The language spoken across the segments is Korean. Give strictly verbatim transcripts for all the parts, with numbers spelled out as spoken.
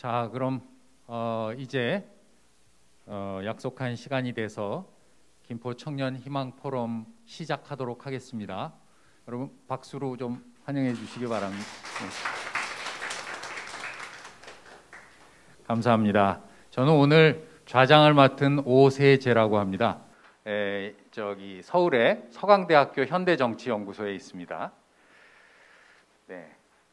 자, 그럼 어, 이제 어, 약속한 시간이 돼서 김포 청년 희망 포럼 시작하도록 하겠습니다. 여러분 박수로 좀 환영해 주시기 바랍니다. 네. 감사합니다. 저는 오늘 좌장을 맡은 오세재라고 합니다. 에, 저기 서울의 서강대학교 현대정치연구소에 있습니다. 네.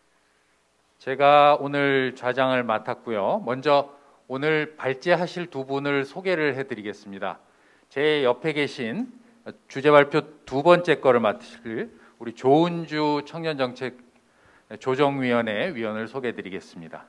제가 오늘 좌장을 맡았고요. 먼저 오늘 발제하실 두 분을 소개를 해드리겠습니다. 제 옆에 계신 주제 발표 두 번째 거를 맡으실 우리 조은주 청년정책 조정위원회 위원을 소개해드리겠습니다.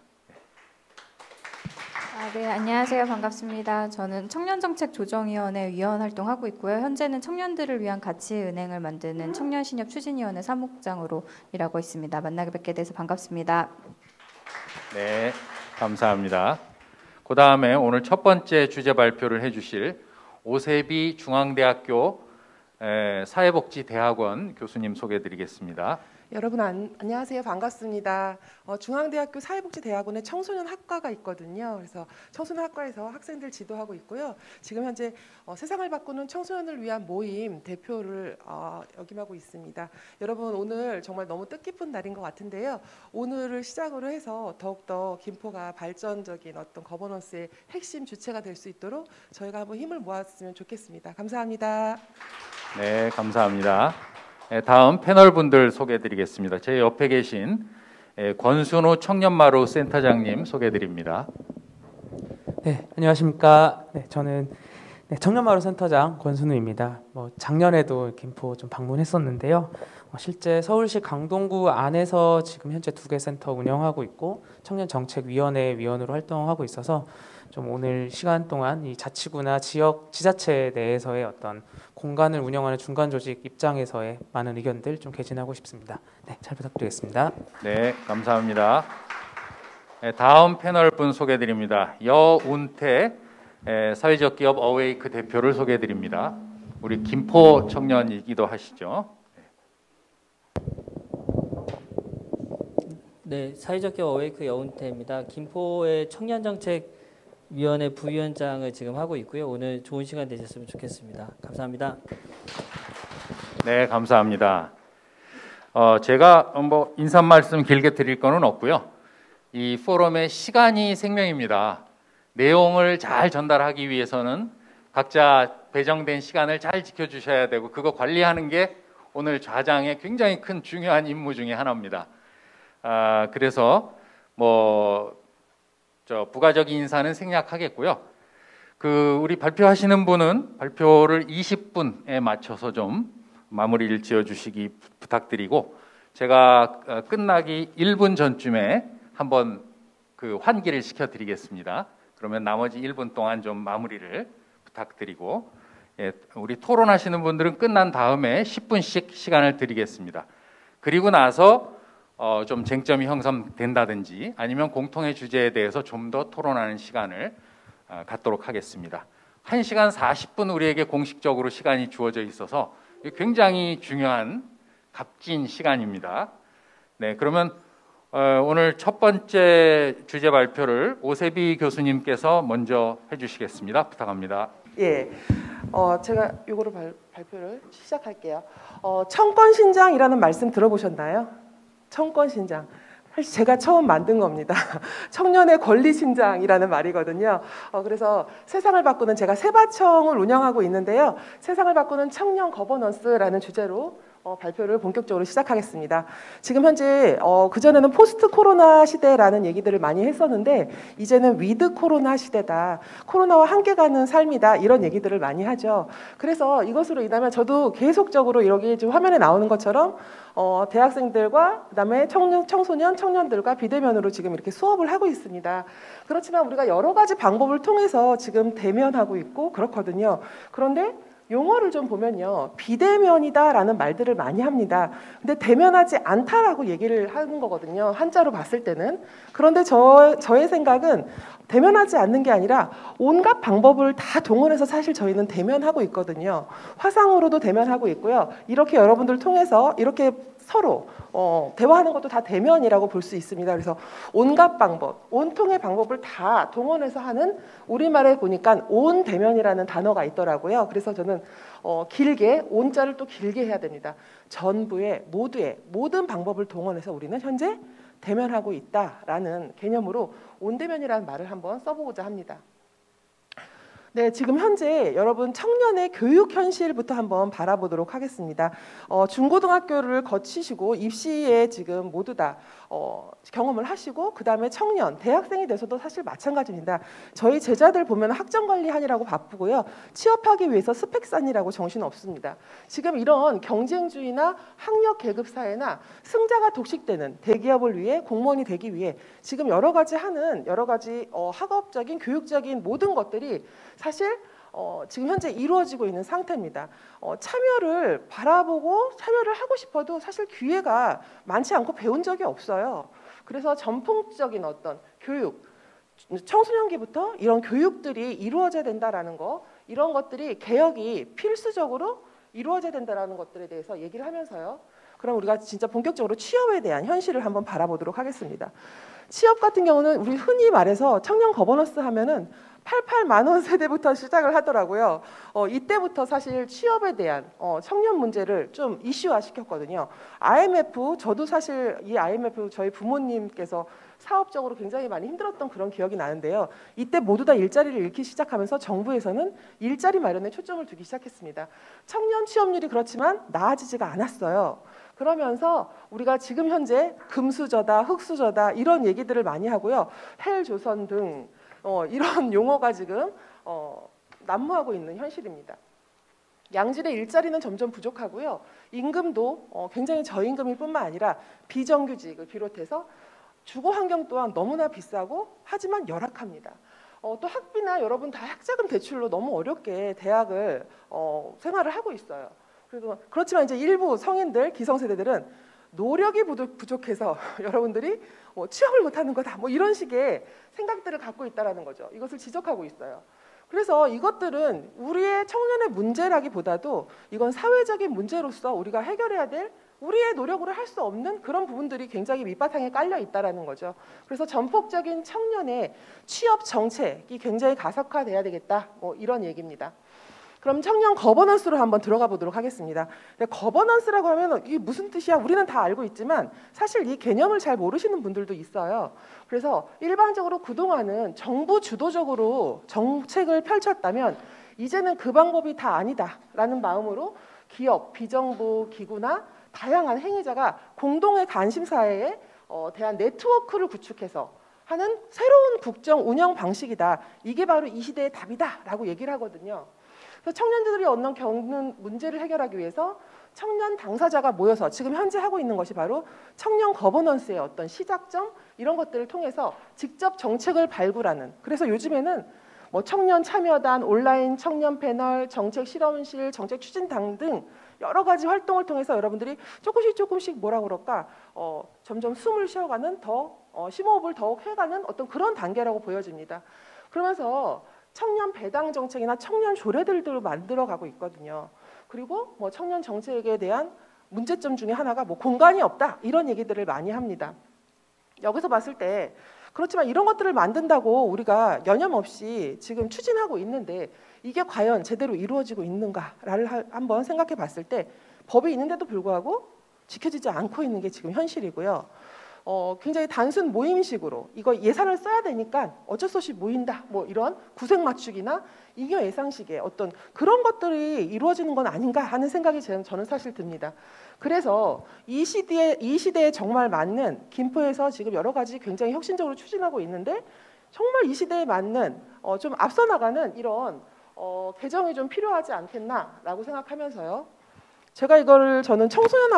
아, 네, 안녕하세요. 반갑습니다. 저는 청년정책조정위원회 위원 활동하고 있고요. 현재는 청년들을 위한 가치은행을 만드는 청년신협추진위원회 사무국장으로 일하고 있습니다. 만나게 뵙게 돼서 반갑습니다. 네, 감사합니다. 그 다음에 오늘 첫 번째 주제 발표를 해주실 오세비 중앙대학교 사회복지대학원 교수님 소개해드리겠습니다. 여러분 안, 안녕하세요. 반갑습니다. 어, 중앙대학교 사회복지대학원에 청소년 학과가 있거든요. 그래서 청소년 학과에서 학생들 지도하고 있고요. 지금 현재 어, 세상을 바꾸는 청소년을 위한 모임 대표를 어, 역임하고 있습니다. 여러분 오늘 정말 너무 뜻깊은 날인 것 같은데요. 오늘을 시작으로 해서 더욱더 김포가 발전적인 어떤 거버넌스의 핵심 주체가 될 수 있도록 저희가 한번 힘을 모았으면 좋겠습니다. 감사합니다. 네, 감사합니다. 다음 패널 분들 소개해드리겠습니다. 제 옆에 계신 권순우 청년마루 센터장님 소개해드립니다. 네, 안녕하십니까. 네, 저는 네, 청년마루 센터장 권순우입니다. 뭐 작년에도 김포 좀 방문했었는데요. 어, 실제 서울시 강동구 안에서 지금 현재 두 개 센터 운영하고 있고 청년정책위원회 위원으로 활동하고 있어서 좀 오늘 시간 동안 이 자치구나 지역 지자체 내에서의 어떤 공간을 운영하는 중간 조직 입장에서의 많은 의견들 좀 개진하고 싶습니다. 네, 잘 부탁드리겠습니다. 네, 감사합니다. 네, 다음 패널 분 소개해드립니다. 여운태 사회적 기업 어웨이크 대표를 소개해드립니다. 우리 김포 청년이기도 하시죠. 네, 사회적 기업 어웨이크 여운태입니다. 김포의 청년정책 위원회 부위원장을 지금 하고 있고요. 오늘 좋은 시간 되셨으면 좋겠습니다. 감사합니다. 네, 감사합니다. 어, 제가 뭐 인사 말씀 길게 드릴 거는 없고요. 이 포럼의 시간이 생명입니다. 내용을 잘 전달하기 위해서는 각자 배정된 시간을 잘 지켜주셔야 되고 그거 관리하는 게 오늘 좌장의 굉장히 큰 중요한 임무 중에 하나입니다. 아, 그래서 뭐 저 부가적인 인사는 생략하겠고요. 그 우리 발표하시는 분은 발표를 이십 분에 맞춰서 좀 마무리를 지어주시기 부탁드리고 제가 끝나기 일 분 전쯤에 한번 그 환기를 시켜드리겠습니다. 그러면 나머지 일 분 동안 좀 마무리를 부탁드리고 예, 우리 토론하시는 분들은 끝난 다음에 십 분씩 시간을 드리겠습니다. 그리고 나서 어, 좀 쟁점이 형성된다든지 아니면 공통의 주제에 대해서 좀 더 토론하는 시간을 어, 갖도록 하겠습니다. 한 시간 사십 분 우리에게 공식적으로 시간이 주어져 있어서 굉장히 중요한 값진 시간입니다. 네, 그러면 어, 오늘 첫 번째 주제 발표를 오세비 교수님께서 먼저 해주시겠습니다. 부탁합니다. 예, 어, 제가 이거로 발, 발표를 시작할게요. 어, 청권신장이라는 말씀 들어보셨나요? 청권신장. 사실 제가 처음 만든 겁니다. 청년의 권리신장이라는 말이거든요. 어, 그래서 세상을 바꾸는 제가 세바청을 운영하고 있는데요. 세상을 바꾸는 청년 거버넌스라는 주제로 어, 발표를 본격적으로 시작하겠습니다. 지금 현재 어, 그전에는 포스트 코로나 시대라는 얘기들을 많이 했었는데 이제는 위드 코로나 시대다. 코로나와 함께 가는 삶이다. 이런 얘기들을 많이 하죠. 그래서 이것으로 인하면 저도 계속적으로 여기 지금 화면에 나오는 것처럼 어, 대학생들과 그다음에 청년, 청소년, 청년들과 비대면으로 지금 이렇게 수업을 하고 있습니다. 그렇지만 우리가 여러 가지 방법을 통해서 지금 대면하고 있고 그렇거든요. 그런데 용어를 좀 보면요. 비대면이다라는 말들을 많이 합니다. 근데 대면하지 않다라고 얘기를 하는 거거든요. 한자로 봤을 때는. 그런데 저, 저의 생각은 대면하지 않는 게 아니라 온갖 방법을 다 동원해서 사실 저희는 대면하고 있거든요. 화상으로도 대면하고 있고요. 이렇게 여러분들 통해서 이렇게 서로 어, 대화하는 것도 다 대면이라고 볼 수 있습니다. 그래서 온갖 방법, 온통의 방법을 다 동원해서 하는 우리말에 보니까 온 대면이라는 단어가 있더라고요. 그래서 저는 어, 길게 온자를 또 길게 해야 됩니다. 전부의 모두의 모든 방법을 동원해서 우리는 현재 대면하고 있다라는 개념으로 온대면이라는 말을 한번 써보고자 합니다. 네, 지금 현재 여러분 청년의 교육 현실부터 한번 바라보도록 하겠습니다. 어, 중고등학교를 거치시고 입시에 지금 모두 다 어, 경험을 하시고 그 다음에 청년, 대학생이 돼서도 사실 마찬가지입니다. 저희 제자들 보면 학점관리하느라고 바쁘고요. 취업하기 위해서 스펙 쌓느라고 정신 없습니다. 지금 이런 경쟁주의나 학력 계급 사회나 승자가 독식되는 대기업을 위해 공무원이 되기 위해 지금 여러 가지 하는 여러 가지 어, 학업적인 교육적인 모든 것들이 사실 어, 지금 현재 이루어지고 있는 상태입니다. 어, 참여를 바라보고 참여를 하고 싶어도 사실 기회가 많지 않고 배운 적이 없어요. 그래서 전폭적인 어떤 교육, 청소년기부터 이런 교육들이 이루어져야 된다라는 거, 이런 것들이 개혁이 필수적으로 이루어져야 된다라는 것들에 대해서 얘기를 하면서요. 그럼 우리가 진짜 본격적으로 취업에 대한 현실을 한번 바라보도록 하겠습니다. 취업 같은 경우는 우리 흔히 말해서 청년 거버넌스 하면은 팔십팔만 원 세대부터 시작을 하더라고요. 어, 이때부터 사실 취업에 대한 어, 청년 문제를 좀 이슈화 시켰거든요. 아이엠에프, 저도 사실 이 아이엠에프 저희 부모님께서 사업적으로 굉장히 많이 힘들었던 그런 기억이 나는데요. 이때 모두 다 일자리를 잃기 시작하면서 정부에서는 일자리 마련에 초점을 두기 시작했습니다. 청년 취업률이 그렇지만 나아지지가 않았어요. 그러면서 우리가 지금 현재 금수저다, 흑수저다 이런 얘기들을 많이 하고요. 헬조선 등 어, 이런 용어가 지금 어, 난무하고 있는 현실입니다. 양질의 일자리는 점점 부족하고요. 임금도 어, 굉장히 저임금일 뿐만 아니라 비정규직을 비롯해서 주거 환경 또한 너무나 비싸고 하지만 열악합니다. 어, 또 학비나 여러분 다 학자금 대출로 너무 어렵게 대학을 어, 생활을 하고 있어요. 그래도 그렇지만 이제 일부 성인들, 기성세대들은 노력이 부족해서 여러분들이 뭐 취업을 못하는 거다 뭐 이런 식의 생각들을 갖고 있다라는 거죠. 이것을 지적하고 있어요. 그래서 이것들은 우리의 청년의 문제라기보다도 이건 사회적인 문제로서 우리가 해결해야 될 우리의 노력으로 할 수 없는 그런 부분들이 굉장히 밑바탕에 깔려 있다라는 거죠. 그래서 전폭적인 청년의 취업 정책이 굉장히 가속화돼야 되겠다. 뭐 이런 얘기입니다. 그럼 청년 거버넌스로 한번 들어가 보도록 하겠습니다. 거버넌스라고 하면 이게 무슨 뜻이야? 우리는 다 알고 있지만 사실 이 개념을 잘 모르시는 분들도 있어요. 그래서 일반적으로 그동안은 정부 주도적으로 정책을 펼쳤다면 이제는 그 방법이 다 아니다라는 마음으로 기업, 비정부 기구나 다양한 행위자가 공동의 관심사에 어, 대한 네트워크를 구축해서 하는 새로운 국정 운영 방식이다. 이게 바로 이 시대의 답이다라고 얘기를 하거든요. 그래서 청년들이 얻는 겪는 문제를 해결하기 위해서 청년 당사자가 모여서 지금 현재 하고 있는 것이 바로 청년 거버넌스의 어떤 시작점 이런 것들을 통해서 직접 정책을 발굴하는. 그래서 요즘에는 뭐 청년 참여단, 온라인 청년 패널, 정책 실험실, 정책 추진당 등 여러 가지 활동을 통해서 여러분들이 조금씩 조금씩 뭐라 그럴까 어, 점점 숨을 쉬어가는 더 어, 심호흡을 더욱 해가는 어떤 그런 단계라고 보여집니다. 그러면서 청년 배당 정책이나 청년 조례들도 만들어가고 있거든요. 그리고 뭐 청년 정책에 대한 문제점 중에 하나가 뭐 공간이 없다 이런 얘기들을 많이 합니다. 여기서 봤을 때 그렇지만 이런 것들을 만든다고 우리가 여념 없이 지금 추진하고 있는데 이게 과연 제대로 이루어지고 있는가를 한번 생각해 봤을 때 법이 있는데도 불구하고 지켜지지 않고 있는 게 지금 현실이고요. 어, 굉장히 단순 모임식으로 이거 예산을 써야 되니까 어쩔 수 없이 모인다 뭐 이런 구색 맞추기나 이겨 예상식의 어떤 그런 것들이 이루어지는 건 아닌가 하는 생각이 저는 사실 듭니다. 그래서 이 시대에 이 시대에 정말 맞는 김포에서 지금 여러 가지 굉장히 혁신적으로 추진하고 있는데 정말 이 시대에 맞는 어, 좀 앞서 나가는 이런 어, 개정이 좀 필요하지 않겠나라고 생각하면서요. 제가 이거를 저는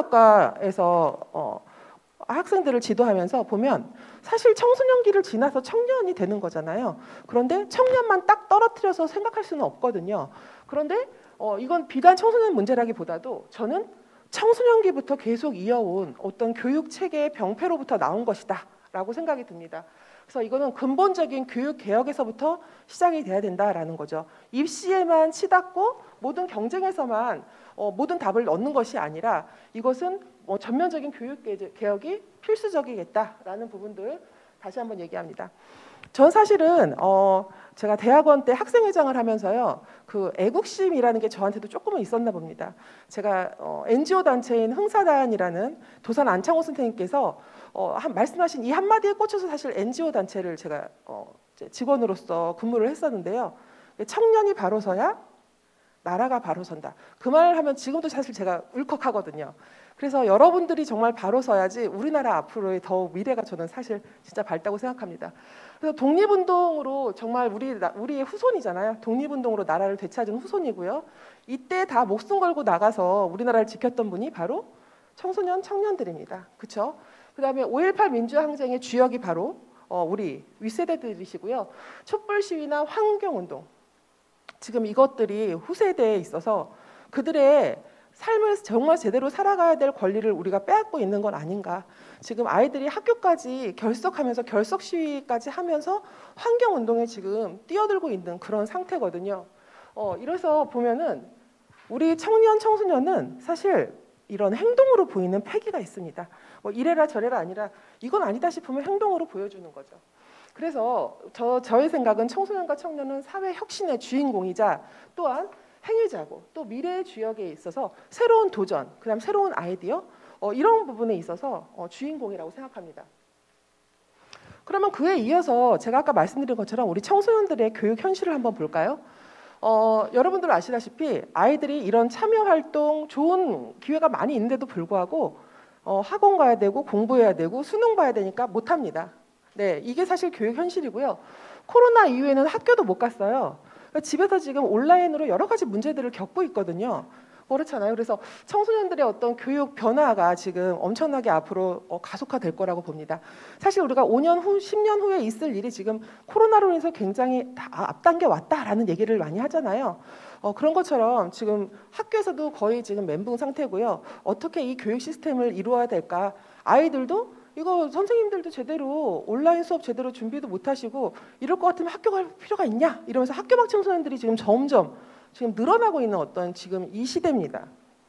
청소년학과에서 어, 학생들을 지도하면서 보면 사실 청소년기를 지나서 청년이 되는 거잖아요. 그런데 청년만 딱 떨어뜨려서 생각할 수는 없거든요. 그런데 어, 이건 비단 청소년 문제라기보다도 저는 청소년기부터 계속 이어온 어떤 교육 체계의 병폐로부터 나온 것이다 라고 생각이 듭니다. 그래서 이거는 근본적인 교육 개혁에서부터 시작이 돼야 된다라는 거죠. 입시에만 치닫고 모든 경쟁에서만 어, 모든 답을 얻는 것이 아니라 이것은 뭐 전면적인 교육 개혁이 필수적이겠다라는 부분들 다시 한번 얘기합니다. 전 사실은 어, 제가 대학원 때 학생회장을 하면서요, 그 애국심이라는 게 저한테도 조금은 있었나 봅니다. 제가 어, 엔지오 단체인 흥사단이라는 도산 안창호 선생님께서 어, 한, 말씀하신 이 한마디에 꽂혀서 사실 엔지오 단체를 제가 어, 직원으로서 근무를 했었는데요. 청년이 바로 서야 나라가 바로 선다. 그 말을 하면 지금도 사실 제가 울컥하거든요. 그래서 여러분들이 정말 바로 서야지 우리나라 앞으로의 더 미래가 저는 사실 진짜 밝다고 생각합니다. 그래서 독립운동으로 정말 우리 우리의 후손이잖아요. 독립운동으로 나라를 되찾은 후손이고요. 이때 다 목숨 걸고 나가서 우리나라를 지켰던 분이 바로 청소년 청년들입니다. 그렇죠? 그다음에 오일팔 민주항쟁의 주역이 바로 어, 우리 윗세대들이시고요. 촛불 시위나 환경운동, 지금 이것들이 후세대에 있어서 그들의 삶을 정말 제대로 살아가야 될 권리를 우리가 빼앗고 있는 건 아닌가. 지금 아이들이 학교까지 결석하면서 결석 시위까지 하면서 환경운동에 지금 뛰어들고 있는 그런 상태거든요. 어, 이래서 보면은 우리 청년 청소년은 사실 이런 행동으로 보이는 패기가 있습니다. 뭐 이래라 저래라 아니라 이건 아니다 싶으면 행동으로 보여주는 거죠. 그래서 저, 저의 생각은 청소년과 청년은 사회 혁신의 주인공이자 또한 행위자고 또 미래의 주역에 있어서 새로운 도전, 그다음 새로운 아이디어 어, 이런 부분에 있어서 어, 주인공이라고 생각합니다. 그러면 그에 이어서 제가 아까 말씀드린 것처럼 우리 청소년들의 교육 현실을 한번 볼까요? 어, 여러분들 아시다시피 아이들이 이런 참여활동 좋은 기회가 많이 있는데도 불구하고 어, 학원 가야 되고 공부해야 되고 수능 봐야 되니까 못합니다. 네, 이게 사실 교육 현실이고요. 코로나 이후에는 학교도 못 갔어요. 집에서 지금 온라인으로 여러 가지 문제들을 겪고 있거든요. 그렇잖아요. 그래서 청소년들의 어떤 교육 변화가 지금 엄청나게 앞으로 가속화될 거라고 봅니다. 사실 우리가 오 년 후, 십 년 후에 있을 일이 지금 코로나로 인해서 굉장히 다 앞당겨 왔다라는 얘기를 많이 하잖아요. 어, 그런 것처럼 지금 학교에서도 거의 지금 멘붕 상태고요. 어떻게 이 교육 시스템을 이루어야 될까? 아이들도 이거 선생님들도 제대로 온라인 수업 제대로 준비도 못하시고 이럴 것 같으면 학교 갈 필요가 있냐? 이러면서 학교 밖 청소년들이 지금 점점 지금 늘어나고 있는 어떤 지금 이 시대입니다.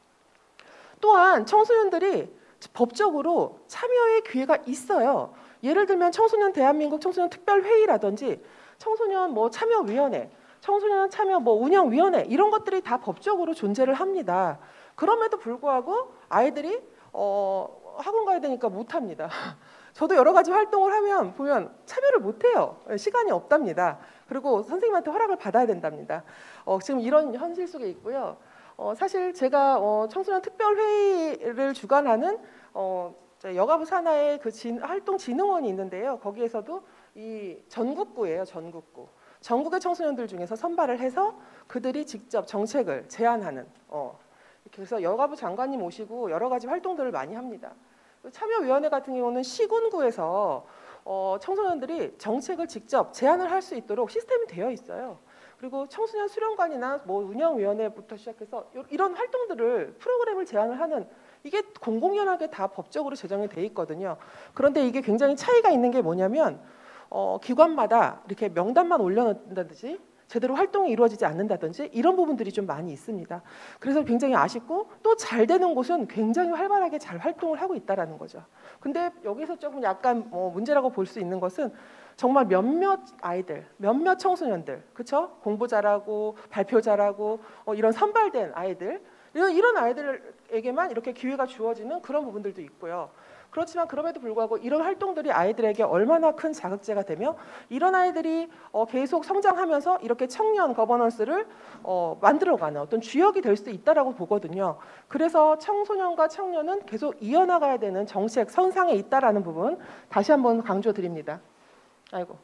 또한 청소년들이 법적으로 참여의 기회가 있어요. 예를 들면 청소년 대한민국 청소년 특별회의라든지 청소년 뭐 참여위원회, 청소년 참여 뭐 운영위원회 이런 것들이 다 법적으로 존재를 합니다. 그럼에도 불구하고 아이들이 어 학원 가야 되니까 못합니다. 저도 여러 가지 활동을 하면 보면 참여를 못해요. 시간이 없답니다. 그리고 선생님한테 허락을 받아야 된답니다. 어, 지금 이런 현실 속에 있고요. 어, 사실 제가 어, 청소년 특별회의를 주관하는 어, 여가부 산하의 그 진, 활동진흥원이 있는데요. 거기에서도 이 전국구예요. 전국구. 전국의 청소년들 중에서 선발을 해서 그들이 직접 정책을 제안하는 어, 그래서 여가부 장관님 모시고 여러 가지 활동들을 많이 합니다. 참여위원회 같은 경우는 시군구에서 어, 청소년들이 정책을 직접 제안을 할 수 있도록 시스템이 되어 있어요. 그리고 청소년 수련관이나 뭐 운영위원회부터 시작해서 이런 활동들을 프로그램을 제안을 하는 이게 공공연하게 다 법적으로 제정이 돼 있거든요. 그런데 이게 굉장히 차이가 있는 게 뭐냐면 어, 기관마다 이렇게 명단만 올려놓는다든지 제대로 활동이 이루어지지 않는다든지 이런 부분들이 좀 많이 있습니다. 그래서 굉장히 아쉽고 또 잘 되는 곳은 굉장히 활발하게 잘 활동을 하고 있다는 거죠. 근데 여기서 조금 약간 뭐 문제라고 볼 수 있는 것은 정말 몇몇 아이들, 몇몇 청소년들, 그렇죠? 공부 잘하고 발표 잘하고 어, 이런 선발된 아이들, 이런, 이런 아이들에게만 이렇게 기회가 주어지는 그런 부분들도 있고요. 그렇지만 그럼에도 불구하고 이런 활동들이 아이들에게 얼마나 큰 자극제가 되며 이런 아이들이 어, 계속 성장하면서 이렇게 청년 거버넌스를 어, 만들어가는 어떤 주역이 될 수도 있다라고 보거든요. 그래서 청소년과 청년은 계속 이어나가야 되는 정책 선상에 있다라는 부분 다시 한번 강조드립니다. 아이고,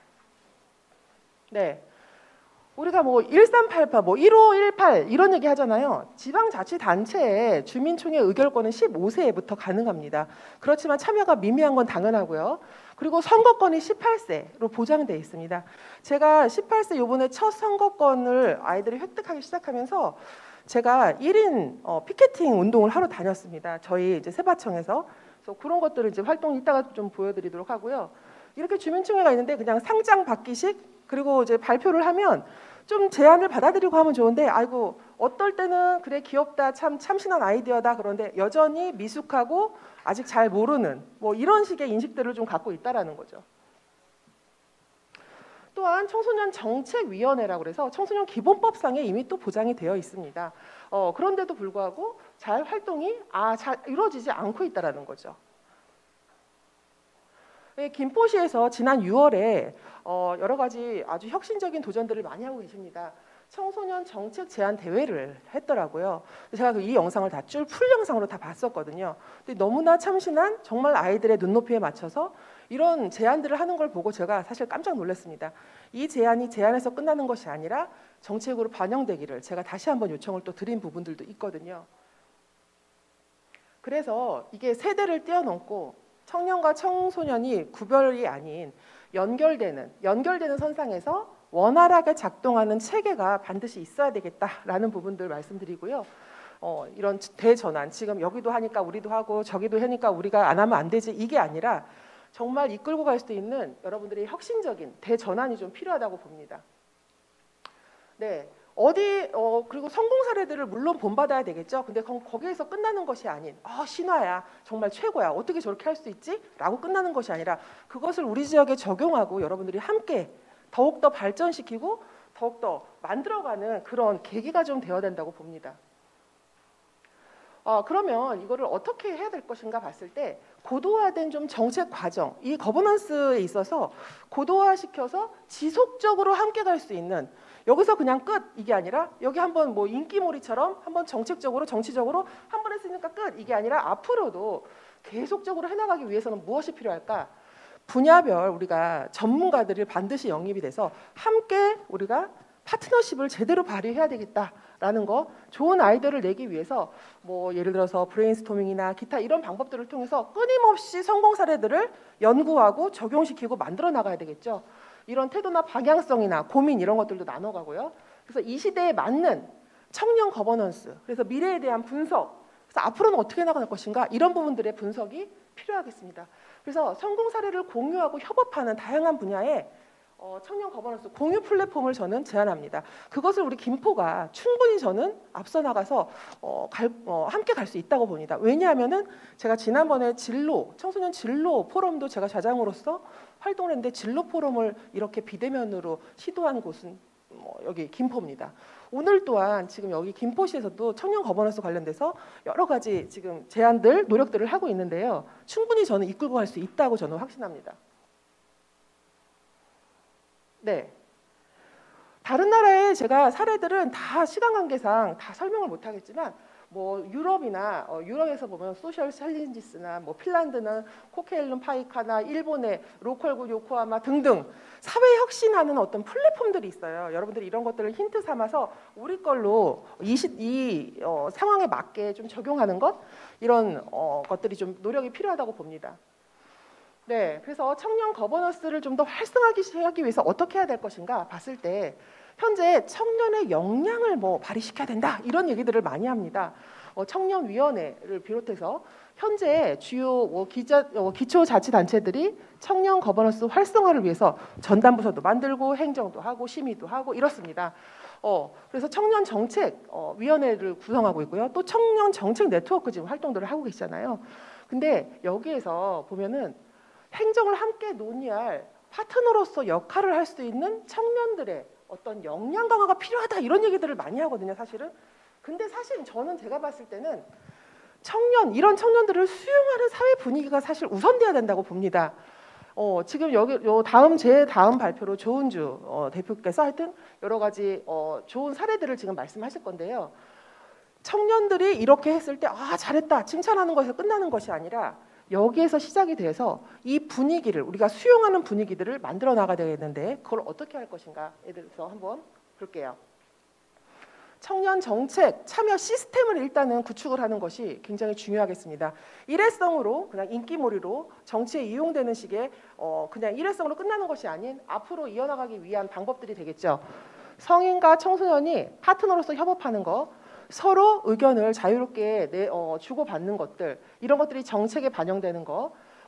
네. 우리가 뭐 일삼팔팔, 뭐 일오일팔 이런 얘기 하잖아요. 지방자치단체의 주민총회 의결권은 십오 세부터 가능합니다. 그렇지만 참여가 미미한 건 당연하고요. 그리고 선거권이 십팔 세로 보장되어 있습니다. 제가 십팔 세 요번에 첫 선거권을 아이들이 획득하기 시작하면서 제가 일 인 어, 피켓팅 운동을 하러 다녔습니다. 저희 이제 세바청에서. 그래서 그런 것들을 이제 활동 이따가 좀 보여드리도록 하고요. 이렇게 주민총회가 있는데 그냥 상장 받기식 그리고 이제 발표를 하면 좀 제안을 받아들이고 하면 좋은데 아이고 어떨 때는 그래 귀엽다 참 참신한 아이디어다 그런데 여전히 미숙하고 아직 잘 모르는 뭐 이런 식의 인식들을 좀 갖고 있다라는 거죠. 또한 청소년 정책위원회라고 해서 청소년 기본법상에 이미 또 보장이 되어 있습니다. 어, 그런데도 불구하고 잘 활동이 아, 잘 이루어지지 않고 있다라는 거죠. 김포시에서 지난 유월에 어, 여러 가지 아주 혁신적인 도전들을 많이 하고 계십니다. 청소년 정책 제안 대회를 했더라고요. 제가 이 영상을 다 줄 풀 영상으로 다 봤었거든요. 근데 너무나 참신한 정말 아이들의 눈높이에 맞춰서 이런 제안들을 하는 걸 보고 제가 사실 깜짝 놀랐습니다. 이 제안이 제안에서 끝나는 것이 아니라 정책으로 반영되기를 제가 다시 한번 요청을 또 드린 부분들도 있거든요. 그래서 이게 세대를 뛰어넘고 청년과 청소년이 구별이 아닌 연결되는 연결되는 선상에서 원활하게 작동하는 체계가 반드시 있어야 되겠다라는 부분들 말씀드리고요. 어, 이런 대전환 지금 여기도 하니까 우리도 하고 저기도 하니까 우리가 안 하면 안 되지 이게 아니라 정말 이끌고 갈 수 있는 여러분들의 혁신적인 대전환이 좀 필요하다고 봅니다. 네. 어디 어 그리고 성공 사례들을 물론 본받아야 되겠죠. 근데 거기에서 끝나는 것이 아닌 아 신화야 정말 최고야 어떻게 저렇게 할 수 있지? 라고 끝나는 것이 아니라 그것을 우리 지역에 적용하고 여러분들이 함께 더욱더 발전시키고 더욱더 만들어가는 그런 계기가 좀 되어야 된다고 봅니다. 어, 그러면 이거를 어떻게 해야 될 것인가 봤을 때 고도화된 좀 정책 과정, 이 거버넌스에 있어서 고도화시켜서 지속적으로 함께 갈 수 있는 여기서 그냥 끝 이게 아니라 여기 한번 뭐 인기몰이처럼 한번 정책적으로 정치적으로 한번 했으니까 끝 이게 아니라 앞으로도 계속적으로 해나가기 위해서는 무엇이 필요할까? 분야별 우리가 전문가들이 반드시 영입이 돼서 함께 우리가 파트너십을 제대로 발휘해야 되겠다라는 거 좋은 아이디어를 내기 위해서 뭐 예를 들어서 브레인스토밍이나 기타 이런 방법들을 통해서 끊임없이 성공 사례들을 연구하고 적용시키고 만들어 나가야 되겠죠. 이런 태도나 방향성이나 고민 이런 것들도 나눠가고요. 그래서 이 시대에 맞는 청년 거버넌스 그래서 미래에 대한 분석 그래서 앞으로는 어떻게 나갈 것인가 이런 부분들의 분석이 필요하겠습니다. 그래서 성공 사례를 공유하고 협업하는 다양한 분야에 어, 청년 거버넌스 공유 플랫폼을 저는 제안합니다. 그것을 우리 김포가 충분히 저는 앞서 나가서 어, 갈, 어, 함께 갈 수 있다고 봅니다. 왜냐하면은 제가 지난번에 진로 청소년 진로 포럼도 제가 좌장으로서 활동을 했는데 진로 포럼을 이렇게 비대면으로 시도한 곳은 뭐 여기 김포입니다. 오늘 또한 지금 여기 김포시에서도 청년 거버넌스 관련돼서 여러 가지 지금 제안들 노력들을 하고 있는데요. 충분히 저는 이끌고 갈 수 있다고 저는 확신합니다. 네. 다른 나라의 제가 사례들은 다 시간 관계상 다 설명을 못 하겠지만 뭐 유럽이나 어, 유럽에서 보면 소셜 챌린지스나 뭐 핀란드는 코케일룸 파이카나 일본의 로컬구 요코하마 등등 사회 혁신하는 어떤 플랫폼들이 있어요. 여러분들이 이런 것들을 힌트 삼아서 우리 걸로 이, 시, 이 어, 상황에 맞게 좀 적용하는 것 이런 어, 것들이 좀 노력이 필요하다고 봅니다. 네, 그래서 청년 거버넌스를 좀 더 활성화하기 위해서 어떻게 해야 될 것인가 봤을 때 현재 청년의 역량을 뭐 발휘시켜야 된다 이런 얘기들을 많이 합니다. 어, 청년위원회를 비롯해서 현재 주요 뭐 기자, 어, 기초자치단체들이 청년 거버넌스 활성화를 위해서 전담부서도 만들고 행정도 하고 심의도 하고 이렇습니다. 어, 그래서 청년 정책 어, 위원회를 구성하고 있고요. 또 청년 정책 네트워크 지금 활동들을 하고 계시잖아요. 근데 여기에서 보면은 행정을 함께 논의할 파트너로서 역할을 할 수 있는 청년들의 어떤 역량 강화가 필요하다 이런 얘기들을 많이 하거든요, 사실은. 근데 사실 저는 제가 봤을 때는 청년 이런 청년들을 수용하는 사회 분위기가 사실 우선돼야 된다고 봅니다. 어, 지금 여기 요 다음 제 다음 발표로 조은주 어, 대표께서 하여튼 여러 가지 어, 좋은 사례들을 지금 말씀하실 건데요. 청년들이 이렇게 했을 때 아 잘했다 칭찬하는 것에서 끝나는 것이 아니라 여기에서 시작이 돼서 이 분위기를 우리가 수용하는 분위기들을 만들어 나가야 되겠는데 그걸 어떻게 할 것인가에 대해서 한번 볼게요. 청년 정책 참여 시스템을 일단은 구축을 하는 것이 굉장히 중요하겠습니다. 일회성으로 그냥 인기몰이로 정치에 이용되는 식의 어 그냥 일회성으로 끝나는 것이 아닌 앞으로 이어나가기 위한 방법들이 되겠죠. 성인과 청소년이 파트너로서 협업하는 것 서로 의견을 자유롭게 내, 어, 주고받는 것들 이런 것들이 정책에 반영되는 거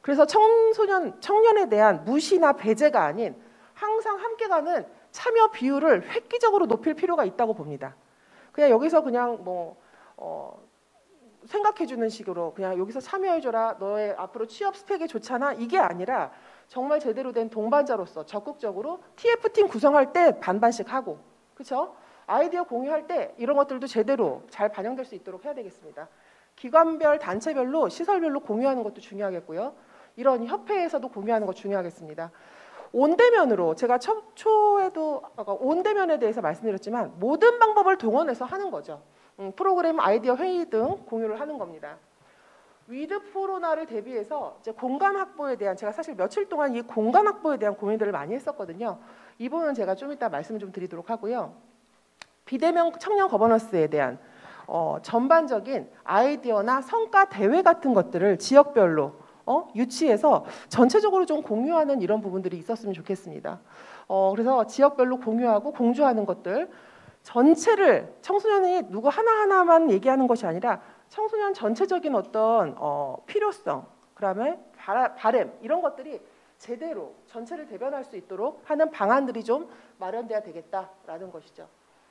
그래서 청소년, 청년에 대한 무시나 배제가 아닌 항상 함께 가는 참여 비율을 획기적으로 높일 필요가 있다고 봅니다. 그냥 여기서 그냥 뭐 어, 생각해주는 식으로 그냥 여기서 참여해줘라, 너의 앞으로 취업 스펙이 좋잖아, 이게 아니라 정말 제대로 된 동반자로서 적극적으로 티에프팀 구성할 때 반반씩 하고, 그렇죠? 아이디어 공유할 때 이런 것들도 제대로 잘 반영될 수 있도록 해야 되겠습니다. 기관별, 단체별로, 시설별로 공유하는 것도 중요하겠고요. 이런 협회에서도 공유하는 것 중요하겠습니다. 온대면으로, 제가 초, 초에도 아까 온대면에 대해서 말씀드렸지만 모든 방법을 동원해서 하는 거죠. 음, 프로그램, 아이디어 회의 등 공유를 하는 겁니다. 위드 코로나를 대비해서 이제 공간 확보에 대한, 제가 사실 며칠 동안 이 공간 확보에 대한 고민들을 많이 했었거든요. 이 부분은 제가 좀 이따 말씀을 좀 드리도록 하고요. 비대면 청년 거버넌스에 대한 어, 전반적인 아이디어나 성과 대회 같은 것들을 지역별로 어, 유치해서 전체적으로 좀 공유하는 이런 부분들이 있었으면 좋겠습니다. 어, 그래서 지역별로 공유하고 공주하는 것들 전체를, 청소년이 누구 하나하나만 얘기하는 것이 아니라 청소년 전체적인 어떤 어, 필요성, 그다음에 바라, 바램 이런 것들이 제대로 전체를 대변할 수 있도록 하는 방안들이 좀 마련돼야 되겠다라는 것이죠.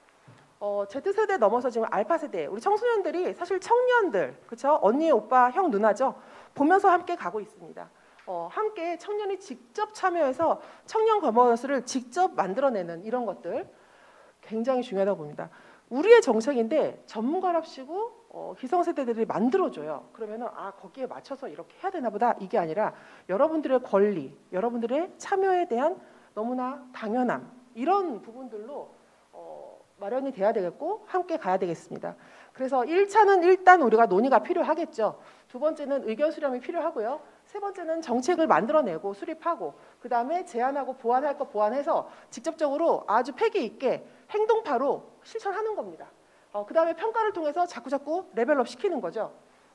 어, Z세대 넘어서 지금 알파세대, 우리 청소년들이 사실 청년들, 그렇죠? 언니, 오빠, 형, 누나죠? 보면서 함께 가고 있습니다. 어, 함께 청년이 직접 참여해서 청년 거버넌스를 직접 만들어내는 이런 것들 굉장히 중요하다고 봅니다. 우리의 정책인데 전문가랍시고 어, 기성세대들이 만들어줘요. 그러면은 아 거기에 맞춰서 이렇게 해야 되나 보다, 이게 아니라 여러분들의 권리, 여러분들의 참여에 대한 너무나 당연함, 이런 부분들로 어, 마련이 돼야 되겠고 함께 가야 되겠습니다. 그래서 일 차는 일단 우리가 논의가 필요하겠죠. 두 번째는 의견 수렴이 필요하고요. 세 번째는 정책을 만들어내고 수립하고, 그 다음에 제안하고 보완할 거 보완해서 직접적으로 아주 패기 있게 행동파로 실천하는 겁니다. 어, 그 다음에 평가를 통해서 자꾸자꾸 레벨업 시키는 거죠.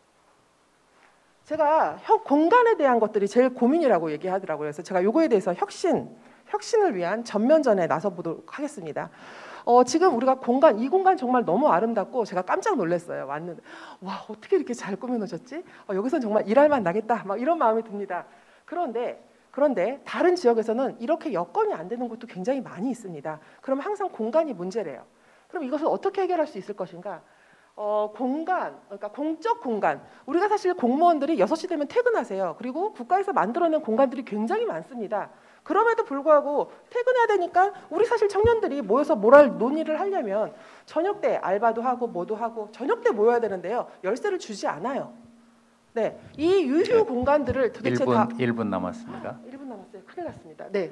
제가 혁, 공간에 대한 것들이 제일 고민이라고 얘기하더라고요. 그래서 제가 요거에 대해서 혁신, 혁신을 위한 전면전에 나서 보도록 하겠습니다. 어, 지금 우리가 공간, 이 공간 정말 너무 아름답고 제가 깜짝 놀랐어요. 왔는데 와 어떻게 이렇게 잘 꾸며놓으셨지? 어, 여기선 정말 일할만 나겠다, 막 이런 마음이 듭니다. 그런데 그런데 다른 지역에서는 이렇게 여건이 안 되는 곳도 굉장히 많이 있습니다. 그럼 항상 공간이 문제래요. 그럼 이것을 어떻게 해결할 수 있을 것인가? 어, 공간, 그러니까 공적 공간. 우리가 사실 공무원들이 여섯 시 되면 퇴근하세요. 그리고 국가에서 만들어낸 공간들이 굉장히 많습니다. 그럼에도 불구하고 퇴근해야 되니까 우리 사실 청년들이 모여서 뭘 논의를 하려면 저녁 때 알바도 하고 뭐도 하고 저녁 때 모여야 되는데요. 열쇠를 주지 않아요. 네, 이 유휴 네. 공간들을 도대체 일 분, 다 일 분 남았습니다. 일 분 남았어요. 큰일 났습니다. 네.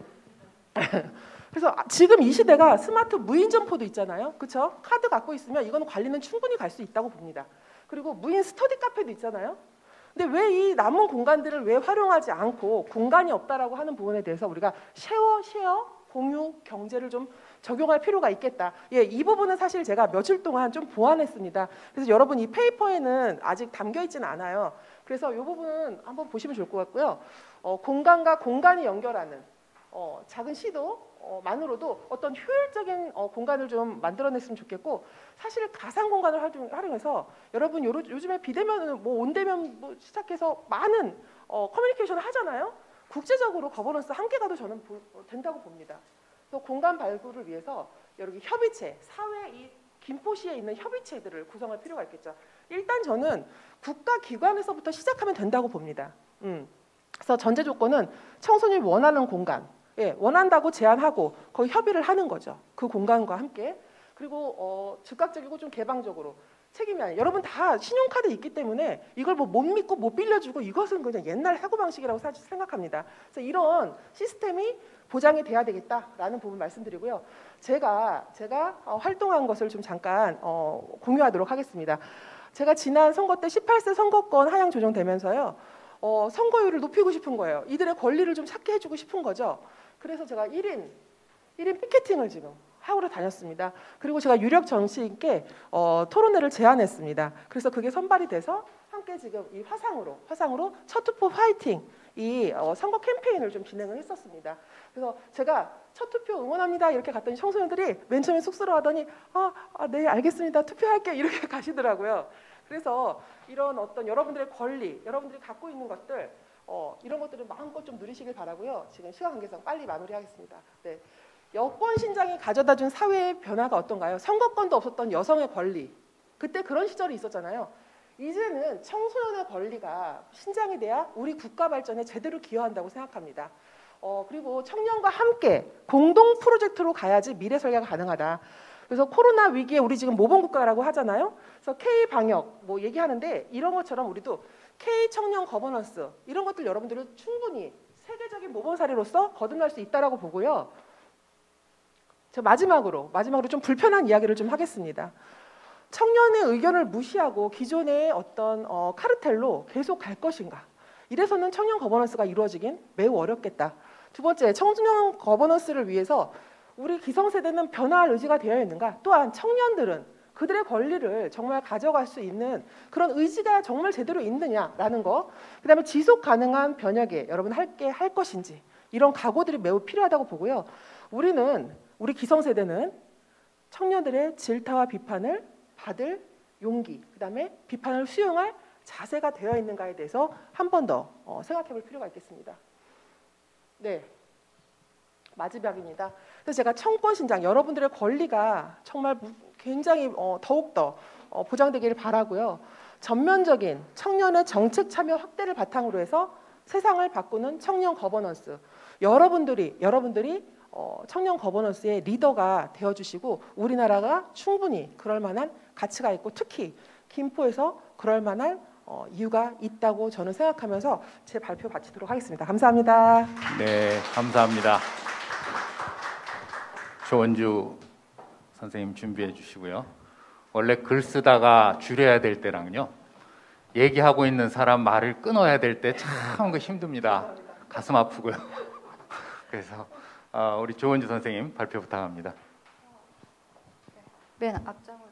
그래서 지금 이 시대가 스마트 무인 점포도 있잖아요. 그렇죠? 카드 갖고 있으면 이건 관리는 충분히 갈 수 있다고 봅니다. 그리고 무인 스터디 카페도 있잖아요. 근데 왜 이 남은 공간들을 왜 활용하지 않고 공간이 없다라고 하는 부분에 대해서 우리가 쉐어, 쉐어, 공유, 경제를 좀 적용할 필요가 있겠다. 예, 이 부분은 사실 제가 며칠 동안 좀 보완했습니다. 그래서 여러분 이 페이퍼에는 아직 담겨 있지는 않아요. 그래서 이 부분은 한번 보시면 좋을 것 같고요. 어, 공간과 공간이 연결하는 어, 작은 시도 어, 만으로도 어떤 효율적인 어, 공간을 좀 만들어냈으면 좋겠고, 사실 가상 공간을 활용, 활용해서 여러분 요로, 요즘에 비대면, 뭐 온대면 뭐 시작해서 많은 어, 커뮤니케이션을 하잖아요. 국제적으로 거버넌스 함께 가도 저는 보, 어, 된다고 봅니다. 그래서 공간 발굴을 위해서 여러 개 협의체, 사회 이 김포시에 있는 협의체들을 구성할 필요가 있겠죠. 일단 저는 국가기관에서부터 시작하면 된다고 봅니다. 음. 그래서 전제 조건은 청소년이 원하는 공간, 예, 원한다고 제안하고 거기 협의를 하는 거죠. 그 공간과 함께. 그리고 어, 즉각적이고 좀 개방적으로 책임이 아니에요. 여러분 다 신용카드 있기 때문에 이걸 뭐 못 믿고 못 빌려주고 이것은 그냥 옛날 사고방식이라고 사실 생각합니다. 그래서 이런 시스템이 보장이 돼야 되겠다라는 부분 말씀드리고요. 제가 제가 어, 활동한 것을 좀 잠깐 어, 공유하도록 하겠습니다. 제가 지난 선거 때 십팔 세 선거권 하향 조정되면서요. 어, 선거율을 높이고 싶은 거예요. 이들의 권리를 좀 찾게 해주고 싶은 거죠. 그래서 제가 일 인, 일 인 피켓팅을 지금 하러 다녔습니다. 그리고 제가 유력 정치인께 어, 토론회를 제안했습니다. 그래서 그게 선발이 돼서 함께 지금 이 화상으로, 화상으로 첫 투표 화이팅 이 어, 선거 캠페인을 좀 진행을 했었습니다. 그래서 제가 첫 투표 응원합니다 이렇게 갔더니 청소년들이 맨 처음에 쑥스러워하더니 아, 아, 네 알겠습니다 투표할게요 이렇게 가시더라고요. 그래서 이런 어떤 여러분들의 권리, 여러분들이 갖고 있는 것들 어, 이런 것들은 마음껏 좀 누리시길 바라고요. 지금 시간 관계상 빨리 마무리하겠습니다. 네. 여권 신장이 가져다준 사회의 변화가 어떤가요? 선거권도 없었던 여성의 권리. 그때 그런 시절이 있었잖아요. 이제는 청소년의 권리가 신장이 돼야 우리 국가 발전에 제대로 기여한다고 생각합니다. 어, 그리고 청년과 함께 공동 프로젝트로 가야지 미래 설계가 가능하다. 그래서 코로나 위기에 우리 지금 모범국가라고 하잖아요. 그래서 K 방역 뭐 얘기하는데 이런 것처럼 우리도 K 청년 거버넌스 이런 것들 여러분들은 충분히 세계적인 모범 사례로서 거듭날 수 있다라고 보고요. 저 마지막으로 마지막으로 좀 불편한 이야기를 좀 하겠습니다. 청년의 의견을 무시하고 기존의 어떤 어, 카르텔로 계속 갈 것인가? 이래서는 청년 거버넌스가 이루어지긴 매우 어렵겠다. 두 번째, 청년 거버넌스를 위해서 우리 기성세대는 변화할 의지가 되어 있는가? 또한 청년들은 그들의 권리를 정말 가져갈 수 있는 그런 의지가 정말 제대로 있느냐라는 거. 그다음에 지속 가능한 변혁에 여러분 할게 할 것인지 이런 각오들이 매우 필요하다고 보고요. 우리는 우리 기성세대는 청년들의 질타와 비판을 받을 용기, 그다음에 비판을 수용할 자세가 되어 있는가에 대해서 한 번 더 어, 생각해볼 필요가 있겠습니다. 네, 마지막입니다. 그래서 제가 청권 신장 여러분들의 권리가 정말 굉장히 어, 더욱더 어, 보장되기를 바라고요. 전면적인 청년의 정책 참여 확대를 바탕으로 해서 세상을 바꾸는 청년 거버넌스. 여러분들이 여러분들이 어, 청년 거버넌스의 리더가 되어주시고 우리나라가 충분히 그럴 만한 가치가 있고 특히 김포에서 그럴 만한 어, 이유가 있다고 저는 생각하면서 제 발표 마치도록 하겠습니다. 감사합니다. 네, 감사합니다. 조원주 선생님 준비해 주시고요. 원래 글 쓰다가 줄여야 될 때랑요. 얘기하고 있는 사람 말을 끊어야 될 때 참 그 힘듭니다. 가슴 아프고요. 그래서 어, 우리 조원주 선생님 발표 부탁합니다. 맨 앞장으로.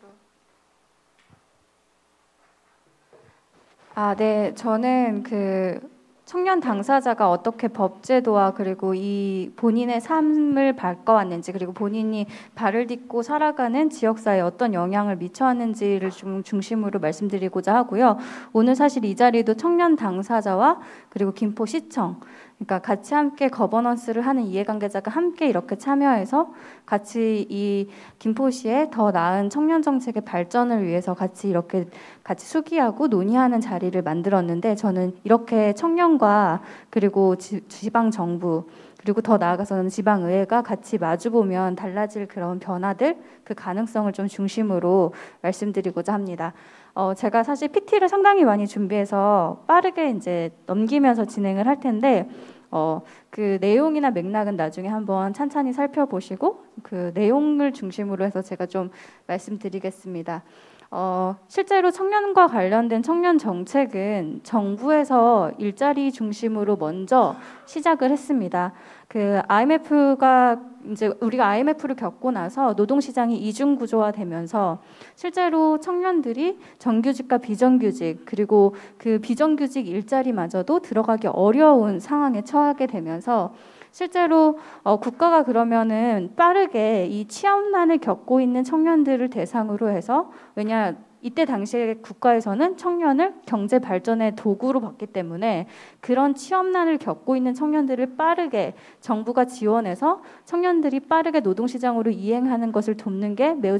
아, 네. 저는 그 청년 당사자가 어떻게 법제도와 그리고 이 본인의 삶을 바꿔왔는지 그리고 본인이 발을 딛고 살아가는 지역사회에 어떤 영향을 미쳐왔는지를 좀 중심으로 말씀드리고자 하고요. 오늘 사실 이 자리도 청년 당사자와 그리고 김포시청 그러니까 같이 함께 거버넌스를 하는 이해관계자가 함께 이렇게 참여해서 같이 이 김포시의 더 나은 청년 정책의 발전을 위해서 같이 이렇게 같이 수기하고 논의하는 자리를 만들었는데 저는 이렇게 청년과 그리고 지, 지방 정부 그리고 더 나아가서는 지방의회가 같이 마주보면 달라질 그런 변화들 그 가능성을 좀 중심으로 말씀드리고자 합니다. 어, 제가 사실 피티를 상당히 많이 준비해서 빠르게 이제 넘기면서 진행을 할 텐데 어, 그 내용이나 맥락은 나중에 한번 찬찬히 살펴보시고 그 내용을 중심으로 해서 제가 좀 말씀드리겠습니다. 어, 실제로 청년과 관련된 청년 정책은 정부에서 일자리 중심으로 먼저 시작을 했습니다. 그 아이엠에프가 이제 우리가 아이엠에프를 겪고 나서 노동시장이 이중 구조화되면서 실제로 청년들이 정규직과 비정규직 그리고 그 비정규직 일자리마저도 들어가기 어려운 상황에 처하게 되면서 실제로 어, 국가가 그러면은 빠르게 이 취업난을 겪고 있는 청년들을 대상으로 해서 왜냐 이때 당시에 국가에서는 청년을 경제 발전의 도구로 봤기 때문에 그런 취업난을 겪고 있는 청년들을 빠르게 정부가 지원해서 청년들이 빠르게 노동시장으로 이행하는 것을 돕는 게 매우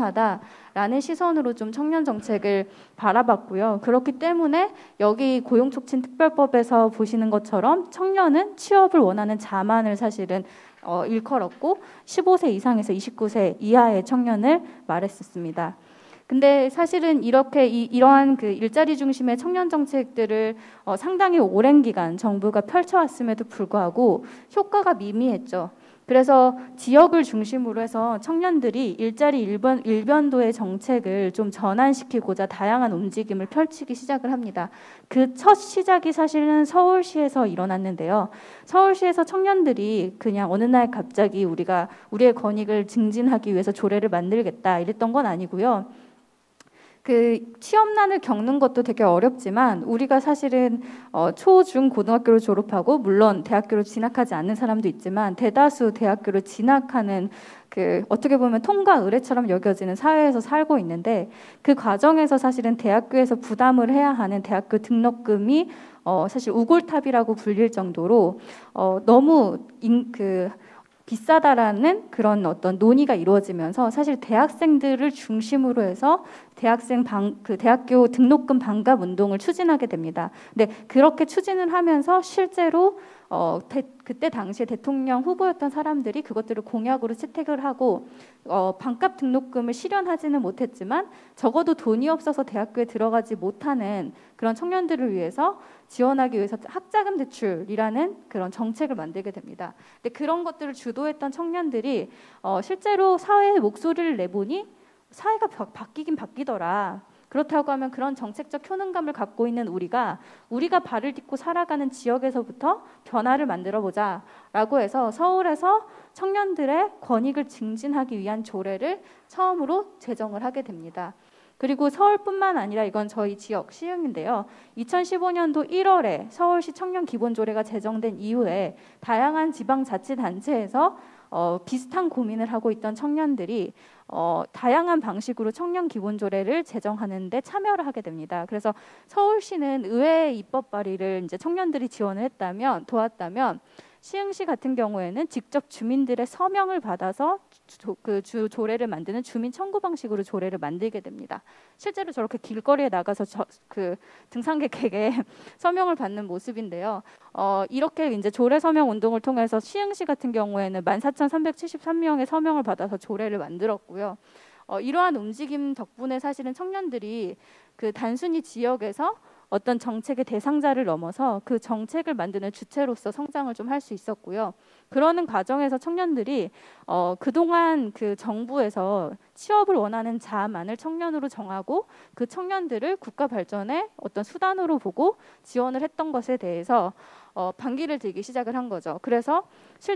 중요하다라는 시선으로 좀 청년 정책을 바라봤고요. 그렇기 때문에 여기 고용촉진특별법에서 보시는 것처럼 청년은 취업을 원하는 자만을 사실은 어, 일컬었고 십오 세 이상에서 이십구 세 이하의 청년을 말했었습니다. 근데 사실은 이렇게 이, 이러한 그 일자리 중심의 청년 정책들을 어, 상당히 오랜 기간 정부가 펼쳐왔음에도 불구하고 효과가 미미했죠. 그래서 지역을 중심으로 해서 청년들이 일자리 일변, 일변도의 정책을 좀 전환시키고자 다양한 움직임을 펼치기 시작을 합니다. 그 첫 시작이 사실은 서울시에서 일어났는데요. 서울시에서 청년들이 그냥 어느 날 갑자기 우리가 우리의 권익을 증진하기 위해서 조례를 만들겠다 이랬던 건 아니고요. 그 취업난을 겪는 것도 되게 어렵지만 우리가 사실은 어, 초, 중, 고등학교를 졸업하고 물론 대학교를 진학하지 않는 사람도 있지만 대다수 대학교를 진학하는 그 어떻게 보면 통과 의례처럼 여겨지는 사회에서 살고 있는데 그 과정에서 사실은 대학교에서 부담을 해야 하는 대학교 등록금이 어, 사실 우골탑이라고 불릴 정도로 어, 너무 인, 그 비싸다라는 그런 어떤 논의가 이루어지면서 사실 대학생들을 중심으로 해서 대학생 방, 그 대학교 등록금 반납 운동을 추진하게 됩니다. 근데 그렇게 추진을 하면서 실제로 어, 대, 그때 당시에 대통령 후보였던 사람들이 그것들을 공약으로 채택을 하고 어, 반값 등록금을 실현하지는 못했지만 적어도 돈이 없어서 대학교에 들어가지 못하는 그런 청년들을 위해서 지원하기 위해서 학자금 대출이라는 그런 정책을 만들게 됩니다. 근데 그런 것들을 주도했던 청년들이 어, 실제로 사회에 목소리를 내보니 사회가 바, 바뀌긴 바뀌더라. 그렇다고 하면 그런 정책적 효능감을 갖고 있는 우리가 우리가 발을 딛고 살아가는 지역에서부터 변화를 만들어 보자라고 해서 서울에서 청년들의 권익을 증진하기 위한 조례를 처음으로 제정을 하게 됩니다. 그리고 서울뿐만 아니라 이건 저희 지역 시흥인데요. 이천십오 년도 일월에 서울시 청년 기본조례가 제정된 이후에 다양한 지방자치단체에서 어, 비슷한 고민을 하고 있던 청년들이 어, 다양한 방식으로 청년 기본조례를 제정하는 데 참여를 하게 됩니다. 그래서 서울시는 의회 입법 발의를 이제 청년들이 지원을 했다면 도왔다면 시흥시 같은 경우에는 직접 주민들의 서명을 받아서 조, 그 주, 조례를 만드는 주민 청구 방식으로 조례를 만들게 됩니다. 실제로 저렇게 길거리에 나가서 저, 그 등산객에게 서명을 받는 모습인데요. 어, 이렇게 이제 조례 서명 운동을 통해서 시흥시 같은 경우에는 만 사천삼백칠십삼 명의 서명을 받아서 조례를 만들었고요. 어, 이러한 움직임 덕분에 사실은 청년들이 그 단순히 지역에서 어떤 정책의 대상자를 넘어서 그 정책을 만드는 주체로서 성장을 좀 할 수 있었고요. 그러는 과정에서 청년들이 어, 그동안 그 정부에서 취업을 원하는 자만을 청년으로 정하고 그 청년들을 국가 발전의 어떤 수단으로 보고 지원을 했던 것에 대해서 어, 반기를 들기 시작을 한 거죠. 그래서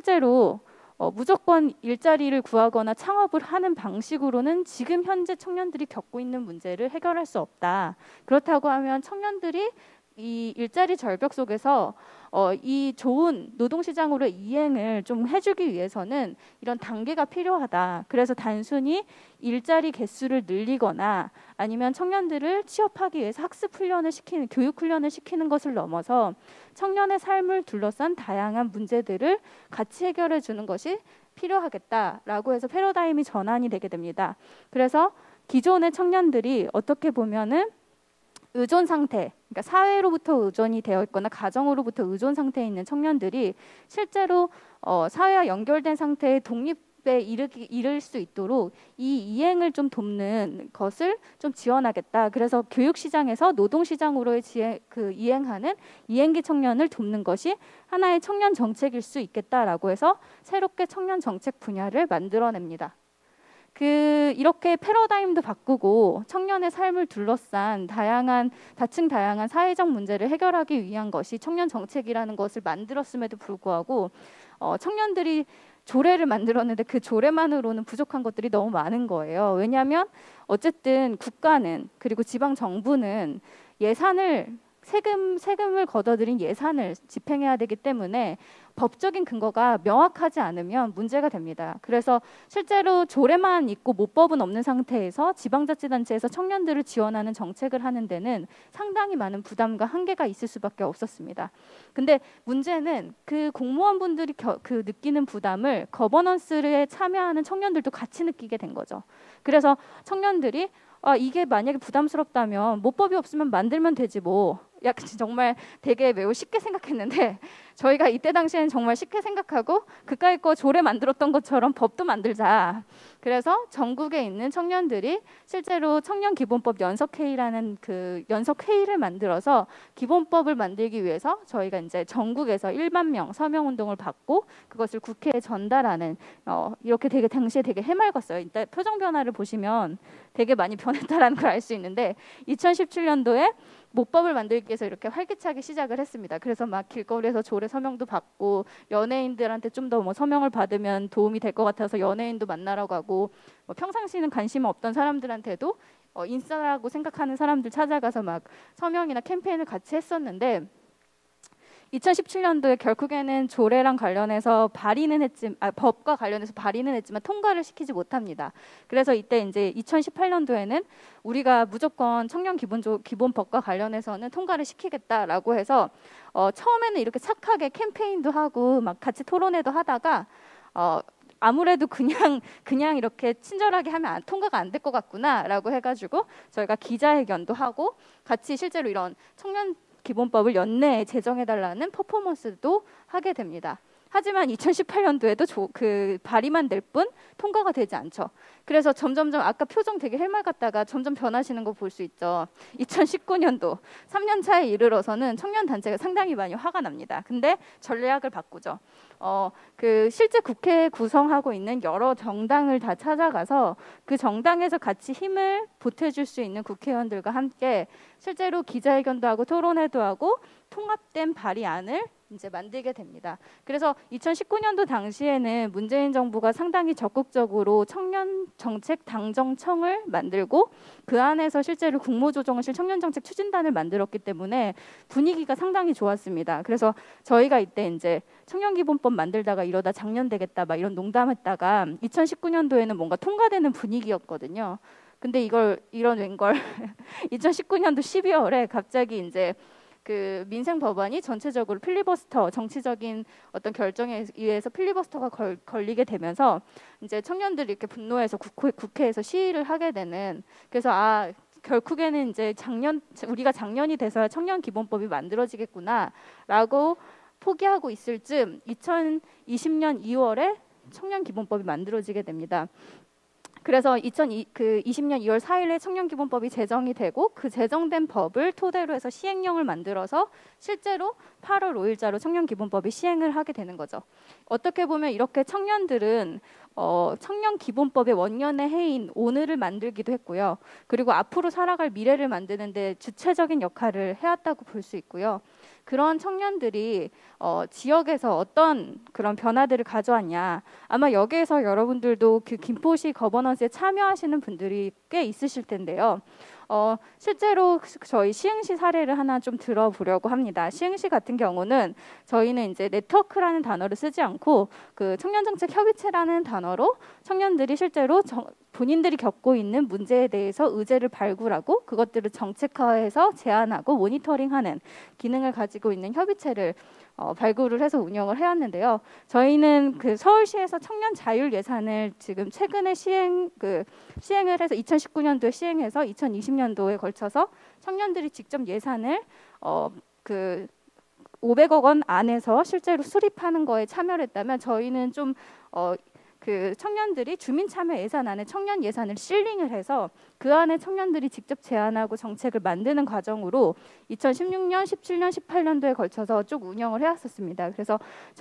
실제로 어, 무조건 일자리를 구하거나 창업을 하는 방식으로는 지금 현재 청년들이 겪고 있는 문제를 해결할 수 없다. 그렇다고 하면 청년들이 이 일자리 절벽 속에서 어, 이 좋은 노동시장으로의 이행을 좀 해주기 위해서는 이런 단계가 필요하다. 그래서 단순히 일자리 개수를 늘리거나 아니면 청년들을 취업하기 위해서 학습 훈련을 시키는, 교육 훈련을 시키는 것을 넘어서 청년의 삶을 둘러싼 다양한 문제들을 같이 해결해 주는 것이 필요하겠다라고 해서 패러다임이 전환이 되게 됩니다. 그래서 기존의 청년들이 어떻게 보면은 의존 상태, 그러니까 사회로부터 의존이 되어 있거나 가정으로부터 의존 상태에 있는 청년들이 실제로 어, 사회와 연결된 상태의 독립에 이르기, 이를 수 있도록 이 이행을 좀 돕는 것을 좀 지원하겠다. 그래서 교육시장에서 노동시장으로의 지혜, 그 이행하는 이행기 청년을 돕는 것이 하나의 청년 정책일 수 있겠다라고 해서 새롭게 청년 정책 분야를 만들어냅니다. 그 이렇게 패러다임도 바꾸고 청년의 삶을 둘러싼 다양한 다층 다양한 사회적 문제를 해결하기 위한 것이 청년 정책이라는 것을 만들었음에도 불구하고 어, 청년들이 조례를 만들었는데 그 조례만으로는 부족한 것들이 너무 많은 거예요. 왜냐하면 어쨌든 국가는 그리고 지방 정부는 예산을 세금, 세금을 걷어들인 예산을 집행해야 되기 때문에 법적인 근거가 명확하지 않으면 문제가 됩니다. 그래서 실제로 조례만 있고 모법은 없는 상태에서 지방자치단체에서 청년들을 지원하는 정책을 하는 데는 상당히 많은 부담과 한계가 있을 수밖에 없었습니다. 근데 문제는 그 공무원분들이 겨, 그 느끼는 부담을 거버넌스에 참여하는 청년들도 같이 느끼게 된 거죠. 그래서 청년들이 아, 이게 만약에 부담스럽다면 모법이 없으면 만들면 되지 뭐. 약간 정말 되게 매우 쉽게 생각했는데 저희가 이때 당시에는 정말 쉽게 생각하고 그까이 거 조례 만들었던 것처럼 법도 만들자. 그래서 전국에 있는 청년들이 실제로 청년기본법 연석회의라는 그 연석회의를 만들어서 기본법을 만들기 위해서 저희가 이제 전국에서 일만 명 서명운동을 받고 그것을 국회에 전달하는 어, 이렇게 되게 당시에 되게 해맑았어요. 일단 표정 변화를 보시면 되게 많이 변했다라는 걸 알 수 있는데 이천십칠 년도에 모법을 만들기 위해서 이렇게 활기차게 시작을 했습니다. 그래서 막 길거리에서 조례 서명도 받고 연예인들한테 좀 더 뭐 서명을 받으면 도움이 될 것 같아서 연예인도 만나러 가고 뭐 평상시는 관심 없던 사람들한테도 어, 인싸라고 생각하는 사람들 찾아가서 막 서명이나 캠페인을 같이 했었는데 이천십칠 년도에 결국에는 조례랑 관련해서 발의는 했지, 아, 법과 관련해서 발의는 했지만 통과를 시키지 못합니다. 그래서 이때 이제 이천십팔 년도에는 우리가 무조건 청년 기본조, 기본법과 관련해서는 통과를 시키겠다라고 해서 어, 처음에는 이렇게 착하게 캠페인도 하고 막 같이 토론회도 하다가 어, 아무래도 그냥 그냥 이렇게 친절하게 하면 안, 통과가 안 될 것 같구나라고 해가지고 저희가 기자회견도 하고 같이 실제로 이런 청년 기본법을 연내에 제정해달라는 퍼포먼스도 하게 됩니다. 하지만 이천십팔 년도에도 조, 그 발의만 될 뿐 통과가 되지 않죠. 그래서 점점점 아까 표정 되게 헬말 같다가 점점 변하시는 거 볼 수 있죠. 이천십구 년도 삼 년 차에 이르러서는 청년 단체가 상당히 많이 화가 납니다. 근데 전략을 바꾸죠. 어, 그 실제 국회에 구성하고 있는 여러 정당을 다 찾아가서 그 정당에서 같이 힘을 보태줄 수 있는 국회의원들과 함께 실제로 기자회견도 하고 토론회도 하고 통합된 발의안을 이제 만들게 됩니다. 그래서 이천십구 년도 당시에는 문재인 정부가 상당히 적극적으로 청년 정책 당정청을 만들고 그 안에서 실제로 국무조정실 청년정책 추진단을 만들었기 때문에 분위기가 상당히 좋았습니다. 그래서 저희가 이때 이제 청년기본법 만들다가 이러다 작년 되겠다 막 이런 농담했다가 이천십구 년도에는 뭔가 통과되는 분위기였거든요. 근데 이걸 이런 웬걸 이천십구 년도 십이월에 갑자기 이제 그 민생 법안이 전체적으로 필리버스터 정치적인 어떤 결정에 의해서 필리버스터가 걸, 걸리게 되면서 이제 청년들이 이렇게 분노해서 국회, 국회에서 시위를 하게 되는 그래서 아 결국에는 이제 작년 우리가 작년이 돼서야 청년 기본법이 만들어지겠구나라고 포기하고 있을 즈음 이천이십 년 이월에 청년 기본법이 만들어지게 됩니다. 그래서 이천이십 년 이월 사일에 청년기본법이 제정이 되고 그 제정된 법을 토대로 해서 시행령을 만들어서 실제로 팔월 오일자로 청년기본법이 시행을 하게 되는 거죠. 어떻게 보면 이렇게 청년들은 어, 청년기본법의 원년의 해인 오늘을 만들기도 했고요. 그리고 앞으로 살아갈 미래를 만드는 데 주체적인 역할을 해왔다고 볼 수 있고요. 그런 청년들이 어, 지역에서 어떤 그런 변화들을 가져왔냐. 아마 여기에서 여러분들도 그 김포시 거버넌스에 참여하시는 분들이 꽤 있으실 텐데요. 어, 실제로 저희 시흥시 사례를 하나 좀 들어보려고 합니다. 시흥시 같은 경우는 저희는 이제 네트워크라는 단어를 쓰지 않고 그 청년정책협의체라는 단어로 청년들이 실제로 정, 본인들이 겪고 있는 문제에 대해서 의제를 발굴하고 그것들을 정책화해서 제안하고 모니터링하는 기능을 가지고 있는 협의체를 어, 발굴을 해서 운영을 해왔는데요. 저희는 그 서울시에서 청년 자율 예산을 지금 최근에 시행 그 시행을 해서 이천십구 년도에 시행해서 이천이십 년도에 걸쳐서 청년들이 직접 예산을 어, 그 오백억 원 안에서 실제로 수립하는 거에 참여를 했다면 저희는 좀 어, 그 청년들이 주민참여 예산 안에 청년 예산을 실링을 해서 그 안에 청년들이 직접 제안하고 정책을 만드는 과정으로 이천십육 년, 십칠 년, 십팔 년도에 걸쳐서 쭉 운영을 해왔었습니다. 그래서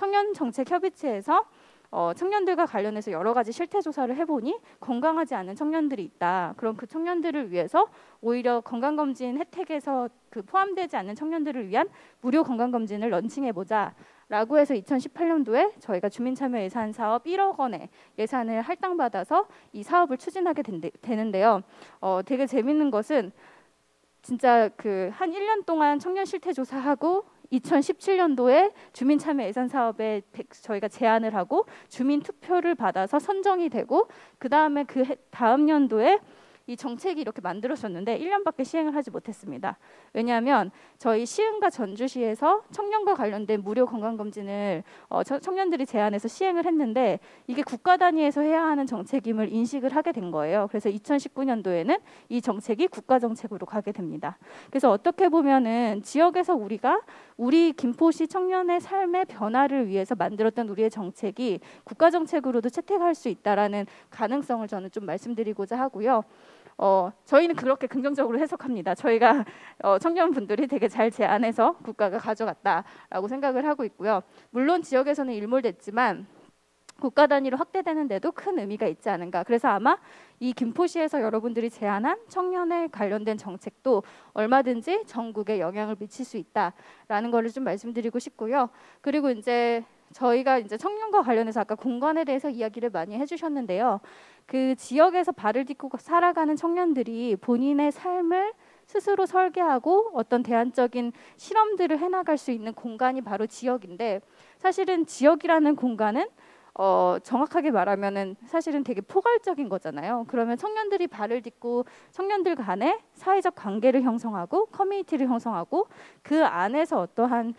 청년정책협의체에서 어, 청년들과 관련해서 여러 가지 실태 조사를 해보니 건강하지 않은 청년들이 있다. 그럼 그 청년들을 위해서 오히려 건강검진 혜택에서 그 포함되지 않는 청년들을 위한 무료 건강검진을 런칭해보자. 라고 해서 이천십팔 년도에 저희가 주민참여 예산 사업 일억 원의 예산을 할당받아서 이 사업을 추진하게 된대, 되는데요. 어, 되게 재밌는 것은 진짜 그 한 일 년 동안 청년 실태 조사하고 이천십칠 년도에 주민참여 예산 사업에 저희가 제안을 하고 주민 투표를 받아서 선정이 되고 그 다음에 그 다음 년도에 이 정책이 이렇게 만들어졌는데 일 년밖에 시행을 하지 못했습니다. 왜냐하면 저희 시흥과 전주시에서 청년과 관련된 무료 건강검진을 어, 청년들이 제안해서 시행을 했는데 이게 국가 단위에서 해야 하는 정책임을 인식을 하게 된 거예요. 그래서 이천십구 년도에는 이 정책이 국가 정책으로 가게 됩니다. 그래서 어떻게 보면은 지역에서 우리가 우리 김포시 청년의 삶의 변화를 위해서 만들었던 우리의 정책이 국가 정책으로도 채택할 수 있다라는 가능성을 저는 좀 말씀드리고자 하고요. 어, 저희는 그렇게 긍정적으로 해석합니다. 저희가 어, 청년분들이 되게 잘 제안해서 국가가 가져갔다라고 생각을 하고 있고요. 물론 지역에서는 일몰됐지만 국가 단위로 확대되는 데도 큰 의미가 있지 않은가. 그래서 아마 이 김포시에서 여러분들이 제안한 청년에 관련된 정책도 얼마든지 전국에 영향을 미칠 수 있다라는 거를 좀 말씀드리고 싶고요. 그리고 이제 저희가 이제 청년과 관련해서 아까 공간에 대해서 이야기를 많이 해주셨는데요. 그 지역에서 발을 딛고 살아가는 청년들이 본인의 삶을 스스로 설계하고 어떤 대안적인 실험들을 해나갈 수 있는 공간이 바로 지역인데, 사실은 지역이라는 공간은 어, 정확하게 말하면은 사실은 되게 포괄적인 거잖아요. 그러면 청년들이 발을 딛고 청년들 간에 사회적 관계를 형성하고 커뮤니티를 형성하고 그 안에서 어떠한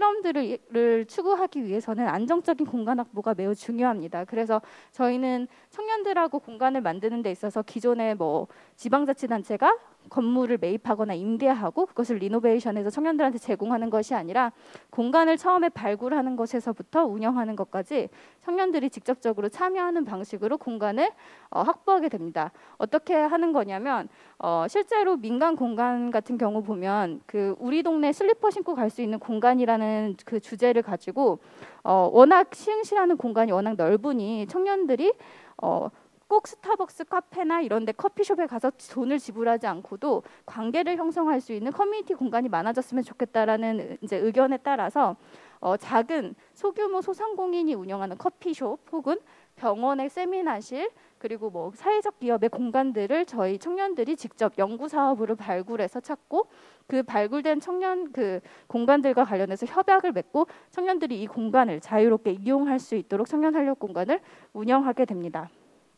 실험들을 추구하기 위해서는 안정적인 공간 확보가 매우 중요합니다. 그래서 저희는 청년들하고 공간을 만드는 데 있어서 기존의 뭐 지방자치단체가 건물을 매입하거나 임대하고 그것을 리노베이션해서 청년들한테 제공하는 것이 아니라 공간을 처음에 발굴하는 것에서부터 운영하는 것까지 청년들이 직접적으로 참여하는 방식으로 공간을 어, 확보하게 됩니다. 어떻게 하는 거냐면 어, 실제로 민간 공간 같은 경우 보면 그 우리 동네 슬리퍼 신고 갈 수 있는 공간이라는 그 주제를 가지고 어, 워낙 시흥시라는 공간이 워낙 넓으니 청년들이 어, 꼭 스타벅스 카페나 이런 데 커피숍에 가서 돈을 지불하지 않고도 관계를 형성할 수 있는 커뮤니티 공간이 많아졌으면 좋겠다라는 이제 의견에 따라서 어, 작은 소규모 소상공인이 운영하는 커피숍 혹은 병원의 세미나실 그리고 뭐 사회적 기업의 공간들을 저희 청년들이 직접 연구 사업으로 발굴해서 찾고 그 발굴된 청년 그 공간들과 관련해서 협약을 맺고 청년들이 이 공간을 자유롭게 이용할 수 있도록 청년 활력 공간을 운영하게 됩니다.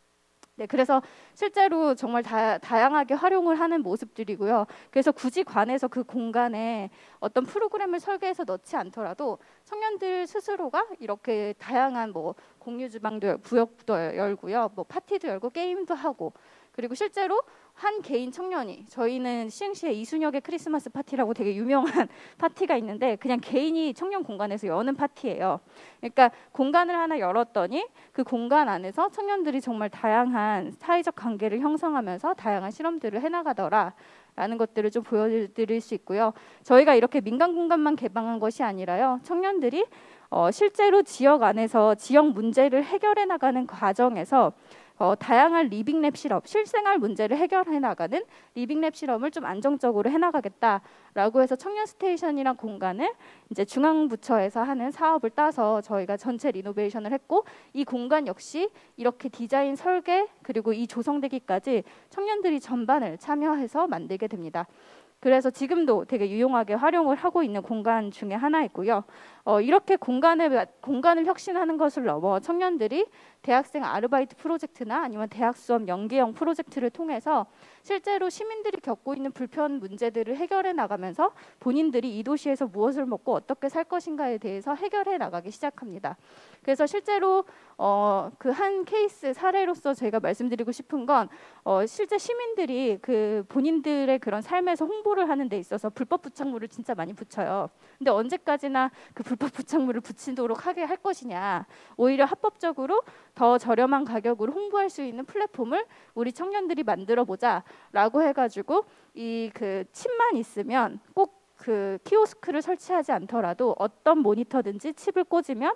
네, 그래서 실제로 정말 다, 다양하게 활용을 하는 모습들이고요. 그래서 굳이 관에서 그 공간에 어떤 프로그램을 설계해서 넣지 않더라도 청년들 스스로가 이렇게 다양한 뭐 공유 주방도 부역도 열고요, 뭐 파티도 열고 게임도 하고, 그리고 실제로 한 개인 청년이, 저희는 시흥시에 이순혁의 크리스마스 파티라고 되게 유명한 파티가 있는데 그냥 개인이 청년 공간에서 여는 파티예요. 그러니까 공간을 하나 열었더니 그 공간 안에서 청년들이 정말 다양한 사회적 관계를 형성하면서 다양한 실험들을 해나가더라 라는 것들을 좀 보여드릴 수 있고요. 저희가 이렇게 민간 공간만 개방한 것이 아니라요, 청년들이 어, 실제로 지역 안에서 지역 문제를 해결해 나가는 과정에서 어, 다양한 리빙랩 실험, 실생활 문제를 해결해 나가는 리빙랩 실험을 좀 안정적으로 해나가겠다라고 해서 청년 스테이션이란 공간을 이제 중앙부처에서 하는 사업을 따서 저희가 전체 리노베이션을 했고, 이 공간 역시 이렇게 디자인 설계 그리고 이 조성되기까지 청년들이 전반을 참여해서 만들게 됩니다. 그래서 지금도 되게 유용하게 활용을 하고 있는 공간 중에 하나이고요. 어, 이렇게 공간을, 공간을 혁신하는 것을 넘어 청년들이 대학생 아르바이트 프로젝트나 아니면 대학 수업 연계형 프로젝트를 통해서 실제로 시민들이 겪고 있는 불편 문제들을 해결해 나가면서 본인들이 이 도시에서 무엇을 먹고 어떻게 살 것인가에 대해서 해결해 나가기 시작합니다. 그래서 실제로 어, 그 한 케이스 사례로서 제가 말씀드리고 싶은 건 어, 실제 시민들이 그 본인들의 그런 삶에서 홍보를 하는 데 있어서 불법 부착물을 진짜 많이 붙여요. 근데 언제까지나 그 불법 부착물을 붙이도록 하게 할 것이냐, 오히려 합법적으로 더 저렴한 가격으로 홍보할 수 있는 플랫폼을 우리 청년들이 만들어 보자라고 해가지고 이 그 칩만 있으면 꼭 그 키오스크를 설치하지 않더라도 어떤 모니터든지 칩을 꽂으면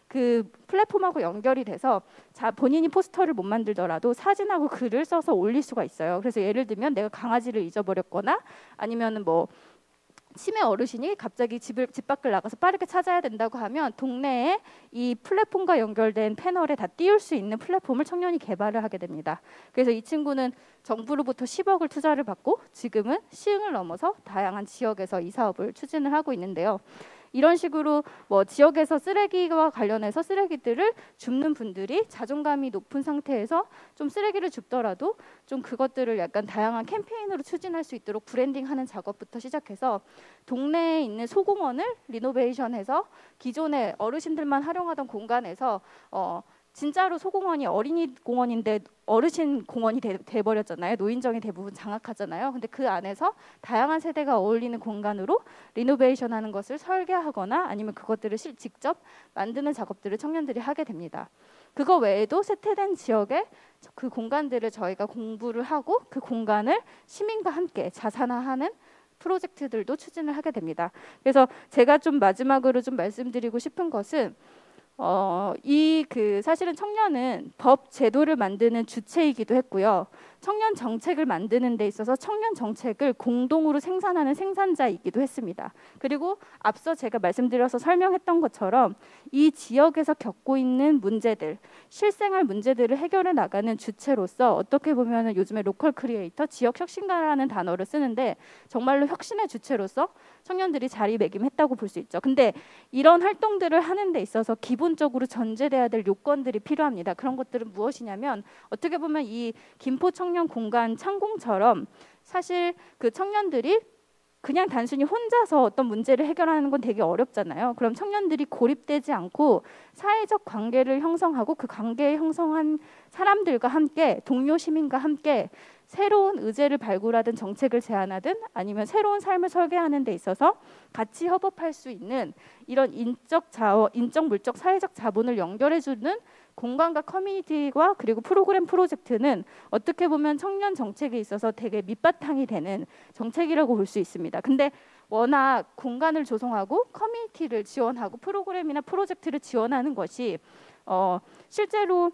그 플랫폼하고 연결이 돼서 자 본인이 포스터를 못 만들더라도 사진하고 글을 써서 올릴 수가 있어요. 그래서 예를 들면 내가 강아지를 잊어버렸거나 아니면은 뭐 치매 어르신이 갑자기 집을 집 밖을 나가서 빠르게 찾아야 된다고 하면 동네에 이 플랫폼과 연결된 패널에 다 띄울 수 있는 플랫폼을 청년이 개발을 하게 됩니다. 그래서 이 친구는 정부로부터 십억을 투자를 받고 지금은 시흥을 넘어서 다양한 지역에서 이 사업을 추진을 하고 있는데요. 이런 식으로 뭐 지역에서 쓰레기와 관련해서 쓰레기들을 줍는 분들이 자존감이 높은 상태에서 좀 쓰레기를 줍더라도 좀 그것들을 약간 다양한 캠페인으로 추진할 수 있도록 브랜딩하는 작업부터 시작해서 동네에 있는 소공원을 리노베이션해서 기존에 어르신들만 활용하던 공간에서 어 진짜로 소공원이 어린이 공원인데 어르신 공원이 돼, 돼버렸잖아요. 노인정이 대부분 장악하잖아요. 근데 그 안에서 다양한 세대가 어울리는 공간으로 리노베이션하는 것을 설계하거나 아니면 그것들을 실, 직접 만드는 작업들을 청년들이 하게 됩니다. 그거 외에도 세태된 지역에 그 공간들을 저희가 공부를 하고 그 공간을 시민과 함께 자산화하는 프로젝트들도 추진을 하게 됩니다. 그래서 제가 좀 마지막으로 좀 말씀드리고 싶은 것은 어, 이 그 사실은 청년은 법 제도를 만드는 주체이기도 했고요. 청년 정책을 만드는 데 있어서 청년 정책을 공동으로 생산하는 생산자이기도 했습니다. 그리고 앞서 제가 말씀드려서 설명했던 것처럼 이 지역에서 겪고 있는 문제들, 실생활 문제들을 해결해 나가는 주체로서 어떻게 보면 요즘에 로컬 크리에이터, 지역 혁신가라는 단어를 쓰는데 정말로 혁신의 주체로서 청년들이 자리매김했다고 볼 수 있죠. 근데 이런 활동들을 하는 데 있어서 기본적으로 전제돼야 될 요건들이 필요합니다. 그런 것들은 무엇이냐면 어떻게 보면 이 김포 청년 공간 창공처럼 사실 그 청년들이 그냥 단순히 혼자서 어떤 문제를 해결하는 건 되게 어렵잖아요. 그럼 청년들이 고립되지 않고 사회적 관계를 형성하고 그 관계에 형성한 사람들과 함께 동료 시민과 함께 새로운 의제를 발굴하든 정책을 제안하든 아니면 새로운 삶을 설계하는 데 있어서 같이 협업할 수 있는 이런 인적 자원, 인적 물적 사회적 자본을 연결해주는 공간과 커뮤니티와 그리고 프로그램 프로젝트는 어떻게 보면 청년 정책에 있어서 되게 밑바탕이 되는 정책이라고 볼 수 있습니다. 근데 워낙 공간을 조성하고 커뮤니티를 지원하고 프로그램이나 프로젝트를 지원하는 것이 어, 실제로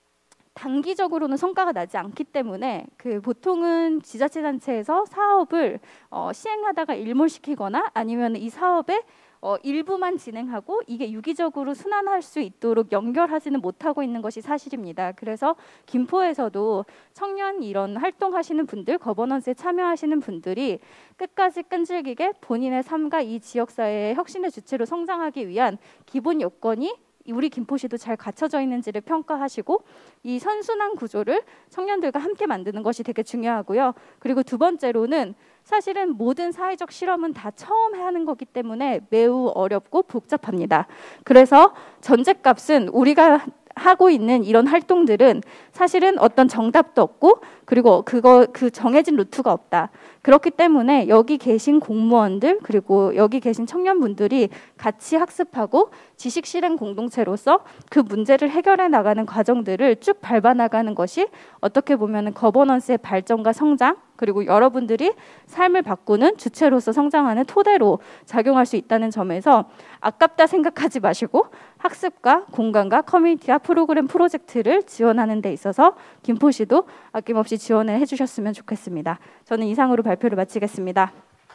단기적으로는 성과가 나지 않기 때문에 그 보통은 지자체단체에서 사업을 어, 시행하다가 일몰시키거나 아니면 이 사업에 어, 일부만 진행하고 이게 유기적으로 순환할 수 있도록 연결하지는 못하고 있는 것이 사실입니다. 그래서 김포에서도 청년 이런 활동하시는 분들, 거버넌스에 참여하시는 분들이 끝까지 끈질기게 본인의 삶과 이 지역사회의 혁신의 주체로 성장하기 위한 기본 요건이 우리 김포시도 잘 갖춰져 있는지를 평가하시고 이 선순환 구조를 청년들과 함께 만드는 것이 되게 중요하고요. 그리고 두 번째로는 사실은 모든 사회적 실험은 다 처음 하는 거기 때문에 매우 어렵고 복잡합니다. 그래서 전제값은 우리가 하고 있는 이런 활동들은 사실은 어떤 정답도 없고 그리고 그거 그 정해진 루트가 없다. 그렇기 때문에 여기 계신 공무원들 그리고 여기 계신 청년분들이 같이 학습하고 지식 실행 공동체로서 그 문제를 해결해 나가는 과정들을 쭉 밟아 나가는 것이 어떻게 보면 거버넌스의 발전과 성장 그리고 여러분들이 삶을 바꾸는 주체로서 성장하는 토대로 작용할 수 있다는 점에서 아깝다 생각하지 마시고 학습과 공간과 커뮤니티와 프로그램 프로젝트를 지원하는 데 있어서 김포시도 아낌없이 지원을 해주셨으면 좋겠습니다. 저는 이상으로 발표를 마치겠습니다.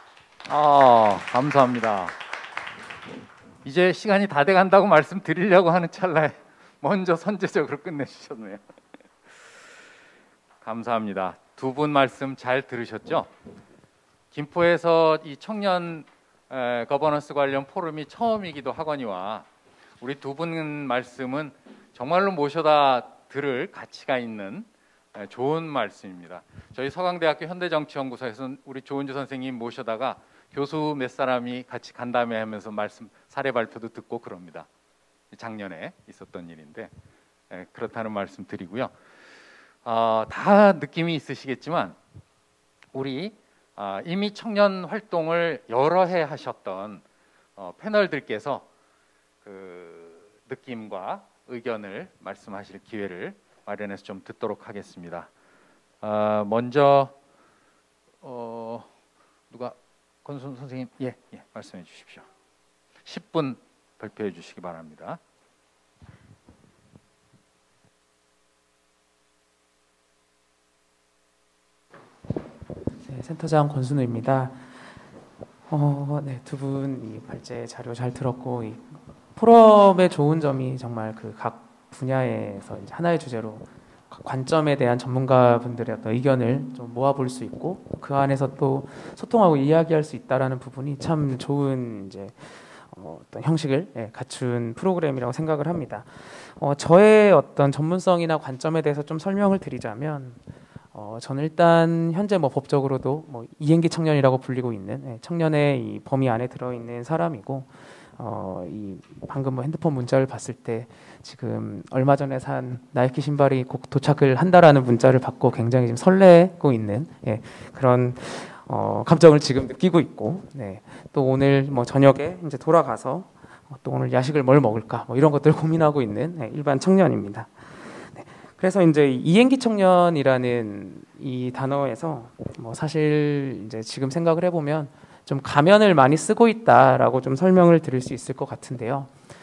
아, 감사합니다. 이제 시간이 다 돼간다고 말씀드리려고 하는 찰나에 먼저 선제적으로 끝내주셨네요. 감사합니다. 두 분 말씀 잘 들으셨죠? 김포에서 이 청년 에, 거버넌스 관련 포럼이 처음이기도 하거니와 우리 두 분 말씀은 정말로 모셔다 들을 가치가 있는 에, 좋은 말씀입니다. 저희 서강대학교 현대정치연구소에서는 우리 조은주 선생님 모셔다가 교수 몇 사람이 같이 간담회 하면서 말씀 사례 발표도 듣고 그럽니다. 작년에 있었던 일인데 에, 그렇다는 말씀 드리고요. 어, 다 느낌이 있으시겠지만 우리 어, 이미 청년 활동을 여러 해 하셨던 어, 패널들께서 그 느낌과 의견을 말씀하실 기회를 마련해서 좀 듣도록 하겠습니다. 어, 먼저 어, 누가 권순 선생님 예, 예 말씀해 주십시오. 십 분 발표해 주시기 바랍니다. 네, 센터장 권순우입니다. 어, 네, 두 분 이 발제 자료 잘 들었고 이 포럼의 좋은 점이 정말 그 각 분야에서 이제 하나의 주제로 관점에 대한 전문가분들의 어떤 의견을 좀 모아볼 수 있고 그 안에서 또 소통하고 이야기할 수 있다라는 부분이 참 좋은 이제 어, 어떤 형식을 예, 갖춘 프로그램이라고 생각을 합니다. 어, 저의 어떤 전문성이나 관점에 대해서 좀 설명을 드리자면. 어, 저는 일단 현재 뭐 법적으로도 뭐 이행기 청년이라고 불리고 있는 예, 청년의 이 범위 안에 들어 있는 사람이고, 어, 이 방금 뭐 핸드폰 문자를 봤을 때 지금 얼마 전에 산 나이키 신발이 곧 도착을 한다라는 문자를 받고 굉장히 지금 설레고 있는 예, 그런 어, 감정을 지금 느끼고 있고, 네, 또 오늘 뭐 저녁에 이제 돌아가서 또 오늘 야식을 뭘 먹을까 뭐 이런 것들 고민하고 있는 예, 일반 청년입니다. 그래서 이제 이행기 청년이라는 이 단어에서 뭐 사실 이제 지금 생각을 해보면 좀 가면을 많이 쓰고 있다라고 좀 설명을 드릴 수 있을 것 같은데요.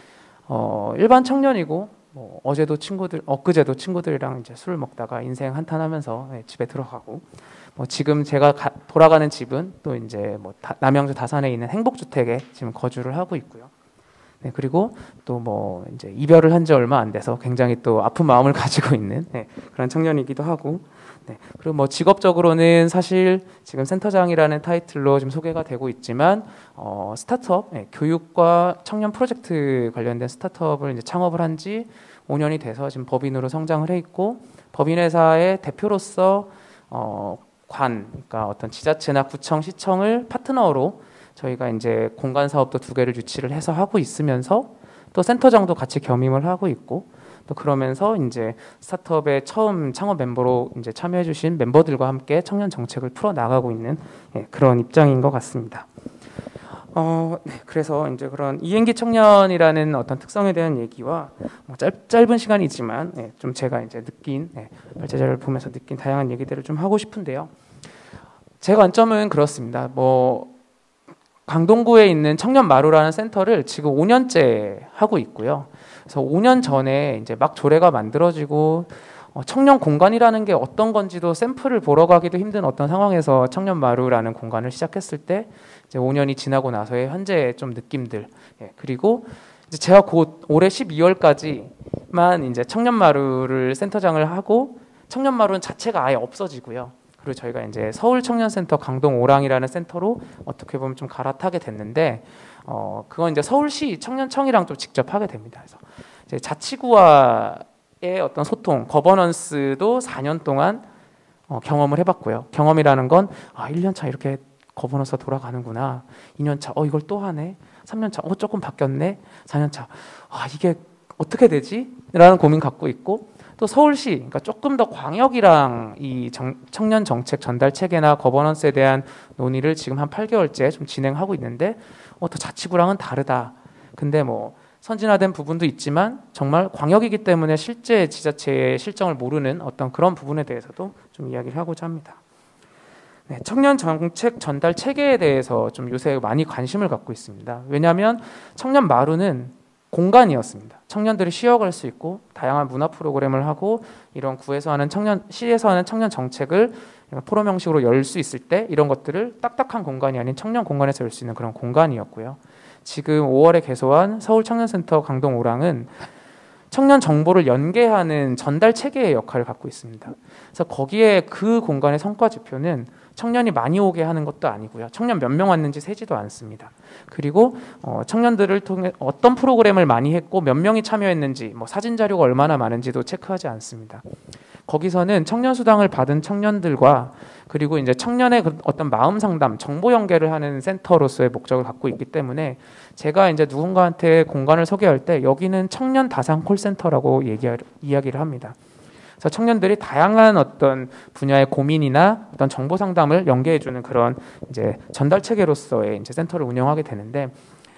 어, 일반 청년이고 뭐 어제도 친구들, 엊그제도 친구들이랑 이제 술을 먹다가 인생 한탄하면서 네, 집에 들어가고, 뭐 지금 제가 가, 돌아가는 집은 또 이제 뭐 다, 남양주 다산에 있는 행복주택에 지금 거주를 하고 있고요. 네, 그리고 또 뭐 이제 이별을 한 지 얼마 안 돼서 굉장히 또 아픈 마음을 가지고 있는 네, 그런 청년이기도 하고, 네, 그리고 뭐 직업적으로는 사실 지금 센터장이라는 타이틀로 좀 소개가 되고 있지만 어, 스타트업, 네, 교육과 청년 프로젝트 관련된 스타트업을 이제 창업을 한 지 오 년이 돼서 지금 법인으로 성장을 해 있고, 법인회사의 대표로서 어, 관, 그러니까 어떤 지자체나 구청, 시청을 파트너로 저희가 이제 공간 사업도 두 개를 유치를 해서 하고 있으면서 또 센터장도 같이 겸임을 하고 있고, 또 그러면서 이제 스타트업의 처음 창업 멤버로 이제 참여해주신 멤버들과 함께 청년 정책을 풀어 나가고 있는 예, 그런 입장인 것 같습니다. 어, 네, 그래서 이제 그런 이행기 청년이라는 어떤 특성에 대한 얘기와 뭐 짧, 짧은 시간이지만 예, 좀 제가 이제 느낀 예, 발제자를 보면서 느낀 다양한 얘기들을 좀 하고 싶은데요. 제 관점은 그렇습니다. 뭐 강동구에 있는 청년마루라는 센터를 지금 오 년째 하고 있고요. 그래서 오 년 전에 이제 막 조례가 만들어지고 어, 청년 공간이라는 게 어떤 건지도 샘플을 보러 가기도 힘든 어떤 상황에서 청년마루라는 공간을 시작했을 때 이제 오 년이 지나고 나서의 현재의 좀 느낌들, 예, 그리고 이제 제가 곧 올해 십이 월까지만 이제 청년마루를 센터장을 하고 청년마루는 자체가 아예 없어지고요. 그리고 저희가 이제 서울청년센터 강동 오랑이라는 센터로 어떻게 보면 좀 갈아타게 됐는데, 어 그건 이제 서울시 청년청이랑 또 직접 하게 됩니다. 그래서 이제 자치구와의 어떤 소통, 거버넌스도 사 년 동안 어, 경험을 해봤고요. 경험이라는 건 아, 일 년 차 이렇게 거버넌스가 돌아가는구나. 이 년 차, 어 이걸 또 하네. 삼 년 차, 어 조금 바뀌었네. 사 년 차, 아 이게 어떻게 되지? 라는 고민 갖고 있고, 또 서울시, 그러니까 조금 더 광역이랑 이 정, 청년 정책 전달 체계나 거버넌스에 대한 논의를 지금 한 팔 개월째 좀 진행하고 있는데, 어, 또 자치구랑은 다르다. 근데 뭐 선진화된 부분도 있지만 정말 광역이기 때문에 실제 지자체의 실정을 모르는 어떤 그런 부분에 대해서도 좀 이야기를 하고자 합니다. 네, 청년 정책 전달 체계에 대해서 좀 요새 많이 관심을 갖고 있습니다. 왜냐하면 청년 마루는 공간이었습니다. 청년들이 쉬어갈 수 있고 다양한 문화 프로그램을 하고 이런 구에서 하는 청년, 시에서 하는 청년 정책을 포럼 형식으로 열 수 있을 때 이런 것들을 딱딱한 공간이 아닌 청년 공간에서 열 수 있는 그런 공간이었고요. 지금 오월에 개소한 서울청년센터 강동 오랑은 청년 정보를 연계하는 전달 체계의 역할을 갖고 있습니다. 그래서 거기에 그 공간의 성과 지표는 청년이 많이 오게 하는 것도 아니고요. 청년 몇 명 왔는지 세지도 않습니다. 그리고 어, 청년들을 통해 어떤 프로그램을 많이 했고 몇 명이 참여했는지, 뭐 사진 자료가 얼마나 많은지도 체크하지 않습니다. 거기서는 청년 수당을 받은 청년들과 그리고 이제 청년의 어떤 마음 상담, 정보 연계를 하는 센터로서의 목적을 갖고 있기 때문에 제가 이제 누군가한테 공간을 소개할 때 여기는 청년 다산 콜센터라고 얘기 이야기를 합니다. 그래서 청년들이 다양한 어떤 분야의 고민이나 어떤 정보 상담을 연계해주는 그런 이제 전달 체계로서의 이제 센터를 운영하게 되는데,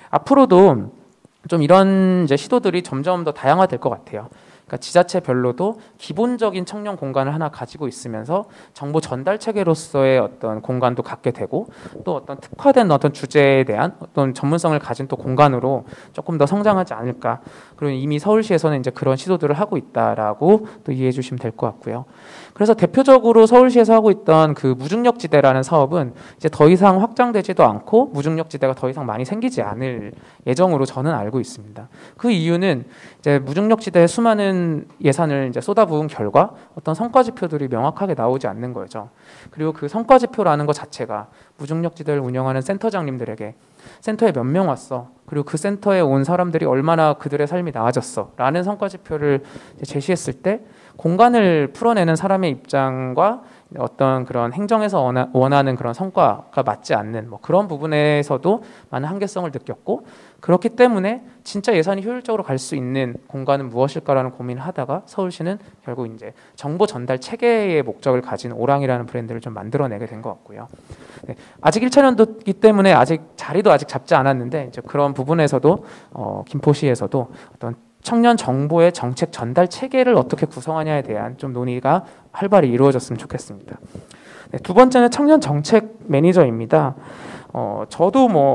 앞으로도 좀 이런 이제 시도들이 점점 더 다양화될 것 같아요. 그러니까 지자체별로도 기본적인 청년 공간을 하나 가지고 있으면서 정보 전달 체계로서의 어떤 공간도 갖게 되고, 또 어떤 특화된 어떤 주제에 대한 어떤 전문성을 가진 또 공간으로 조금 더 성장하지 않을까. 그리고 이미 서울시에서는 이제 그런 시도들을 하고 있다라고 또 이해해 주시면 될 것 같고요. 그래서 대표적으로 서울시에서 하고 있던 그 무중력지대라는 사업은 이제 더 이상 확장되지도 않고 무중력지대가 더 이상 많이 생기지 않을 예정으로 저는 알고 있습니다. 그 이유는 이제 무중력지대에 수많은 예산을 이제 쏟아부은 결과 어떤 성과 지표들이 명확하게 나오지 않는 거죠. 그리고 그 성과 지표라는 것 자체가 무중력지대를 운영하는 센터장님들에게 센터에 몇 명 왔어, 그리고 그 센터에 온 사람들이 얼마나 그들의 삶이 나아졌어 라는 성과 지표를 제시했을 때 공간을 풀어내는 사람의 입장과 어떤 그런 행정에서 원하, 원하는 그런 성과가 맞지 않는 뭐 그런 부분에서도 많은 한계성을 느꼈고, 그렇기 때문에 진짜 예산이 효율적으로 갈 수 있는 공간은 무엇일까라는 고민을 하다가 서울시는 결국 이제 정보 전달 체계의 목적을 가진 오랑이라는 브랜드를 좀 만들어내게 된 것 같고요. 네, 아직 일 차년도이기 때문에 아직 자리도 아직 잡지 않았는데 이제 그런 부분에서도 어, 김포시에서도 어떤 청년 정보의 정책 전달 체계를 어떻게 구성하냐에 대한 좀 논의가 활발히 이루어졌으면 좋겠습니다. 네, 두 번째는 청년 정책 매니저입니다. 어, 저도 뭐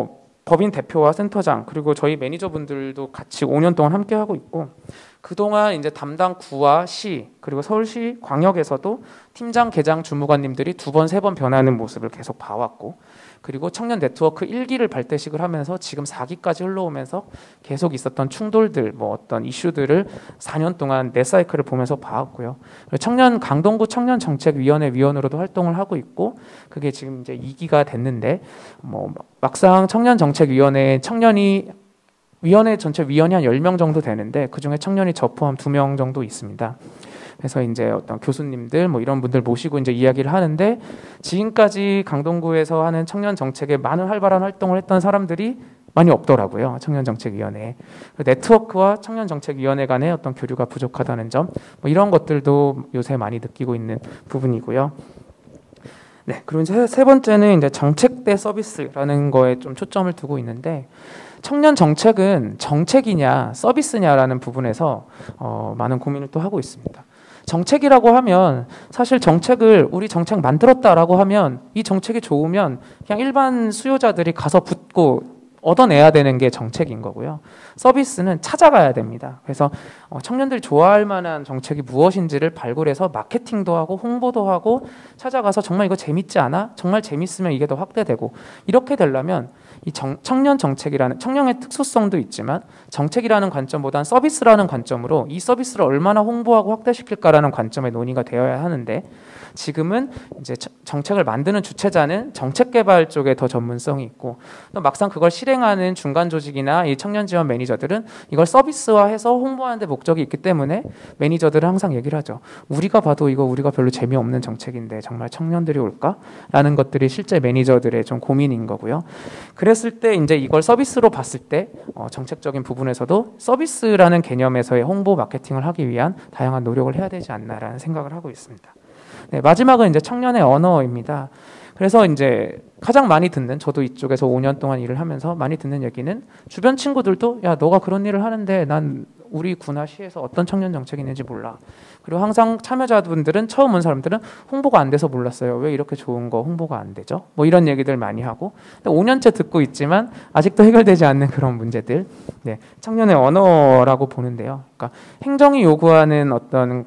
법인 대표와 센터장 그리고 저희 매니저분들도 같이 오 년 동안 함께 하고 있고 그동안 이제 담당 구와 시 그리고 서울시 광역에서도 팀장, 계장, 주무관님들이 두 번, 세 번 변하는 모습을 계속 봐왔고 그리고 청년 네트워크 일 기를 발대식을 하면서 지금 사 기까지 흘러오면서 계속 있었던 충돌들, 뭐 어떤 이슈들을 사 년 동안 네 사이클을 보면서 봐왔고요. 청년 강동구 청년정책위원회 위원으로도 활동을 하고 있고 그게 지금 이제 이 기가 됐는데 뭐 막상 청년정책위원회에 청년이 위원회 전체 위원이 한 열 명 정도 되는데 그중에 청년이 저 포함 두 명 정도 있습니다. 그래서 이제 어떤 교수님들 뭐 이런 분들 모시고 이제 이야기를 하는데 지금까지 강동구에서 하는 청년 정책에 많은 활발한 활동을 했던 사람들이 많이 없더라고요. 청년정책위원회 네트워크와 청년정책위원회 간의 어떤 교류가 부족하다는 점, 뭐 이런 것들도 요새 많이 느끼고 있는 부분이고요. 네, 그리고 이제 세 번째는 이제 정책대 서비스라는 거에 좀 초점을 두고 있는데. 청년 정책은 정책이냐 서비스냐라는 부분에서 어, 많은 고민을 또 하고 있습니다. 정책이라고 하면 사실 정책을 우리 정책 만들었다라고 하면 이 정책이 좋으면 그냥 일반 수요자들이 가서 붙고 얻어내야 되는 게 정책인 거고요. 서비스는 찾아가야 됩니다. 그래서 청년들이 좋아할 만한 정책이 무엇인지를 발굴해서 마케팅도 하고 홍보도 하고 찾아가서 정말 이거 재밌지 않아? 정말 재밌으면 이게 더 확대되고 이렇게 되려면 이 정, 청년 정책이라는 청년의 특수성도 있지만 정책이라는 관점보다는 서비스라는 관점으로 이 서비스를 얼마나 홍보하고 확대시킬까라는 관점의 논의가 되어야 하는데 지금은 이제 정책을 만드는 주체자는 정책 개발 쪽에 더 전문성이 있고 또 막상 그걸 실행하는 중간 조직이나 이 청년 지원 매니저들은 이걸 서비스화해서 홍보하는 데 목적이 있기 때문에 매니저들은 항상 얘기를 하죠. 우리가 봐도 이거 우리가 별로 재미없는 정책인데 정말 청년들이 올까? 라는 것들이 실제 매니저들의 좀 고민인 거고요. 그랬을 때 이제 이걸 서비스로 봤을 때 어, 정책적인 부분에서도 서비스라는 개념에서의 홍보 마케팅을 하기 위한 다양한 노력을 해야 되지 않나라는 생각을 하고 있습니다. 네, 마지막은 이제 청년의 언어입니다. 그래서 이제 가장 많이 듣는 저도 이쪽에서 오 년 동안 일을 하면서 많이 듣는 얘기는 주변 친구들도 야 너가 그런 일을 하는데 난 우리 구나 시에서 어떤 청년 정책이 있는지 몰라. 그리고 항상 참여자분들은 처음 온 사람들은 홍보가 안 돼서 몰랐어요. 왜 이렇게 좋은 거 홍보가 안 되죠? 뭐 이런 얘기들 많이 하고 오 년째 듣고 있지만 아직도 해결되지 않는 그런 문제들. 네, 청년의 언어라고 보는데요. 그러니까 행정이 요구하는 어떤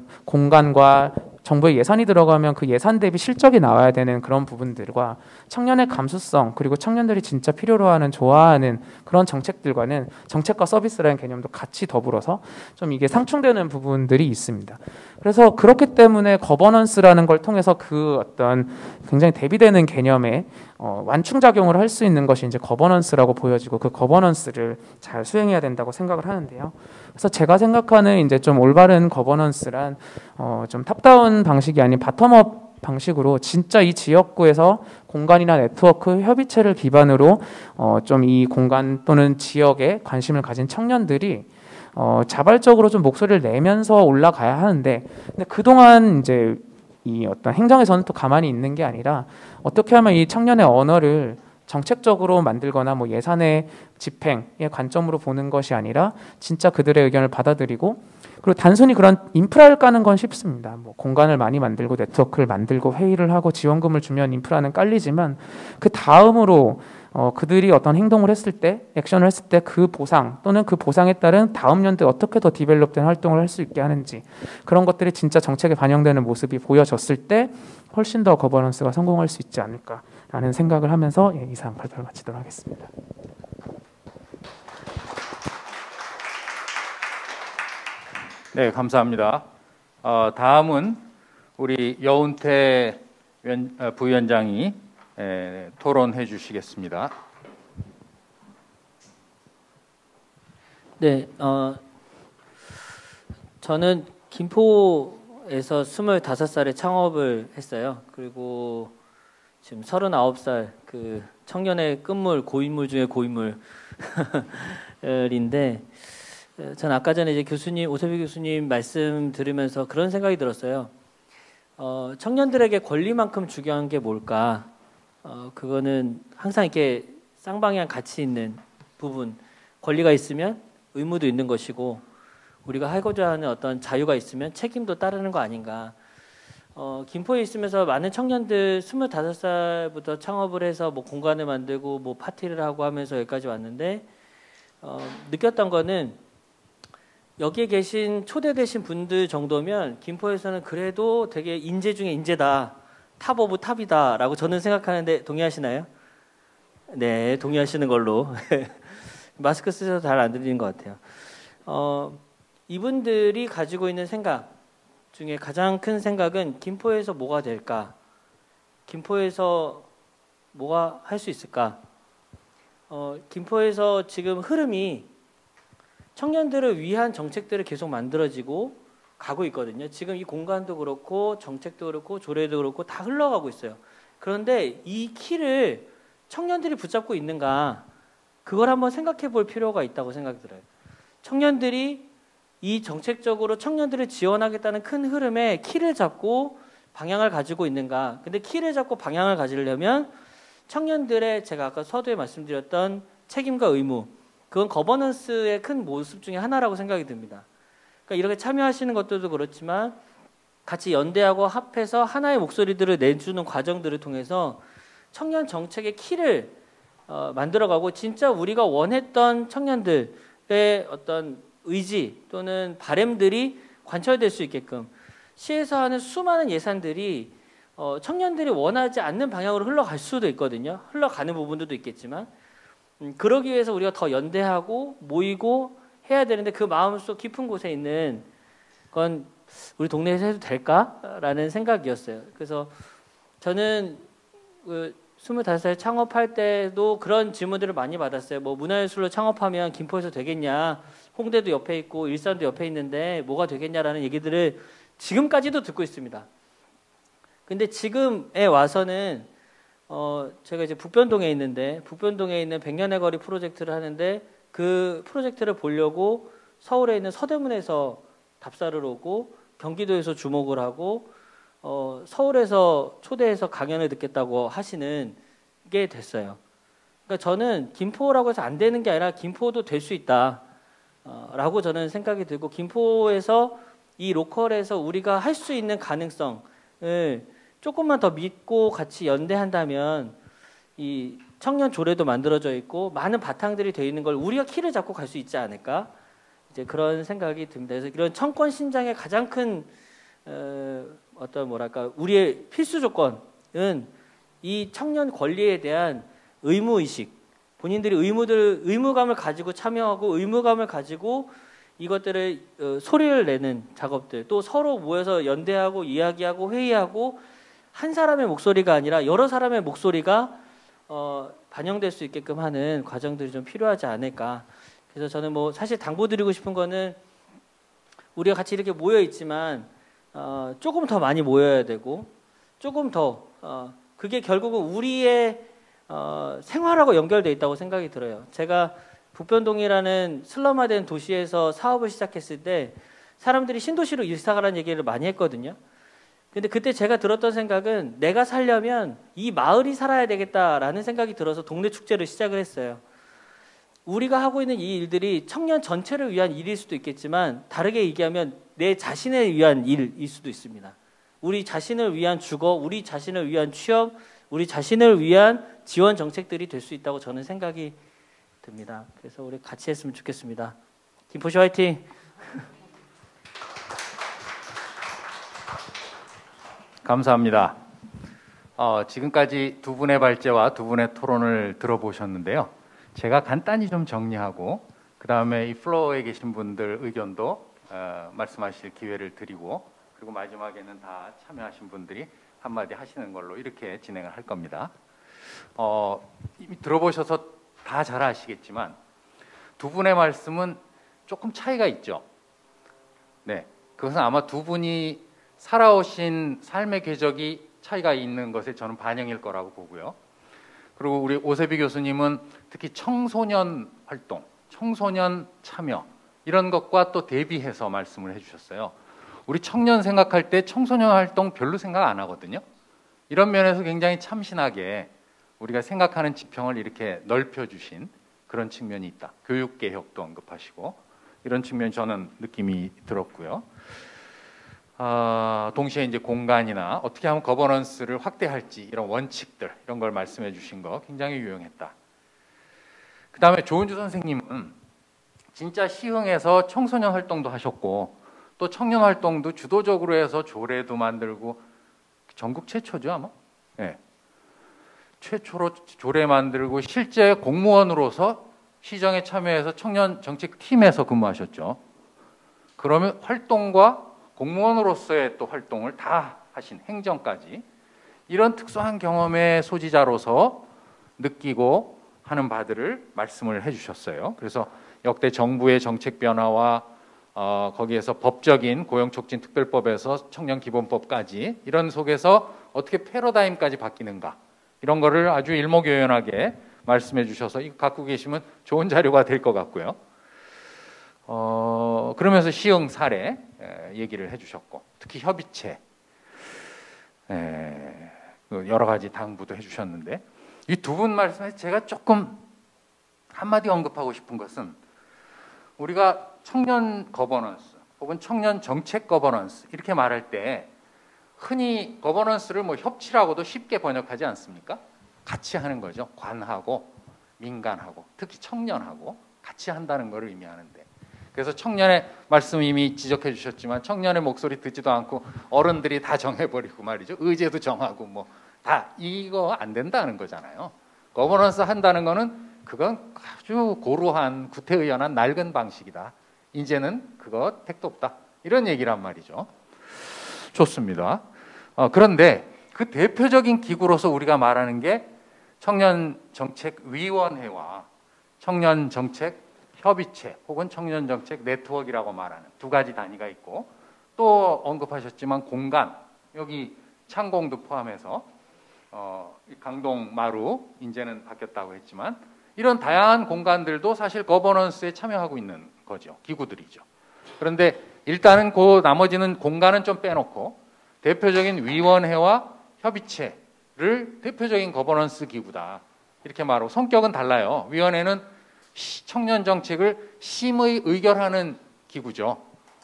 공간과 정부의 예산이 들어가면 그 예산 대비 실적이 나와야 되는 그런 부분들과 청년의 감수성 그리고 청년들이 진짜 필요로 하는 좋아하는 그런 정책들과는 정책과 서비스라는 개념도 같이 더불어서 좀 이게 상충되는 부분들이 있습니다. 그래서 그렇기 때문에 거버넌스라는 걸 통해서 그 어떤 굉장히 대비되는 개념의 어, 완충작용을 할 수 있는 것이 이제 거버넌스라고 보여지고 그 거버넌스를 잘 수행해야 된다고 생각을 하는데요. 그래서 제가 생각하는 이제 좀 올바른 거버넌스란 어, 좀 탑다운 방식이 아닌 바텀업 방식으로 진짜 이 지역구에서 공간이나 네트워크 협의체를 기반으로 어, 좀 이 공간 또는 지역에 관심을 가진 청년들이 어, 자발적으로 좀 목소리를 내면서 올라가야 하는데 근데 그동안 이제 이 어떤 행정에서는 또 가만히 있는 게 아니라 어떻게 하면 이 청년의 언어를 정책적으로 만들거나 뭐 예산의 집행의 관점으로 보는 것이 아니라 진짜 그들의 의견을 받아들이고 그리고 단순히 그런 인프라를 까는 건 쉽습니다. 뭐 공간을 많이 만들고 네트워크를 만들고 회의를 하고 지원금을 주면 인프라는 깔리지만 그 다음으로 어, 그들이 어떤 행동을 했을 때, 액션을 했을 때 그 보상 또는 그 보상에 따른 다음 연도에 어떻게 더 디벨롭된 활동을 할 수 있게 하는지 그런 것들이 진짜 정책에 반영되는 모습이 보여졌을 때 훨씬 더 거버넌스가 성공할 수 있지 않을까라는 생각을 하면서 예, 이상 발표를 마치도록 하겠습니다. 네, 감사합니다. 어, 다음은 우리 여운태 위원, 어, 부위원장이 에, 토론해 주시겠습니다. 네, 어, 저는 김포에서 스물다섯 살에 창업을 했어요. 그리고 지금 서른아홉 살 그 청년의 끝물 고인물 중에 고인물인데 전 아까 전에 이제 교수님 오세비 교수님 말씀 들으면서 그런 생각이 들었어요. 어, 청년들에게 권리만큼 중요한 게 뭘까? 어, 그거는 항상 이렇게 쌍방향 가치 있는 부분, 권리가 있으면 의무도 있는 것이고 우리가 하고자 하는 어떤 자유가 있으면 책임도 따르는 거 아닌가. 어, 김포에 있으면서 많은 청년들 스물다섯 살부터 창업을 해서 뭐 공간을 만들고 뭐 파티를 하고 하면서 여기까지 왔는데 어, 느꼈던 거는 여기에 계신 초대되신 분들 정도면 김포에서는 그래도 되게 인재 중에 인재다. 탑 오브 탑이다라고 저는 생각하는데 동의하시나요? 네, 동의하시는 걸로. 마스크 쓰셔서 잘 안 들리는 것 같아요. 어, 이분들이 가지고 있는 생각 중에 가장 큰 생각은 김포에서 뭐가 될까? 김포에서 뭐가 할 수 있을까? 어, 김포에서 지금 흐름이 청년들을 위한 정책들을 계속 만들어지고 가고 있거든요. 지금 이 공간도 그렇고 정책도 그렇고 조례도 그렇고 다 흘러가고 있어요. 그런데 이 키를 청년들이 붙잡고 있는가? 그걸 한번 생각해 볼 필요가 있다고 생각이 들어요. 청년들이 이 정책적으로 청년들을 지원하겠다는 큰 흐름에 키를 잡고 방향을 가지고 있는가? 근데 키를 잡고 방향을 가지려면 청년들의 제가 아까 서두에 말씀드렸던 책임과 의무, 그건 거버넌스의 큰 모습 중에 하나라고 생각이 듭니다. 그러니까 이렇게 참여하시는 것들도 그렇지만 같이 연대하고 합해서 하나의 목소리들을 내주는 과정들을 통해서 청년 정책의 키를 어, 만들어가고 진짜 우리가 원했던 청년들의 어떤 의지 또는 바램들이 관철될 수 있게끔 시에서 하는 수많은 예산들이 어, 청년들이 원하지 않는 방향으로 흘러갈 수도 있거든요. 흘러가는 부분들도 있겠지만 음, 그러기 위해서 우리가 더 연대하고 모이고 해야 되는데 그 마음속 깊은 곳에 있는 건 우리 동네에서 해도 될까라는 생각이었어요. 그래서 저는 그 스물다섯 살 창업할 때도 그런 질문들을 많이 받았어요. 뭐 문화예술로 창업하면 김포에서 되겠냐, 홍대도 옆에 있고 일산도 옆에 있는데 뭐가 되겠냐라는 얘기들을 지금까지도 듣고 있습니다. 근데 지금에 와서는 어 제가 이제 북변동에 있는데 북변동에 있는 백년의 거리 프로젝트를 하는데 그 프로젝트를 보려고 서울에 있는 서대문에서 답사를 오고 경기도에서 주목을 하고 어 서울에서 초대해서 강연을 듣겠다고 하시는 게 됐어요. 그러니까 저는 김포라고 해서 안 되는 게 아니라 김포도 될 수 있다 어, 라고 저는 생각이 들고 김포에서 이 로컬에서 우리가 할 수 있는 가능성을 조금만 더 믿고 같이 연대한다면 이 청년 조례도 만들어져 있고 많은 바탕들이 되어 있는 걸 우리가 키를 잡고 갈 수 있지 않을까, 이제 그런 생각이 듭니다. 그래서 이런 청권 신장의 가장 큰 어, 어떤 뭐랄까 우리의 필수 조건은 이 청년 권리에 대한 의무 의식, 본인들이 의무들 의무감을 가지고 참여하고 의무감을 가지고 이것들을 어, 소리를 내는 작업들, 또 서로 모여서 연대하고 이야기하고 회의하고 한 사람의 목소리가 아니라 여러 사람의 목소리가 어, 반영될 수 있게끔 하는 과정들이 좀 필요하지 않을까. 그래서 저는 뭐 사실 당부드리고 싶은 거는 우리가 같이 이렇게 모여 있지만 어, 조금 더 많이 모여야 되고 조금 더 어, 그게 결국은 우리의 어, 생활하고 연결돼 있다고 생각이 들어요. 제가 북변동이라는 슬럼화된 도시에서 사업을 시작했을 때 사람들이 신도시로 이사가라는 얘기를 많이 했거든요. 근데 그때 제가 들었던 생각은 내가 살려면 이 마을이 살아야 되겠다라는 생각이 들어서 동네 축제를 시작을 했어요. 우리가 하고 있는 이 일들이 청년 전체를 위한 일일 수도 있겠지만 다르게 얘기하면 내 자신을 위한 일일 수도 있습니다. 우리 자신을 위한 주거, 우리 자신을 위한 취업, 우리 자신을 위한 지원 정책들이 될 수 있다고 저는 생각이 듭니다. 그래서 우리 같이 했으면 좋겠습니다. 김포시 화이팅! 감사합니다. 어, 지금까지 두 분의 발제와 두 분의 토론을 들어보셨는데요. 제가 간단히 좀 정리하고 그 다음에 이 플로어에 계신 분들 의견도 어, 말씀하실 기회를 드리고 그리고 마지막에는 다 참여하신 분들이 한마디 하시는 걸로 이렇게 진행을 할 겁니다. 어, 이미 들어보셔서 다 잘 아시겠지만 두 분의 말씀은 조금 차이가 있죠. 네, 그것은 아마 두 분이 살아오신 삶의 궤적이 차이가 있는 것에 저는 반영일 거라고 보고요. 그리고 우리 오세비 교수님은 특히 청소년 활동, 청소년 참여 이런 것과 또 대비해서 말씀을 해주셨어요. 우리 청년 생각할 때 청소년 활동 별로 생각 안 하거든요. 이런 면에서 굉장히 참신하게 우리가 생각하는 지평을 이렇게 넓혀주신 그런 측면이 있다. 교육개혁도 언급하시고 이런 측면 저는 느낌이 들었고요. 어, 동시에 이제 공간이나 어떻게 하면 거버넌스를 확대할지 이런 원칙들 이런 걸 말씀해 주신 거 굉장히 유용했다. 그 다음에 조은주 선생님은 진짜 시흥에서 청소년 활동도 하셨고 또 청년 활동도 주도적으로 해서 조례도 만들고 전국 최초죠 아마? 네. 최초로 조례 만들고 실제 공무원으로서 시정에 참여해서 청년 정책 팀에서 근무하셨죠. 그러면 활동과 공무원으로서의 또 활동을 다 하신 행정까지 이런 특수한 경험의 소지자로서 느끼고 하는 바들을 말씀을 해주셨어요. 그래서 역대 정부의 정책 변화와 어, 거기에서 법적인 고용촉진특별법에서 청년기본법까지 이런 속에서 어떻게 패러다임까지 바뀌는가 이런 거를 아주 일목요연하게 말씀해 주셔서 이거 갖고 계시면 좋은 자료가 될 것 같고요. 어, 그러면서 시흥 사례 에, 얘기를 해주셨고 특히 협의체 에, 여러 가지 당부도 해주셨는데 이 두 분 말씀에 제가 조금 한마디 언급하고 싶은 것은 우리가 청년 거버넌스 혹은 청년 정책 거버넌스 이렇게 말할 때 흔히 거버넌스를 뭐 협치라고도 쉽게 번역하지 않습니까? 같이 하는 거죠. 관하고 민간하고 특히 청년하고 같이 한다는 것을 의미하는데 그래서 청년의 말씀 이미 지적해 주셨지만 청년의 목소리 듣지도 않고 어른들이 다 정해버리고 말이죠. 의제도 정하고 뭐 다 이거 안 된다는 거잖아요. 거버넌스 한다는 거는 그건 아주 고루한 구태의연한 낡은 방식이다. 이제는 그거 택도 없다. 이런 얘기란 말이죠. 좋습니다. 어, 그런데 그 대표적인 기구로서 우리가 말하는 게 청년정책위원회와 청년정책협의체 혹은 청년정책 네트워크라고 말하는 두 가지 단위가 있고 또 언급하셨지만 공간, 여기 창공도 포함해서 어, 강동 마루 이제는 바뀌었다고 했지만 이런 다양한 공간들도 사실 거버넌스에 참여하고 있는 거죠. 기구들이죠. 그런데 일단은 그 나머지는 공간은 좀 빼놓고 대표적인 위원회와 협의체를 대표적인 거버넌스 기구다. 이렇게 말하고 성격은 달라요. 위원회는 청년 정책을 심의 의결하는 기구죠.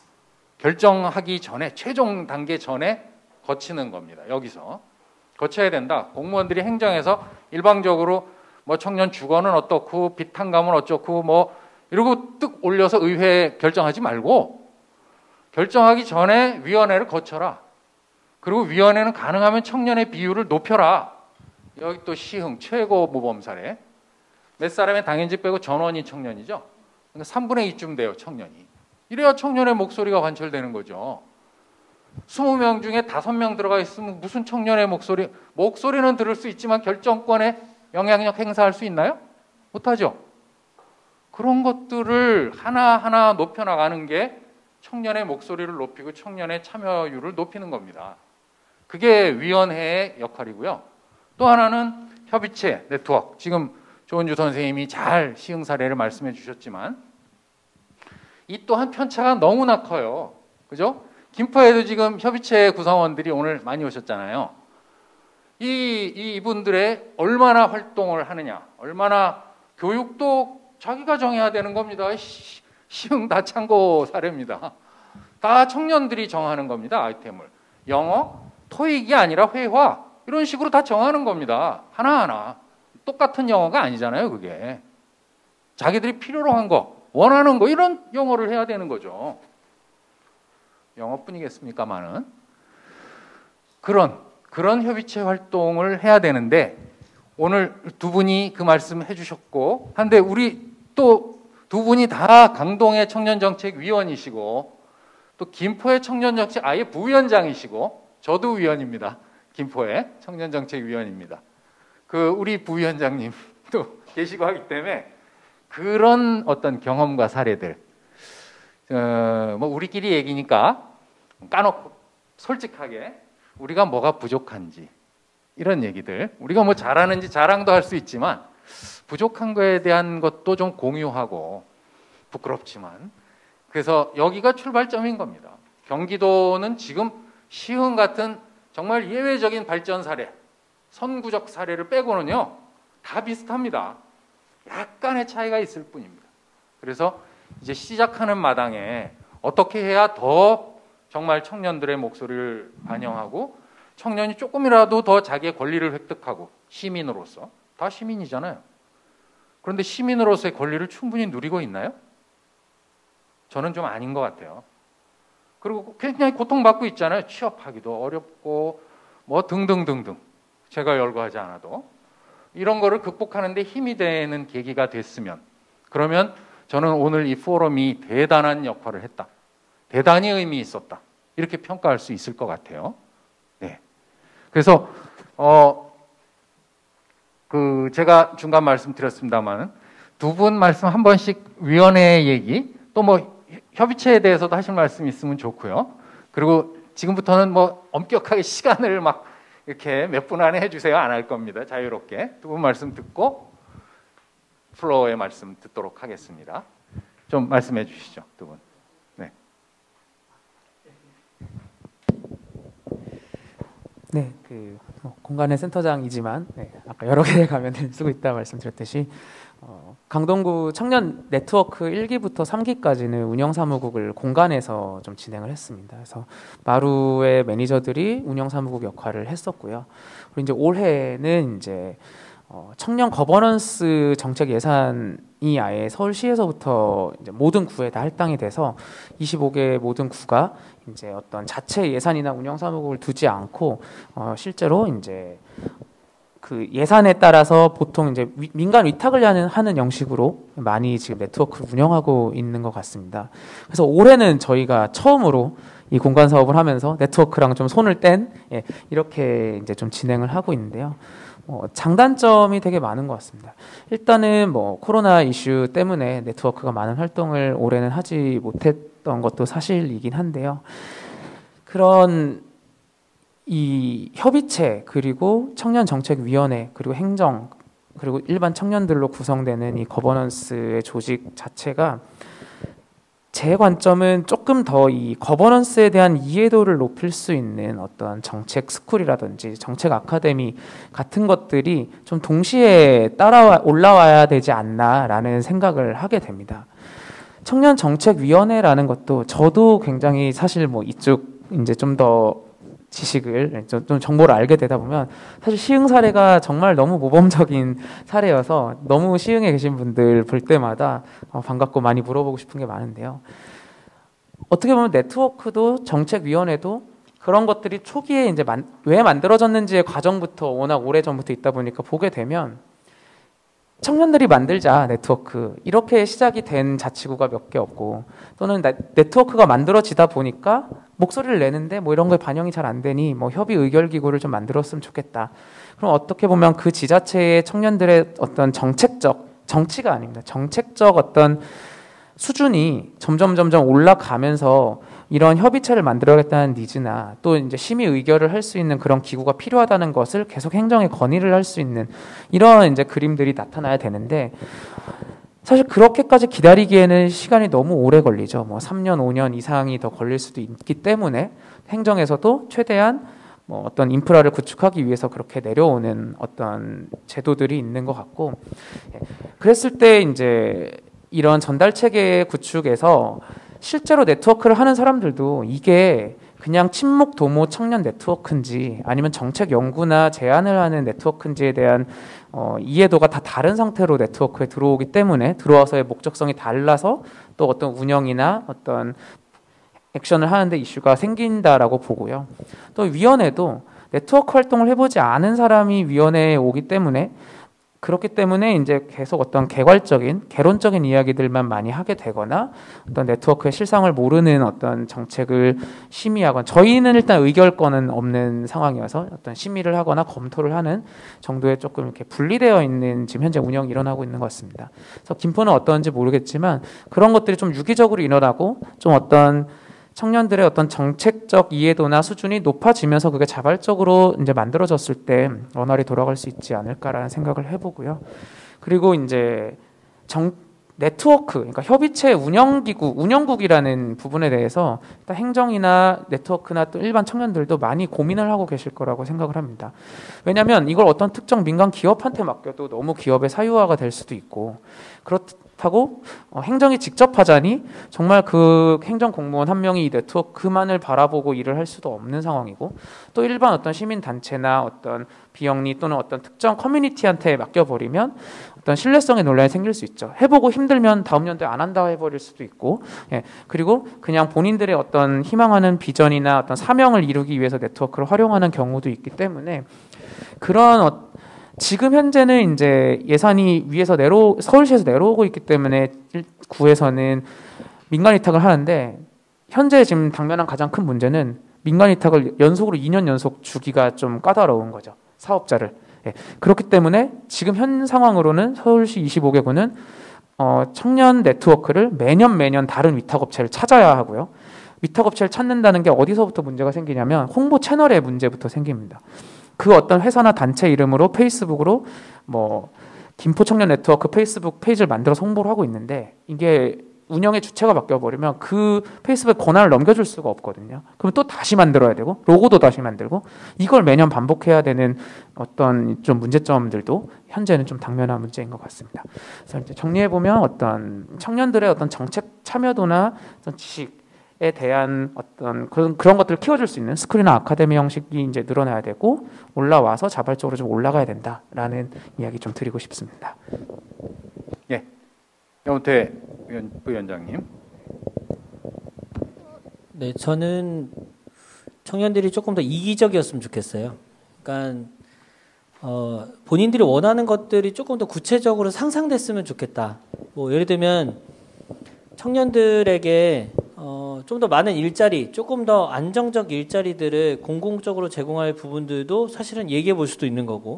결정하기 전에 최종 단계 전에 거치는 겁니다. 여기서 거쳐야 된다. 공무원들이 행정에서 일방적으로 뭐 청년 주거는 어떻고 빚탕감은 어쩌고 뭐 이러고 뜩 올려서 의회에 결정하지 말고 결정하기 전에 위원회를 거쳐라. 그리고 위원회는 가능하면 청년의 비율을 높여라. 여기 또 시흥 최고 모범 사례. 몇 사람의 당연직 빼고 전원이 청년이죠. 그러니까 삼분의 이쯤 돼요, 청년이. 이래야 청년의 목소리가 관철되는 거죠. 스무 명 중에 다섯 명 들어가 있으면 무슨 청년의 목소리, 목소리는 들을 수 있지만 결정권에 영향력 행사할 수 있나요? 못하죠. 그런 것들을 하나하나 높여나가는 게 청년의 목소리를 높이고 청년의 참여율을 높이는 겁니다. 그게 위원회의 역할이고요. 또 하나는 협의체, 네트워크. 지금 조은주 선생님이 잘 시흥 사례를 말씀해 주셨지만 이 또한 편차가 너무나 커요. 그죠? 김포에도 지금 협의체 구성원들이 오늘 많이 오셨잖아요. 이, 이 이분들의 얼마나 활동을 하느냐, 얼마나 교육도 자기가 정해야 되는 겁니다. 시, 시흥 다 참고 사례입니다. 다 청년들이 정하는 겁니다. 아이템을. 영어, 토익이 아니라 회화 이런 식으로 다 정하는 겁니다. 하나하나. 똑같은 영어가 아니잖아요. 그게. 자기들이 필요로 한 거, 원하는 거 이런 영어를 해야 되는 거죠. 영어뿐이겠습니까마는. 그런 그런 협의체 활동을 해야 되는데 오늘 두 분이 그 말씀 해주셨고 한데 우리 또 두 분이 다 강동의 청년정책위원이시고 또 김포의 청년정책 아예 부위원장이시고 저도 위원입니다. 김포의 청년정책위원입니다. 그 우리 부위원장님도 계시고 하기 때문에 그런 어떤 경험과 사례들 어, 뭐 우리끼리 얘기니까 까놓고 솔직하게 우리가 뭐가 부족한지 이런 얘기들 우리가 뭐 잘하는지 자랑도 할 수 있지만 부족한 거에 대한 것도 좀 공유하고 부끄럽지만 그래서 여기가 출발점인 겁니다. 경기도는 지금 시흥 같은 정말 예외적인 발전 사례 선구적 사례를 빼고는요 다 비슷합니다. 약간의 차이가 있을 뿐입니다. 그래서 이제 시작하는 마당에 어떻게 해야 더 정말 청년들의 목소리를 반영하고 청년이 조금이라도 더 자기의 권리를 획득하고 시민으로서, 다 시민이잖아요. 그런데 시민으로서의 권리를 충분히 누리고 있나요? 저는 좀 아닌 것 같아요. 그리고 굉장히 고통받고 있잖아요. 취업하기도 어렵고 뭐 등등등등. 제가 열거하지 않아도 이런 거를 극복하는 데 힘이 되는 계기가 됐으면, 그러면 저는 오늘 이 포럼이 대단한 역할을 했다, 대단히 의미 있었다, 이렇게 평가할 수 있을 것 같아요. 네. 그래서 어, 그 제가 중간 말씀드렸습니다만 두 분 말씀 한 번씩 위원회 얘기, 또 뭐 협의체에 대해서도 하실 말씀 있으면 좋고요. 그리고 지금부터는 뭐 엄격하게 시간을 막 이렇게 몇 분 안에 해주세요 안 할 겁니다. 자유롭게 두 분 말씀 듣고 플로어의 말씀 듣도록 하겠습니다. 좀 말씀해 주시죠, 두 분. 네. 네, 그 어, 공간의 센터장이지만 네, 아까 여러 개의 가면을 쓰고 있다 말씀드렸듯이 어, 강동구 청년 네트워크 일 기부터 삼 기까지는 운영사무국을 공간에서 좀 진행을 했습니다. 그래서 마루의 매니저들이 운영사무국 역할을 했었고요. 그리고 이제 올해는 이제 어, 청년 거버넌스 정책 예산이 아예 서울시에서부터 이제 모든 구에 다 할당이 돼서 이십오 개 모든 구가 이제 어떤 자체 예산이나 운영사무국을 두지 않고 어, 실제로 이제 그 예산에 따라서 보통 이제 위, 민간 위탁을 하는, 하는 형식으로 많이 지금 네트워크를 운영하고 있는 것 같습니다. 그래서 올해는 저희가 처음으로 이 공간 사업을 하면서 네트워크랑 좀 손을 뗀 예, 이렇게 이제 좀 진행을 하고 있는데요. 어, 장단점이 되게 많은 것 같습니다. 일단은 뭐 코로나 이슈 때문에 네트워크가 많은 활동을 올해는 하지 못했던 것도 사실이긴 한데요. 그런 이 협의체, 그리고 청년정책위원회, 그리고 행정, 그리고 일반 청년들로 구성되는 이 거버넌스의 조직 자체가 제 관점은 조금 더 이 거버넌스에 대한 이해도를 높일 수 있는 어떤 정책 스쿨이라든지 정책 아카데미 같은 것들이 좀 동시에 따라 올라와야 되지 않나라는 생각을 하게 됩니다. 청년정책위원회라는 것도 저도 굉장히 사실 뭐 이쪽 이제 좀 더 지식을 좀 정보를 알게 되다 보면 사실 시흥 사례가 정말 너무 모범적인 사례여서 너무 시흥에 계신 분들 볼 때마다 반갑고 많이 물어보고 싶은 게 많은데요. 어떻게 보면 네트워크도 정책위원회도 그런 것들이 초기에 이제 만, 왜 만들어졌는지의 과정부터 워낙 오래 전부터 있다 보니까 보게 되면 청년들이 만들자 네트워크 이렇게 시작이 된 자치구가 몇 개 없고, 또는 나, 네트워크가 만들어지다 보니까 목소리를 내는데 뭐 이런 거에 반영이 잘 안 되니 뭐 협의 의결 기구를 좀 만들었으면 좋겠다. 그럼 어떻게 보면 그 지자체의 청년들의 어떤 정책적, 정치가 아닙니다, 정책적 어떤 수준이 점점 점점 올라가면서 이런 협의체를 만들어야겠다는 니즈나 또 이제 심의 의결을 할 수 있는 그런 기구가 필요하다는 것을 계속 행정에 건의를 할 수 있는 이런 이제 그림들이 나타나야 되는데, 사실 그렇게까지 기다리기에는 시간이 너무 오래 걸리죠. 뭐 삼 년, 오 년 이상이 더 걸릴 수도 있기 때문에 행정에서도 최대한 뭐 어떤 인프라를 구축하기 위해서 그렇게 내려오는 어떤 제도들이 있는 것 같고, 그랬을 때 이제 이런 전달 체계 구축에서 실제로 네트워크를 하는 사람들도 이게 그냥 친목 도모 청년 네트워크인지 아니면 정책 연구나 제안을 하는 네트워크인지에 대한 어, 이해도가 다 다른 상태로 네트워크에 들어오기 때문에 들어와서의 목적성이 달라서 또 어떤 운영이나 어떤 액션을 하는데 이슈가 생긴다라고 보고요. 또 위원회도 네트워크 활동을 해보지 않은 사람이 위원회에 오기 때문에 그렇기 때문에 이제 계속 어떤 개괄적인 개론적인 이야기들만 많이 하게 되거나 어떤 네트워크의 실상을 모르는 어떤 정책을 심의하거나, 저희는 일단 의결권은 없는 상황이어서 어떤 심의를 하거나 검토를 하는 정도에 조금 이렇게 분리되어 있는 지금 현재 운영이 일어나고 있는 것 같습니다. 그래서 김포는 어떤지 모르겠지만 그런 것들이 좀 유기적으로 일어나고 좀 어떤 청년들의 어떤 정책적 이해도나 수준이 높아지면서 그게 자발적으로 이제 만들어졌을 때 원활히 돌아갈 수 있지 않을까라는 생각을 해보고요. 그리고 이제 정, 네트워크, 그러니까 협의체 운영기구, 운영국이라는 부분에 대해서 일단 행정이나 네트워크나 또 일반 청년들도 많이 고민을 하고 계실 거라고 생각을 합니다. 왜냐하면 이걸 어떤 특정 민간 기업한테 맡겨도 너무 기업의 사유화가 될 수도 있고, 그렇다 하고 어, 행정이 직접 하자니 정말 그 행정 공무원 한 명이 이 네트워크만을 바라보고 일을 할 수도 없는 상황이고, 또 일반 어떤 시민 단체나 어떤 비영리 또는 어떤 특정 커뮤니티한테 맡겨버리면 어떤 신뢰성의 논란이 생길 수 있죠. 해보고 힘들면 다음 연도에 안 한다 해버릴 수도 있고, 예. 그리고 그냥 본인들의 어떤 희망하는 비전이나 어떤 사명을 이루기 위해서 네트워크를 활용하는 경우도 있기 때문에, 그런 어, 지금 현재는 이제 예산이 위에서 내려 서울시에서 내려오고 있기 때문에 구에서는 민간 위탁을 하는데, 현재 지금 당면한 가장 큰 문제는 민간 위탁을 연속으로 이 년 연속 주기가 좀 까다로운 거죠. 사업자를. 예. 그렇기 때문에 지금 현 상황으로는 서울시 이십오 개 구는 어, 청년 네트워크를 매년 매년 다른 위탁업체를 찾아야 하고요. 위탁업체를 찾는다는 게 어디서부터 문제가 생기냐면 홍보 채널의 문제부터 생깁니다. 그 어떤 회사나 단체 이름으로 페이스북으로 뭐 김포 청년 네트워크 페이스북 페이지를 만들어서 홍보를 하고 있는데, 이게 운영의 주체가 바뀌어버리면 그 페이스북 권한을 넘겨줄 수가 없거든요. 그럼 또 다시 만들어야 되고 로고도 다시 만들고, 이걸 매년 반복해야 되는 어떤 좀 문제점들도 현재는 좀 당면한 문제인 것 같습니다. 그래서 이제 정리해 보면 어떤 청년들의 어떤 정책 참여도나 어떤 지식에 대한 어떤 그런 그런 것들을 키워줄 수 있는 스쿨이나 아카데미 형식이 이제 늘어나야 되고, 올라와서 자발적으로 좀 올라가야 된다라는 이야기 좀 드리고 싶습니다. 예, 영태 부위원장님. 네, 저는 청년들이 조금 더 이기적이었으면 좋겠어요. 그러니까 어, 본인들이 원하는 것들이 조금 더 구체적으로 상상됐으면 좋겠다. 뭐 예를 들면 청년들에게 어, 좀 더 많은 일자리, 조금 더 안정적 일자리들을 공공적으로 제공할 부분들도 사실은 얘기해 볼 수도 있는 거고,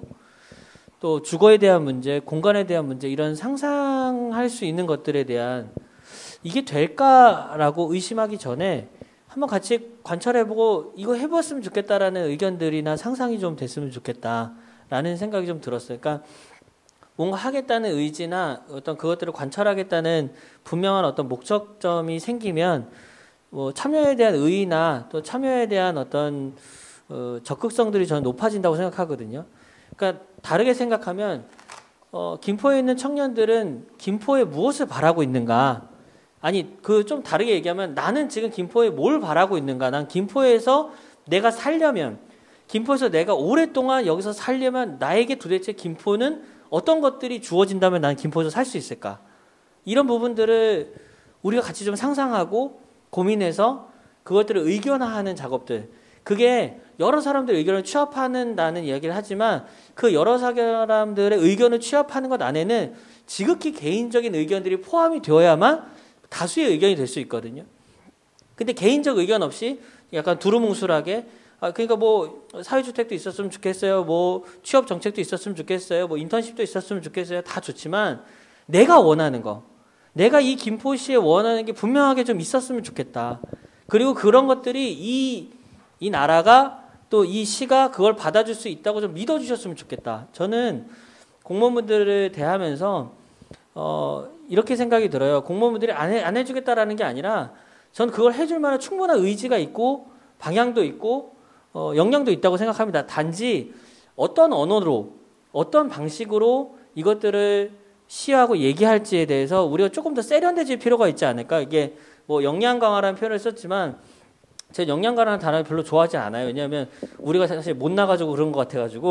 또 주거에 대한 문제, 공간에 대한 문제, 이런 상상할 수 있는 것들에 대한 이게 될까라고 의심하기 전에 한번 같이 관찰해보고 이거 해봤으면 좋겠다라는 의견들이나 상상이 좀 됐으면 좋겠다라는 생각이 좀 들었어요. 그러니까 뭔가 하겠다는 의지나 어떤 그것들을 관찰하겠다는 분명한 어떤 목적점이 생기면 뭐 참여에 대한 의의나 또 참여에 대한 어떤 어, 적극성들이 저는 높아진다고 생각하거든요. 그러니까 다르게 생각하면 어, 김포에 있는 청년들은 김포에 무엇을 바라고 있는가? 아니 그 좀 다르게 얘기하면 나는 지금 김포에 뭘 바라고 있는가? 난 김포에서 내가 살려면, 김포에서 내가 오랫동안 여기서 살려면 나에게 도대체 김포는 어떤 것들이 주어진다면 난 김포에서 살 수 있을까? 이런 부분들을 우리가 같이 좀 상상하고 고민해서 그것들을 의견화하는 작업들, 그게 여러 사람들의 의견을 취합하는다는 이야기를 하지만 그 여러 사람들의 의견을 취합하는 것 안에는 지극히 개인적인 의견들이 포함이 되어야만 다수의 의견이 될 수 있거든요. 근데 개인적 의견 없이 약간 두루뭉술하게, 아, 그러니까 뭐 사회주택도 있었으면 좋겠어요, 뭐 취업 정책도 있었으면 좋겠어요, 뭐 인턴십도 있었으면 좋겠어요, 다 좋지만 내가 원하는 거, 내가 이 김포시에 원하는 게 분명하게 좀 있었으면 좋겠다. 그리고 그런 것들이 이, 이 나라가 또 이 시가 그걸 받아줄 수 있다고 좀 믿어주셨으면 좋겠다. 저는 공무원분들을 대하면서 어, 이렇게 생각이 들어요. 공무원분들이 안, 해, 안 해주겠다라는 게 아니라 전 그걸 해줄 만한 충분한 의지가 있고 방향도 있고 어, 역량도 있다고 생각합니다. 단지 어떤 언어로, 어떤 방식으로 이것들을 시하고 얘기할지에 대해서 우리가 조금 더 세련돼질 필요가 있지 않을까. 이게 뭐 역량 강화라는 표현을 썼지만 제 역량 강화라는 단어를 별로 좋아하지 않아요. 왜냐하면 우리가 사실 못나가지고 그런 것 같아가지고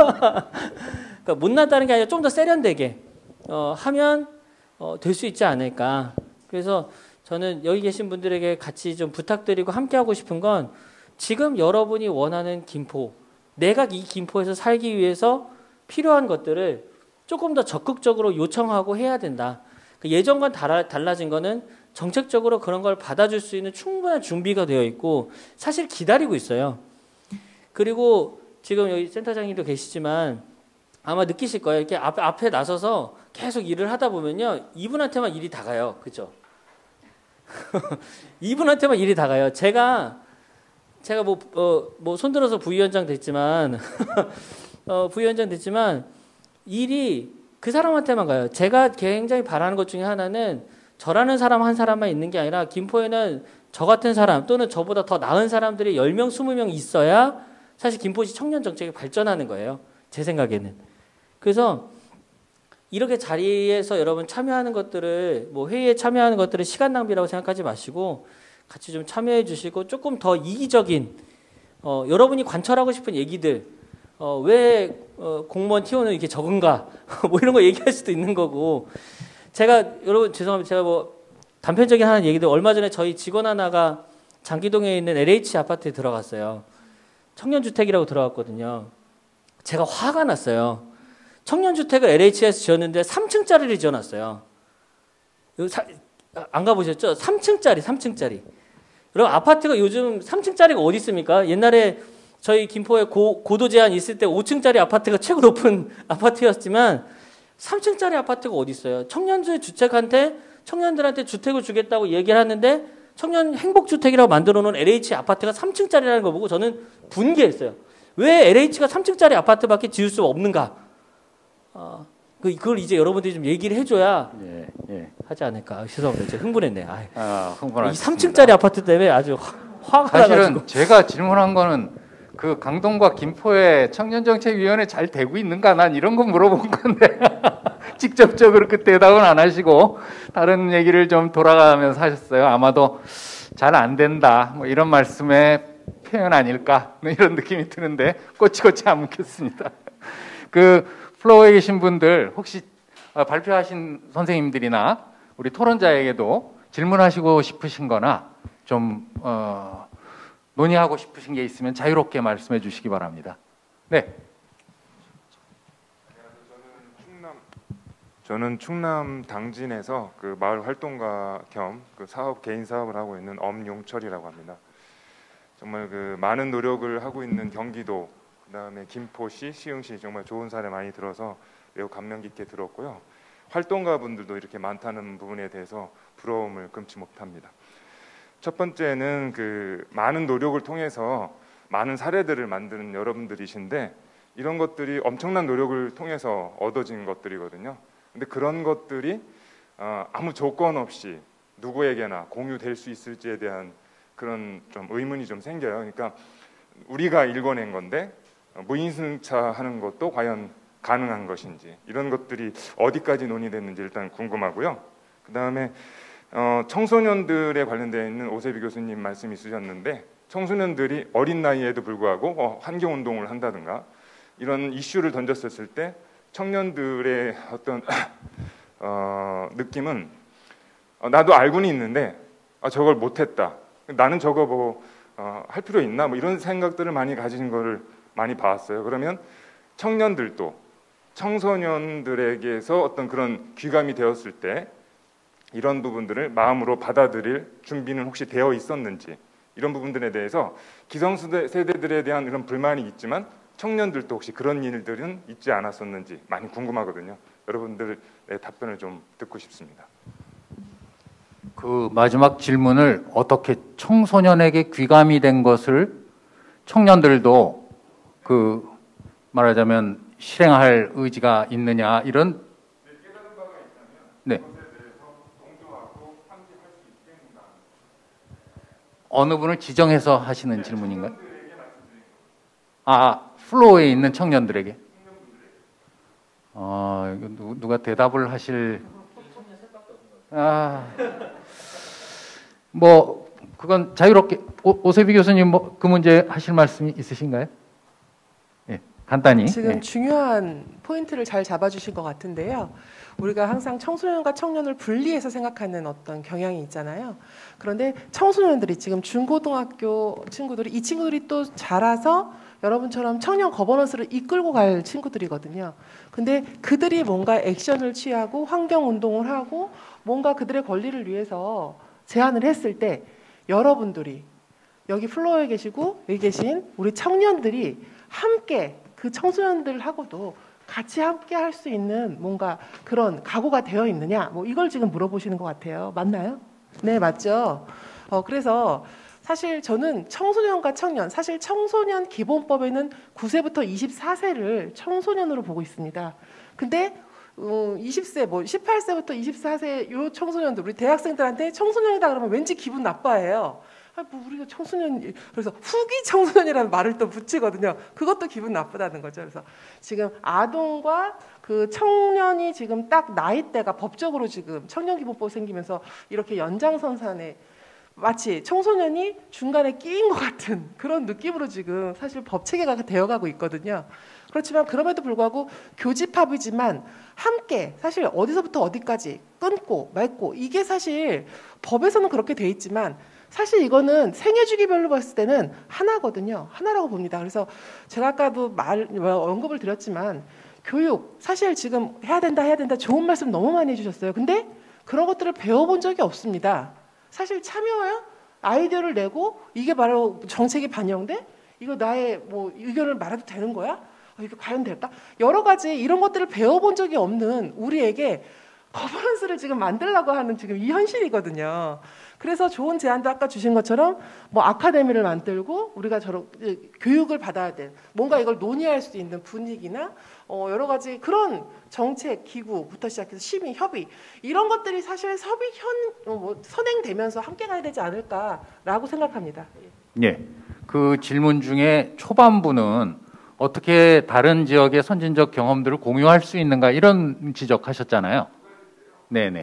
그러니까 못났다는 게 아니라 좀 더 세련되게 어, 하면 어, 될 수 있지 않을까. 그래서 저는 여기 계신 분들에게 같이 좀 부탁드리고 함께하고 싶은 건, 지금 여러분이 원하는 김포, 내가 이 김포에서 살기 위해서 필요한 것들을 조금 더 적극적으로 요청하고 해야 된다. 예전과 달라, 달라진 거는 정책적으로 그런 걸 받아줄 수 있는 충분한 준비가 되어 있고 사실 기다리고 있어요. 그리고 지금 여기 센터장님도 계시지만 아마 느끼실 거예요. 이렇게 앞에, 앞에 나서서 계속 일을 하다 보면요, 이분한테만 일이 다 가요. 그죠? 이분한테만 일이 다 가요. 제가 제가 뭐, 어, 뭐 손들어서 부위원장 됐지만 어, 부위원장 됐지만 일이 그 사람한테만 가요. 제가 굉장히 바라는 것 중에 하나는 저라는 사람 한 사람만 있는 게 아니라 김포에는 저 같은 사람 또는 저보다 더 나은 사람들이 열 명, 스무 명 있어야 사실 김포시 청년 정책이 발전하는 거예요. 제 생각에는. 그래서 이렇게 자리에서 여러분 참여하는 것들을 뭐 회의에 참여하는 것들을 시간 낭비라고 생각하지 마시고 같이 좀 참여해 주시고 조금 더 이기적인 어, 여러분이 관철하고 싶은 얘기들 어, 왜 어, 공무원 티오는 이렇게 적은가 뭐 이런 거 얘기할 수도 있는 거고 제가 여러분 죄송합니다. 제가 뭐 단편적인 하는 얘기들 얼마 전에 저희 직원 하나가 장기동에 있는 엘에이치 아파트에 들어갔어요. 청년주택이라고 들어갔거든요. 제가 화가 났어요. 청년주택을 엘에이치에서 지었는데 삼 층짜리를 지어놨어요. 사, 안 가보셨죠? 삼 층짜리, 삼 층짜리. 여러분 아파트가 요즘 삼 층짜리가 어디 있습니까? 옛날에 저희 김포에 고, 고도 제한 있을 때 오 층짜리 아파트가 최고 높은 아파트였지만 삼 층짜리 아파트가 어디 있어요? 청년들 주택한테 청년들한테 주택을 주겠다고 얘기를 하는데 청년 행복주택이라고 만들어 놓은 엘에이치 아파트가 삼 층짜리라는 거 보고 저는 분개했어요. 왜 엘에이치가 삼 층짜리 아파트밖에 지을 수 없는가? 어, 그걸 이제 여러분들이 좀 얘기를 해줘야 예, 예. 하지 않을까. 죄송합니다. 제가 흥분했네. 아이, 아, 흥분하셨습니다. 이 삼 층짜리 아파트 때문에 아주 화, 화가 사실은 나가지고. 제가 질문한 거는 그 강동과 김포의 청년정책위원회 잘 되고 있는가 난 이런 거 물어본 건데 직접적으로 그 대답은 안 하시고 다른 얘기를 좀 돌아가면서 하셨어요. 아마도 잘 안 된다 뭐 이런 말씀의 표현 아닐까 뭐 이런 느낌이 드는데 꼬치꼬치 안 묻겠습니다. 그 플로어에 계신 분들 혹시 발표하신 선생님들이나 우리 토론자에게도 질문하시고 싶으신 거나 좀 어, 논의하고 싶으신 게 있으면 자유롭게 말씀해 주시기 바랍니다. 네. 저는 충남 당진에서 그 마을 활동가 겸 그 사업 개인 사업을 하고 있는 엄용철이라고 합니다. 정말 그 많은 노력을 하고 있는 경기도, 그다음에 김포시, 시흥시 정말 좋은 사례 많이 들어서 매우 감명 깊게 들었고요. 활동가 분들도 이렇게 많다는 부분에 대해서 부러움을 금치 못합니다. 첫 번째는 그 많은 노력을 통해서 많은 사례들을 만드는 여러분들이신데 이런 것들이 엄청난 노력을 통해서 얻어진 것들이거든요. 근데 그런 것들이 어, 아무 조건 없이 누구에게나 공유될 수 있을지에 대한 그런 좀 의문이 좀 생겨요. 그러니까 우리가 읽어낸 건데 무인승차하는 것도 과연 가능한 것인지 이런 것들이 어디까지 논의됐는지 일단 궁금하고요. 그 다음에 어, 청소년들에 관련되어 있는 오세비 교수님 말씀 있으셨는데 청소년들이 어린 나이에도 불구하고 어, 환경운동을 한다든가 이런 이슈를 던졌었을 때 청년들의 어떤 어, 느낌은 어, 나도 알고는 있는데 아, 저걸 못했다. 나는 저거 뭐 어, 할 필요 있나? 뭐 이런 생각들을 많이 가지는 거를 많이 봤어요. 그러면 청년들도 청소년들에게서 어떤 그런 귀감이 되었을 때 이런 부분들을 마음으로 받아들일 준비는 혹시 되어 있었는지 이런 부분들에 대해서 기성세대들에 대한 이런 불만이 있지만 청년들도 혹시 그런 일들은 있지 않았었는지 많이 궁금하거든요. 여러분들의 답변을 좀 듣고 싶습니다. 그 마지막 질문을 어떻게 청소년에게 귀감이 된 것을 청년들도 그 말하자면 실행할 의지가 있느냐 이런 네. 어느 분을 지정해서 하시는 질문인가요? 아, 플로어에 있는 청년들에게. 어, 이거 누, 누가 대답을 하실? 아, 뭐 그건 자유롭게 오, 오세비 교수님 뭐 그 문제 하실 말씀이 있으신가요? 예, 간단히. 지금 예. 중요한 포인트를 잘 잡아주신 것 같은데요. 우리가 항상 청소년과 청년을 분리해서 생각하는 어떤 경향이 있잖아요. 그런데 청소년들이 지금 중고등학교 친구들이 이 친구들이 또 자라서 여러분처럼 청년 거버넌스를 이끌고 갈 친구들이거든요. 근데 그들이 뭔가 액션을 취하고 환경운동을 하고 뭔가 그들의 권리를 위해서 제안을 했을 때 여러분들이 여기 플로어에 계시고 여기 계신 우리 청년들이 함께 그 청소년들하고도 같이 함께 할 수 있는 뭔가 그런 각오가 되어 있느냐 뭐 이걸 지금 물어보시는 것 같아요. 맞나요? 네, 맞죠. 어, 그래서 사실 저는 청소년과 청년, 사실 청소년 기본법에는 구 세부터 이십사 세를 청소년으로 보고 있습니다. 근데 어, 이십 세, 뭐 십팔 세부터 이십사 세 요 청소년들, 우리 대학생들한테 청소년이다 그러면 왠지 기분 나빠해요. 아, 뭐 우리가 청소년, 그래서 후기 청소년이라는 말을 또 붙이거든요. 그것도 기분 나쁘다는 거죠. 그래서 지금 아동과 그 청년이 지금 딱 나이대가 법적으로 지금 청년기본법 생기면서 이렇게 연장선상에 마치 청소년이 중간에 끼인 것 같은 그런 느낌으로 지금 사실 법 체계가 되어가고 있거든요. 그렇지만 그럼에도 불구하고 교집합이지만 함께 사실 어디서부터 어디까지 끊고 맺고 이게 사실 법에서는 그렇게 돼 있지만 사실 이거는 생애주기별로 봤을 때는 하나거든요. 하나라고 봅니다. 그래서 제가 아까도 말 언급을 드렸지만 교육 사실 지금 해야 된다 해야 된다 좋은 말씀 너무 많이 해주셨어요. 근데 그런 것들을 배워본 적이 없습니다. 사실 참여요? 아이디어를 내고 이게 바로 정책이 반영돼? 이거 나의 뭐 의견을 말해도 되는 거야? 아, 이게 과연 될까? 여러 가지 이런 것들을 배워본 적이 없는 우리에게 거버넌스를 지금 만들려고 하는 지금 이 현실이거든요. 그래서 좋은 제안도 아까 주신 것처럼 뭐 아카데미를 만들고 우리가 저런 교육을 받아야 돼. 뭔가 이걸 논의할 수 있는 분위기나 어 여러 가지 그런 정책 기구부터 시작해서 시민 협의 이런 것들이 사실 섭의 현 뭐 선행되면서 함께 가야 되지 않을까라고 생각합니다. 예. 그 질문 중에 초반부는 어떻게 다른 지역의 선진적 경험들을 공유할 수 있는가 이런 지적하셨잖아요. 네네.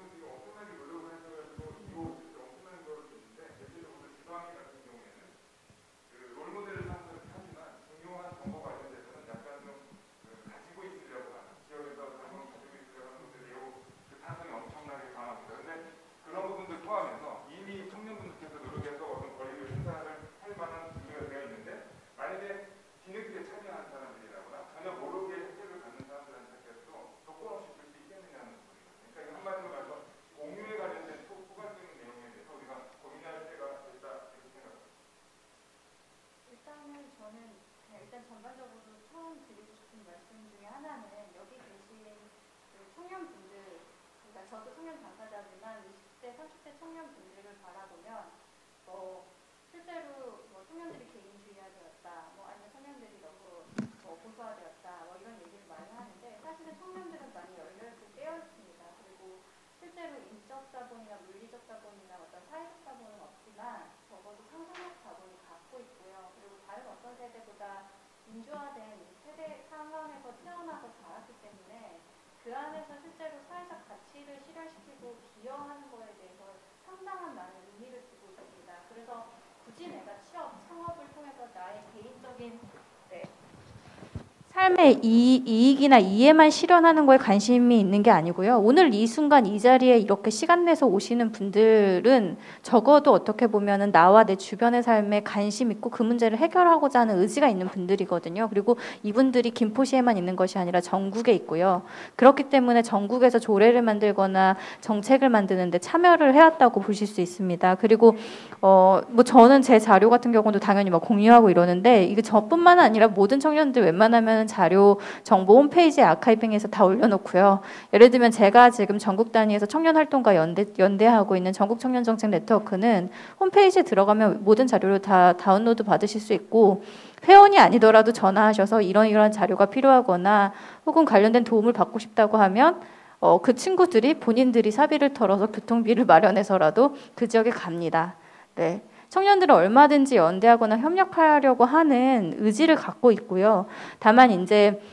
삶의 이, 이익이나 이해만 실현하는 거에 관심이 있는 게 아니고요. 오늘 이 순간 이 자리에 이렇게 시간 내서 오시는 분들은 적어도 어떻게 보면은 나와 내 주변의 삶에 관심 있고 그 문제를 해결하고자 하는 의지가 있는 분들이거든요. 그리고 이분들이 김포시에만 있는 것이 아니라 전국에 있고요. 그렇기 때문에 전국에서 조례를 만들거나 정책을 만드는데 참여를 해왔다고 보실 수 있습니다. 그리고 어, 뭐 저는 제 자료 같은 경우도 당연히 막 공유하고 이러는데 이게 저뿐만 아니라 모든 청년들 웬만하면 자료 정보 홈페이지에 아카이빙해서 다 올려놓고요. 예를 들면 제가 지금 전국 단위에서 청년활동가 연대, 연대하고 있는 전국청년정책 네트워크는 홈페이지에 들어가면 모든 자료를 다 다운로드 받으실 수 있고 회원이 아니더라도 전화하셔서 이런 이런 자료가 필요하거나 혹은 관련된 도움을 받고 싶다고 하면 어, 그 친구들이 본인들이 사비를 털어서 교통비를 마련해서라도 그 지역에 갑니다. 네. 청년들은 얼마든지 연대하거나 협력하려고 하는 의지를 갖고 있고요. 다만 이제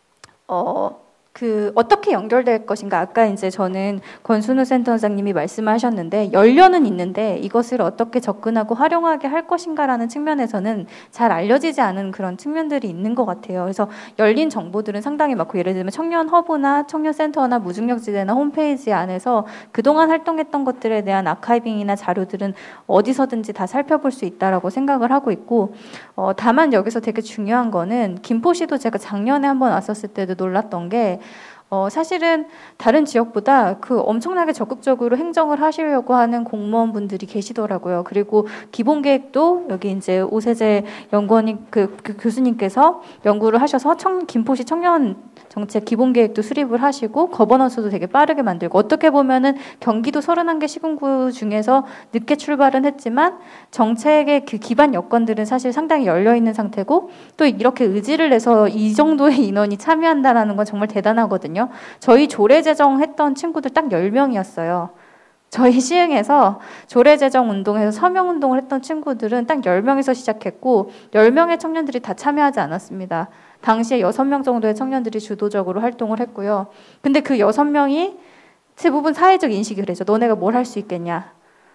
어, 그 어떻게 연결될 것인가 아까 이제 저는 권순우 센터장님이 말씀하셨는데 연료는 있는데 이것을 어떻게 접근하고 활용하게 할 것인가라는 측면에서는 잘 알려지지 않은 그런 측면들이 있는 것 같아요. 그래서 열린 정보들은 상당히 많고 예를 들면 청년 허브나 청년센터나 무중력지대나 홈페이지 안에서 그동안 활동했던 것들에 대한 아카이빙이나 자료들은 어디서든지 다 살펴볼 수 있다라고 생각을 하고 있고 어, 다만 여기서 되게 중요한 거는 김포시도 제가 작년에 한번 왔었을 때도 놀랐던 게 어, 사실은 다른 지역보다 그 엄청나게 적극적으로 행정을 하시려고 하는 공무원분들이 계시더라고요. 그리고 기본계획도 여기 이제 오세재 연구원님 그, 그 교수님께서 연구를 하셔서 청, 김포시 청년 정책 기본계획도 수립을 하시고 거버넌스도 되게 빠르게 만들고 어떻게 보면은 경기도 서른한 개 시군구 중에서 늦게 출발은 했지만 정책의 그 기반 여건들은 사실 상당히 열려 있는 상태고 또 이렇게 의지를 내서 이 정도의 인원이 참여한다라는 건 정말 대단하거든요. 저희 조례 제정했던 친구들 딱 열 명이었어요. 저희 시흥에서 조례제정 운동에서 서명운동을 했던 친구들은 딱 열 명에서 시작했고 열 명의 청년들이 다 참여하지 않았습니다. 당시에 여섯 명 정도의 청년들이 주도적으로 활동을 했고요. 근데 그 여섯 명이 대부분 사회적 인식이 그래죠. 너네가 뭘 할 수 있겠냐.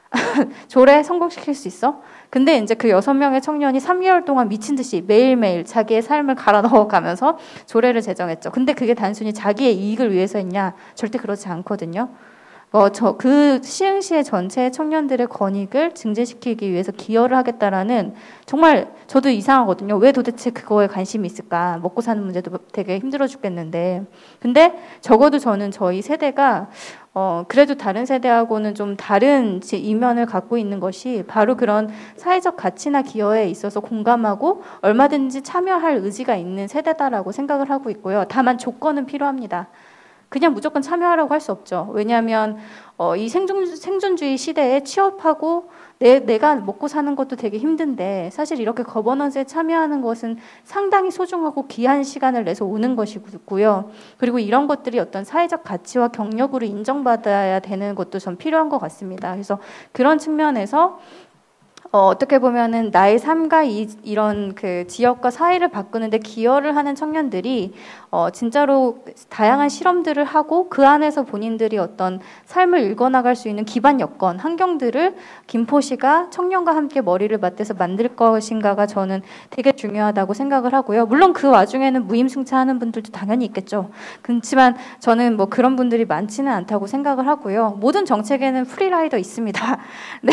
조례 성공시킬 수 있어? 근데 이제 그 여섯 명의 청년이 삼 개월 동안 미친 듯이 매일매일 자기의 삶을 갈아 넣어가면서 조례를 제정했죠. 근데 그게 단순히 자기의 이익을 위해서 했냐? 절대 그렇지 않거든요. 어, 저, 그 시흥시의 전체 청년들의 권익을 증진시키기 위해서 기여를 하겠다라는 정말 저도 이상하거든요. 왜 도대체 그거에 관심이 있을까? 먹고 사는 문제도 되게 힘들어 죽겠는데. 근데 적어도 저는 저희 세대가 어, 그래도 다른 세대하고는 좀 다른 이면을 갖고 있는 것이 바로 그런 사회적 가치나 기여에 있어서 공감하고 얼마든지 참여할 의지가 있는 세대다라고 생각을 하고 있고요. 다만 조건은 필요합니다. 그냥 무조건 참여하라고 할 수 없죠. 왜냐하면 어, 이 생존, 생존주의 시대에 취업하고 내, 내가 먹고 사는 것도 되게 힘든데 사실 이렇게 거버넌스에 참여하는 것은 상당히 소중하고 귀한 시간을 내서 오는 것이고요. 그리고 이런 것들이 어떤 사회적 가치와 경력으로 인정받아야 되는 것도 전 필요한 것 같습니다. 그래서 그런 측면에서 어, 어떻게 보면은 나의 삶과 이, 이런 그 지역과 사회를 바꾸는데 기여를 하는 청년들이 어, 진짜로 다양한 실험들을 하고 그 안에서 본인들이 어떤 삶을 읽어나갈 수 있는 기반 여건, 환경들을 김포시가 청년과 함께 머리를 맞대서 만들 것인가가 저는 되게 중요하다고 생각을 하고요. 물론 그 와중에는 무임승차하는 분들도 당연히 있겠죠. 그렇지만 저는 뭐 그런 분들이 많지는 않다고 생각을 하고요. 모든 정책에는 프리라이더 있습니다. 네,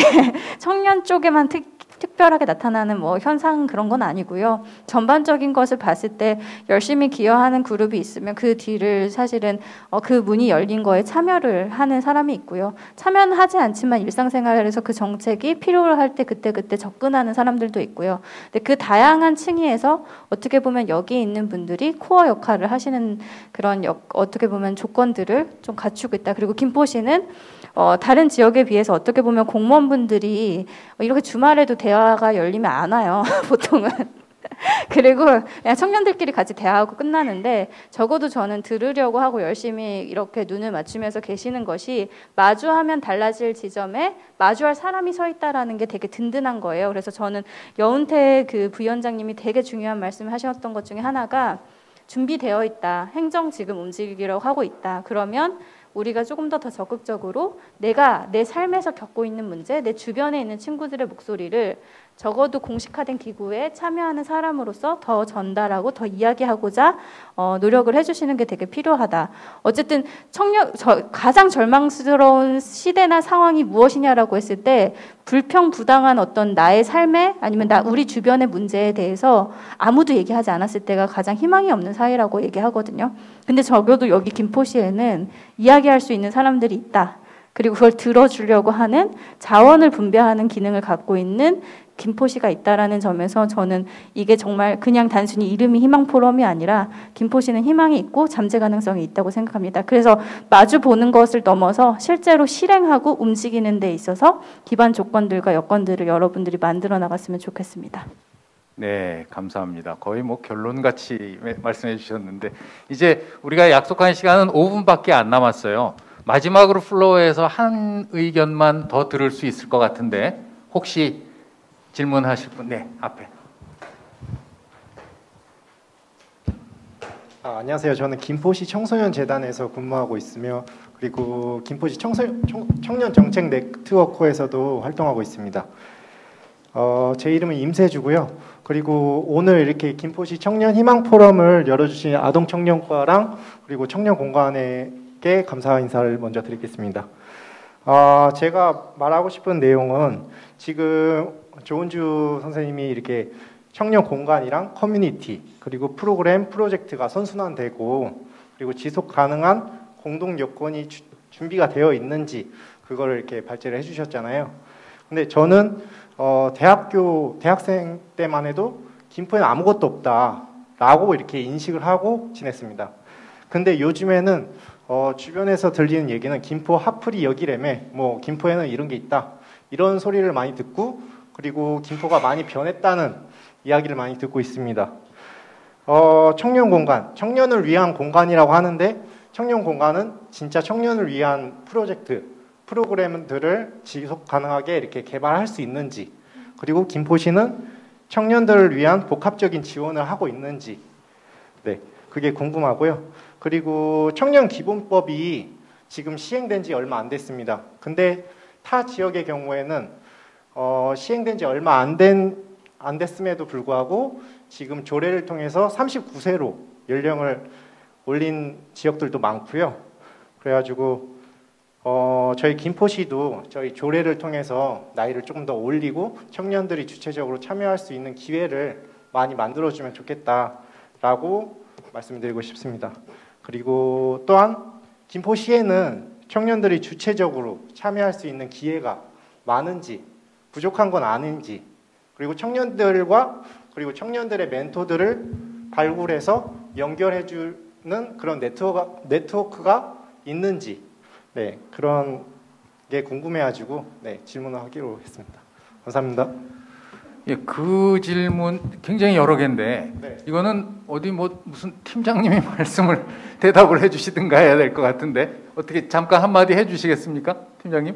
청년 쪽에만 특, 특별하게 나타나는 뭐 현상 그런 건 아니고요. 전반적인 것을 봤을 때 열심히 기여하는 그룹이 있으면 그 뒤를 사실은 어, 그 문이 열린 거에 참여를 하는 사람이 있고요. 참여는 하지 않지만 일상생활에서 그 정책이 필요할 때 그때그때 접근하는 사람들도 있고요. 근데 그 다양한 층위에서 어떻게 보면 여기 있는 분들이 코어 역할을 하시는 그런 역, 어떻게 보면 조건들을 좀 갖추고 있다. 그리고 김포시는 어, 다른 지역에 비해서 어떻게 보면 공무원분들이 이렇게 주말에도 대화가 열리면 안 와요. 보통은. 그리고 그냥 청년들끼리 같이 대화하고 끝나는데 적어도 저는 들으려고 하고 열심히 이렇게 눈을 맞추면서 계시는 것이 마주하면 달라질 지점에 마주할 사람이 서 있다라는 게 되게 든든한 거예요. 그래서 저는 여운태 그 부위원장님이 되게 중요한 말씀을 하셨던 것 중에 하나가 준비되어 있다. 행정 지금 움직이려고 하고 있다. 그러면 우리가 조금 더 더 적극적으로 내가 내 삶에서 겪고 있는 문제, 내 주변에 있는 친구들의 목소리를 적어도 공식화된 기구에 참여하는 사람으로서 더 전달하고 더 이야기하고자 어, 노력을 해주시는 게 되게 필요하다. 어쨌든 청년, 저, 가장 절망스러운 시대나 상황이 무엇이냐라고 했을 때 불평부당한 어떤 나의 삶에 아니면 나 우리 주변의 문제에 대해서 아무도 얘기하지 않았을 때가 가장 희망이 없는 사회라고 얘기하거든요. 근데 적어도 여기 김포시에는 이야기할 수 있는 사람들이 있다. 그리고 그걸 들어주려고 하는 자원을 분배하는 기능을 갖고 있는 김포시가 있다라는 점에서 저는 이게 정말 그냥 단순히 이름이 희망포럼이 아니라 김포시는 희망이 있고 잠재 가능성이 있다고 생각합니다. 그래서 마주 보는 것을 넘어서 실제로 실행하고 움직이는 데 있어서 기반 조건들과 여건들을 여러분들이 만들어 나갔으면 좋겠습니다. 네, 감사합니다. 거의 뭐 결론같이 말씀해 주셨는데 이제 우리가 약속한 시간은 오 분밖에 안 남았어요. 마지막으로 플로어에서 한 의견만 더 들을 수 있을 것 같은데 혹시 질문하실 분? 네, 앞에. 아, 안녕하세요. 저는 김포시 청소년 재단에서 근무하고 있으며 그리고 김포시 청소, 청, 청년 정책 네트워크에서도 활동하고 있습니다. 어, 제 이름은 임세주고요. 그리고 오늘 이렇게 김포시 청년 희망 포럼을 열어주신 아동청년과랑 그리고 청년공간에게 감사 인사를 먼저 드리겠습니다. 어, 제가 말하고 싶은 내용은 지금 조은주 선생님이 이렇게 청년 공간이랑 커뮤니티 그리고 프로그램 프로젝트가 선순환되고 그리고 지속 가능한 공동 여건이 주, 준비가 되어 있는지 그거를 이렇게 발제를 해주셨잖아요. 근데 저는 어, 대학교 대학생 때만 해도 김포에는 아무것도 없다라고 이렇게 인식을 하고 지냈습니다. 근데 요즘에는 어, 주변에서 들리는 얘기는 김포 핫플이 여기래매, 뭐 김포에는 이런 게 있다 이런 소리를 많이 듣고 그리고 김포가 많이 변했다는 이야기를 많이 듣고 있습니다. 어, 청년 공간, 청년을 위한 공간이라고 하는데 청년 공간은 진짜 청년을 위한 프로젝트, 프로그램들을 지속 가능하게 이렇게 개발할 수 있는지, 그리고 김포시는 청년들을 위한 복합적인 지원을 하고 있는지, 네, 그게 궁금하고요. 그리고 청년 기본법이 지금 시행된 지 얼마 안 됐습니다. 근데 타 지역의 경우에는 어, 시행된 지 얼마 안 된, 안 됐음에도 불구하고 지금 조례를 통해서 삼십구 세로 연령을 올린 지역들도 많고요. 그래가지고 어, 저희 김포시도 저희 조례를 통해서 나이를 조금 더 올리고 청년들이 주체적으로 참여할 수 있는 기회를 많이 만들어주면 좋겠다라고 말씀드리고 싶습니다. 그리고 또한 김포시에는 청년들이 주체적으로 참여할 수 있는 기회가 많은지, 부족한 건 아닌지, 그리고 청년들과 그리고 청년들의 멘토들을 발굴해서 연결해주는 그런 네트워크가, 네트워크가 있는지, 네, 그런 게 궁금해가지고 네, 질문을 하기로 했습니다. 감사합니다. 예, 그 질문 굉장히 여러 개인데 네. 이거는 어디 뭐 무슨 팀장님이 말씀을 대답을 해주시든가 해야 될 것 같은데 어떻게 잠깐 한마디 해주시겠습니까, 팀장님?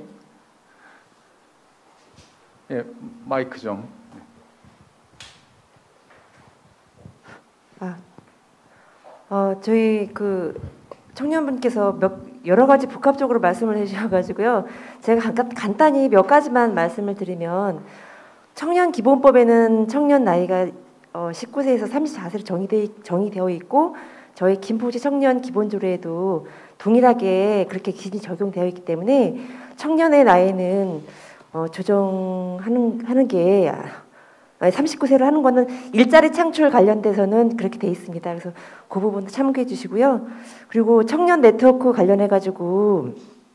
예, 마이크 좀. 아, 어, 저희 그 청년분께서 몇 여러 가지 복합적으로 말씀을 해주셔가지고요. 제가 간단, 간단히 몇 가지만 말씀을 드리면, 청년 기본법에는 청년 나이가 어, 십구 세에서 삼십사 세로 정의되, 정의되어 있고, 저희 김포시 청년 기본조례에도 동일하게 그렇게 기준이 적용되어 있기 때문에 청년의 나이는 어, 조정하는 하는 게 삼십구 세로 하는 거는 일자리 창출 관련돼서는 그렇게 돼 있습니다. 그래서 그 부분도 참고해 주시고요. 그리고 청년 네트워크 관련해 가지고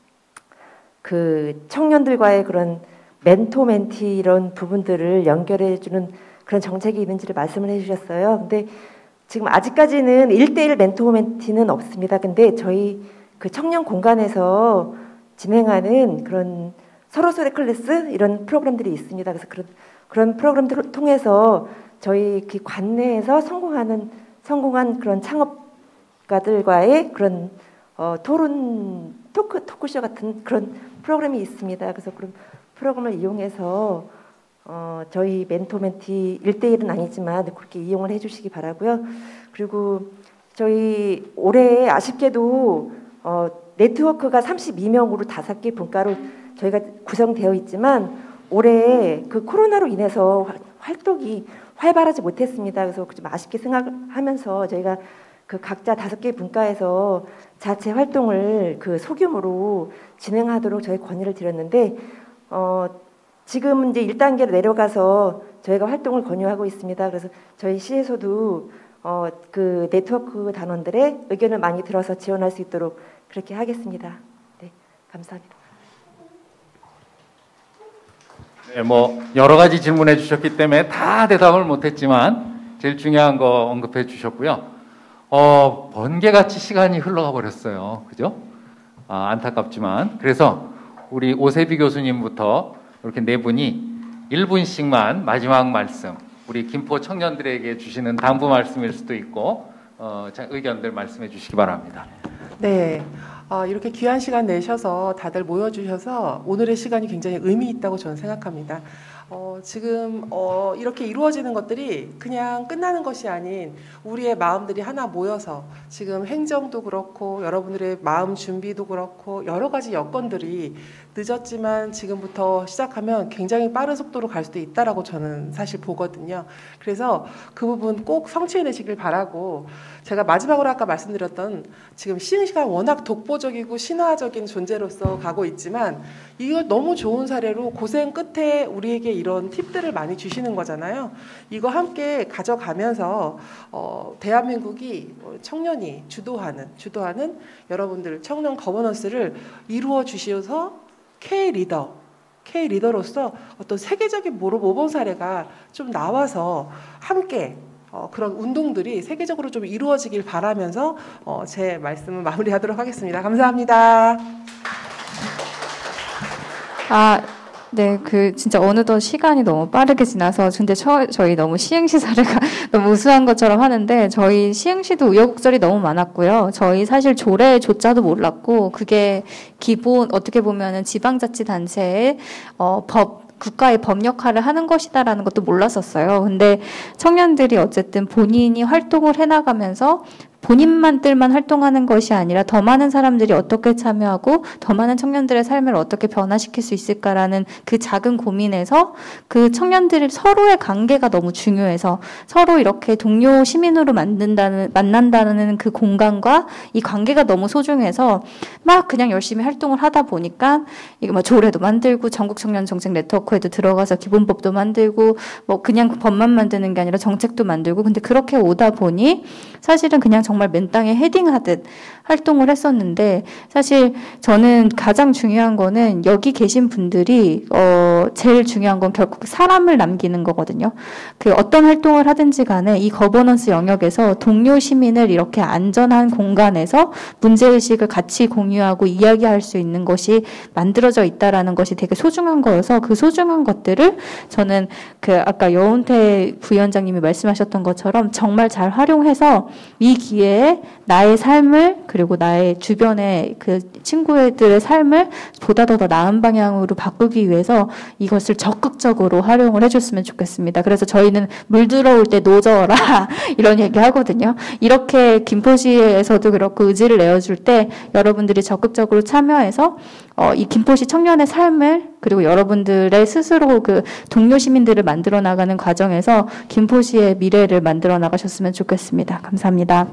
그 청년들과의 그런 멘토 멘티 이런 부분들을 연결해 주는 그런 정책이 있는지를 말씀을 해 주셨어요. 근데 지금 아직까지는 일 대일 멘토 멘티는 없습니다. 근데 저희 그 청년 공간에서 진행하는 그런 서로서로 클래스 이런 프로그램들이 있습니다. 그래서 그런 그런 프로그램들을 통해서 저희 그 관내에서 성공하는 성공한 그런 창업가들과의 그런 어, 토론 토크 토크쇼 같은 그런 프로그램이 있습니다. 그래서 그런 프로그램을 이용해서 어, 저희 멘토 멘티 일 대일은 아니지만 그렇게 이용을 해주시기 바라고요. 그리고 저희 올해 아쉽게도 어, 네트워크가 삼십이 명으로 다섯 개 분과로 저희가 구성되어 있지만 올해 그 코로나로 인해서 활동이 활발하지 못했습니다. 그래서 좀 아쉽게 생각하면서 저희가 그 각자 다섯 개 분과에서 자체 활동을 그 소규모로 진행하도록 저희 건의를 드렸는데 어, 지금 이제 일 단계로 내려가서 저희가 활동을 권유하고 있습니다. 그래서 저희 시에서도 어, 그 네트워크 단원들의 의견을 많이 들어서 지원할 수 있도록 그렇게 하겠습니다. 네, 감사합니다. 네, 뭐 여러 가지 질문해 주셨기 때문에 다 대답을 못했지만 제일 중요한 거 언급해 주셨고요. 어, 번개같이 시간이 흘러가 버렸어요. 그죠? 아, 안타깝지만. 그래서 우리 오세비 교수님부터 이렇게 네 분이 일 분씩만 마지막 말씀, 우리 김포 청년들에게 주시는 당부 말씀일 수도 있고 어, 의견들 말씀해 주시기 바랍니다. 네. 어, 이렇게 귀한 시간 내셔서 다들 모여주셔서 오늘의 시간이 굉장히 의미 있다고 저는 생각합니다. 어, 지금 어, 이렇게 이루어지는 것들이 그냥 끝나는 것이 아닌 우리의 마음들이 하나 모여서 지금 행정도 그렇고 여러분들의 마음 준비도 그렇고 여러 가지 여건들이 늦었지만 지금부터 시작하면 굉장히 빠른 속도로 갈 수도 있다라고 저는 사실 보거든요. 그래서 그 부분 꼭 성취해내시길 바라고, 제가 마지막으로 아까 말씀드렸던 지금 시흥시가 워낙 독보적이고 신화적인 존재로서 가고 있지만 이걸 너무 좋은 사례로 고생 끝에 우리에게 이런 팁들을 많이 주시는 거잖아요. 이거 함께 가져가면서 어, 대한민국이 청년이 주도하는 주도하는 여러분들 청년 거버넌스를 이루어 주셔서 K 리더, K 리더로서 어떤 세계적인 모범 사례가 좀 나와서 함께 어, 그런 운동들이 세계적으로 좀 이루어지길 바라면서 어, 제 말씀을 마무리하도록 하겠습니다. 감사합니다. 아, 네, 그 진짜 어느덧 시간이 너무 빠르게 지나서 근데 저, 저희 너무 시행시 사례가 너무 우수한 것처럼 하는데 저희 시행시도 우여곡절이 너무 많았고요. 저희 사실 조례 조자도 몰랐고 그게 기본 어떻게 보면은 지방자치단체의 어, 법 국가의 법 역할을 하는 것이다라는 것도 몰랐었어요. 근데 청년들이 어쨌든 본인이 활동을 해나가면서 본인만들만 활동하는 것이 아니라 더 많은 사람들이 어떻게 참여하고 더 많은 청년들의 삶을 어떻게 변화시킬 수 있을까라는 그 작은 고민에서 그 청년들이 서로의 관계가 너무 중요해서 서로 이렇게 동료 시민으로 만든다는 만난다는 그 공간과 이 관계가 너무 소중해서 막 그냥 열심히 활동을 하다 보니까 이거 뭐 조례도 만들고 전국 청년 정책 네트워크에도 들어가서 기본법도 만들고 뭐 그냥 법만 만드는 게 아니라 정책도 만들고 근데 그렇게 오다 보니 사실은 그냥 정말 맨 땅에 헤딩하듯 활동을 했었는데 사실 저는 가장 중요한 거는 여기 계신 분들이 어 제일 중요한 건 결국 사람을 남기는 거거든요. 그 어떤 활동을 하든지 간에 이 거버넌스 영역에서 동료 시민을 이렇게 안전한 공간에서 문제의식을 같이 공유하고 이야기할 수 있는 것이 만들어져 있다라는 것이 되게 소중한 거여서 그 소중한 것들을 저는 그 아까 여운태 부위원장님이 말씀하셨던 것처럼 정말 잘 활용해서 이 기회에 나의 삶을 그리고 나의 주변의 그 친구들의 삶을 보다 더, 더 나은 방향으로 바꾸기 위해서 이것을 적극적으로 활용을 해줬으면 좋겠습니다. 그래서 저희는 물 들어올 때 노저어라 이런 얘기 하거든요. 이렇게 김포시에서도 그렇고 의지를 내어줄 때 여러분들이 적극적으로 참여해서 어, 이 김포시 청년의 삶을 그리고 여러분들의 스스로 그 동료 시민들을 만들어 나가는 과정에서 김포시의 미래를 만들어 나가셨으면 좋겠습니다. 감사합니다.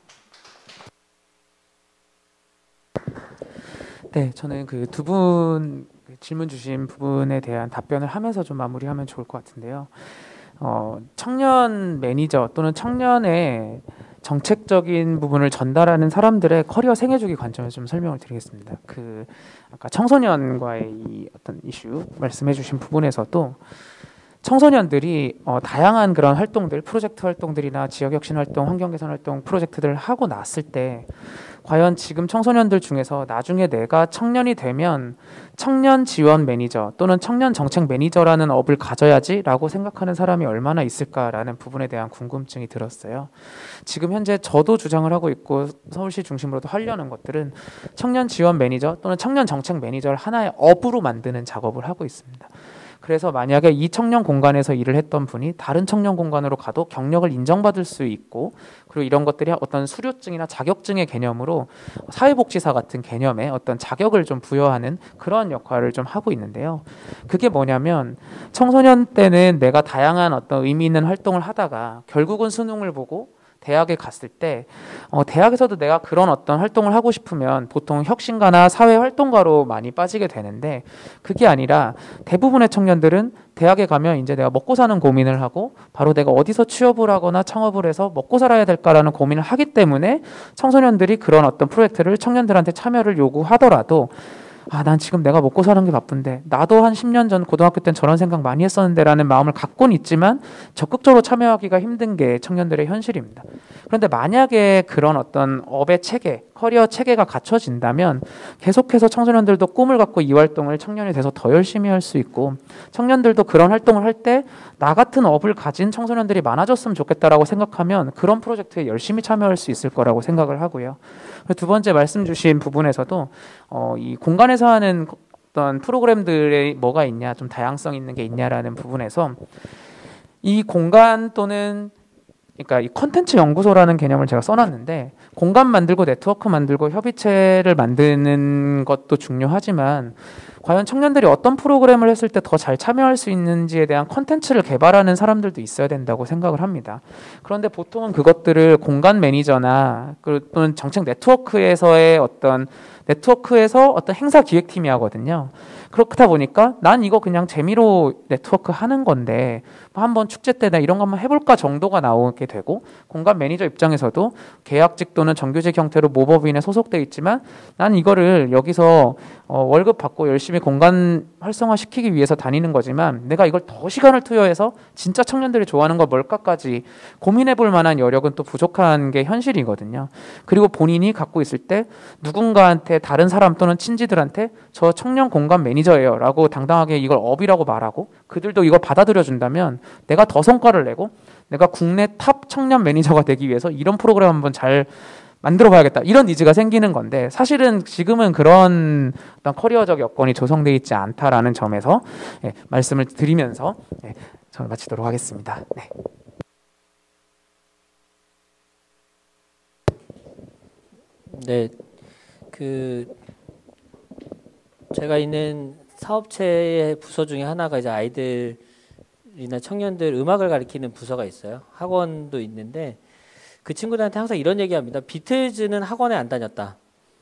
네, 저는 그 두 분 질문 주신 부분에 대한 답변을 하면서 좀 마무리하면 좋을 것 같은데요. 어, 청년 매니저 또는 청년의 정책적인 부분을 전달하는 사람들의 커리어 생애주기 관점에서 좀 설명을 드리겠습니다. 그 아까 청소년과의 이 어떤 이슈 말씀해주신 부분에서도 청소년들이 어, 다양한 그런 활동들, 프로젝트 활동들이나 지역혁신 활동, 환경개선 활동 프로젝트들을 하고 났을 때 과연 지금 청소년들 중에서 나중에 내가 청년이 되면 청년 지원 매니저 또는 청년 정책 매니저라는 업을 가져야지라고 생각하는 사람이 얼마나 있을까라는 부분에 대한 궁금증이 들었어요. 지금 현재 저도 주장을 하고 있고 서울시 중심으로도 하려는 것들은 청년 지원 매니저 또는 청년 정책 매니저를 하나의 업으로 만드는 작업을 하고 있습니다. 그래서 만약에 이 청년 공간에서 일을 했던 분이 다른 청년 공간으로 가도 경력을 인정받을 수 있고 그리고 이런 것들이 어떤 수료증이나 자격증의 개념으로 사회복지사 같은 개념에 어떤 자격을 좀 부여하는 그런 역할을 좀 하고 있는데요. 그게 뭐냐면 청소년 때는 내가 다양한 어떤 의미 있는 활동을 하다가 결국은 수능을 보고 대학에 갔을 때 어, 대학에서도 내가 그런 어떤 활동을 하고 싶으면 보통 혁신가나 사회활동가로 많이 빠지게 되는데 그게 아니라 대부분의 청년들은 대학에 가면 이제 내가 먹고 사는 고민을 하고 바로 내가 어디서 취업을 하거나 창업을 해서 먹고 살아야 될까라는 고민을 하기 때문에 청소년들이 그런 어떤 프로젝트를 청년들한테 참여를 요구하더라도 아, 난 지금 내가 먹고 사는 게 바쁜데 나도 한 십 년 전 고등학교 땐 저런 생각 많이 했었는데 라는 마음을 갖고는 있지만 적극적으로 참여하기가 힘든 게 청년들의 현실입니다. 그런데 만약에 그런 어떤 업의 체계, 커리어 체계가 갖춰진다면 계속해서 청소년들도 꿈을 갖고 이 활동을 청년이 돼서 더 열심히 할 수 있고 청년들도 그런 활동을 할 때 나 같은 업을 가진 청소년들이 많아졌으면 좋겠다라고 생각하면 그런 프로젝트에 열심히 참여할 수 있을 거라고 생각을 하고요. 두 번째 말씀 주신 부분에서도 어, 이 공간에서 하는 어떤 프로그램들이 뭐가 있냐, 좀 다양성 있는 게 있냐라는 부분에서 이 공간 또는 그러니까 이 컨텐츠 연구소라는 개념을 제가 써놨는데 공간 만들고 네트워크 만들고 협의체를 만드는 것도 중요하지만 과연 청년들이 어떤 프로그램을 했을 때 더 잘 참여할 수 있는지에 대한 컨텐츠를 개발하는 사람들도 있어야 된다고 생각을 합니다. 그런데 보통은 그것들을 공간 매니저나 또는 정책 네트워크에서의 어떤 네트워크에서 어떤 행사 기획팀이 하거든요. 그렇다 보니까 난 이거 그냥 재미로 네트워크 하는 건데 뭐 한번 축제 때나 이런 거 한번 해볼까 정도가 나오게 되게 되고, 공간 매니저 입장에서도 계약직 또는 정규직 형태로 모법인에 소속돼 있지만 난 이거를 여기서 어, 월급 받고 열심히 공간 활성화시키기 위해서 다니는 거지만 내가 이걸 더 시간을 투여해서 진짜 청년들이 좋아하는 거 뭘까까지 고민해볼 만한 여력은 또 부족한 게 현실이거든요. 그리고 본인이 갖고 있을 때 누군가한테, 다른 사람 또는 친지들한테 저 청년 공간 매니저예요 라고 당당하게 이걸 업이라고 말하고 그들도 이걸 받아들여 준다면 내가 더 성과를 내고 내가 국내 탑 청년 매니저가 되기 위해서 이런 프로그램 한번 잘 만들어 봐야겠다, 이런 니즈가 생기는 건데, 사실은 지금은 그런 어떤 커리어적 여건이 조성되어 있지 않다라는 점에서 예, 말씀을 드리면서 예, 저는 마치도록 하겠습니다. 네. 네, 그 제가 있는 사업체의 부서 중에 하나가 이제 아이들이나 청년들 음악을 가르치는 부서가 있어요. 학원도 있는데 그 친구들한테 항상 이런 얘기합니다. 비틀즈는 학원에 안 다녔다,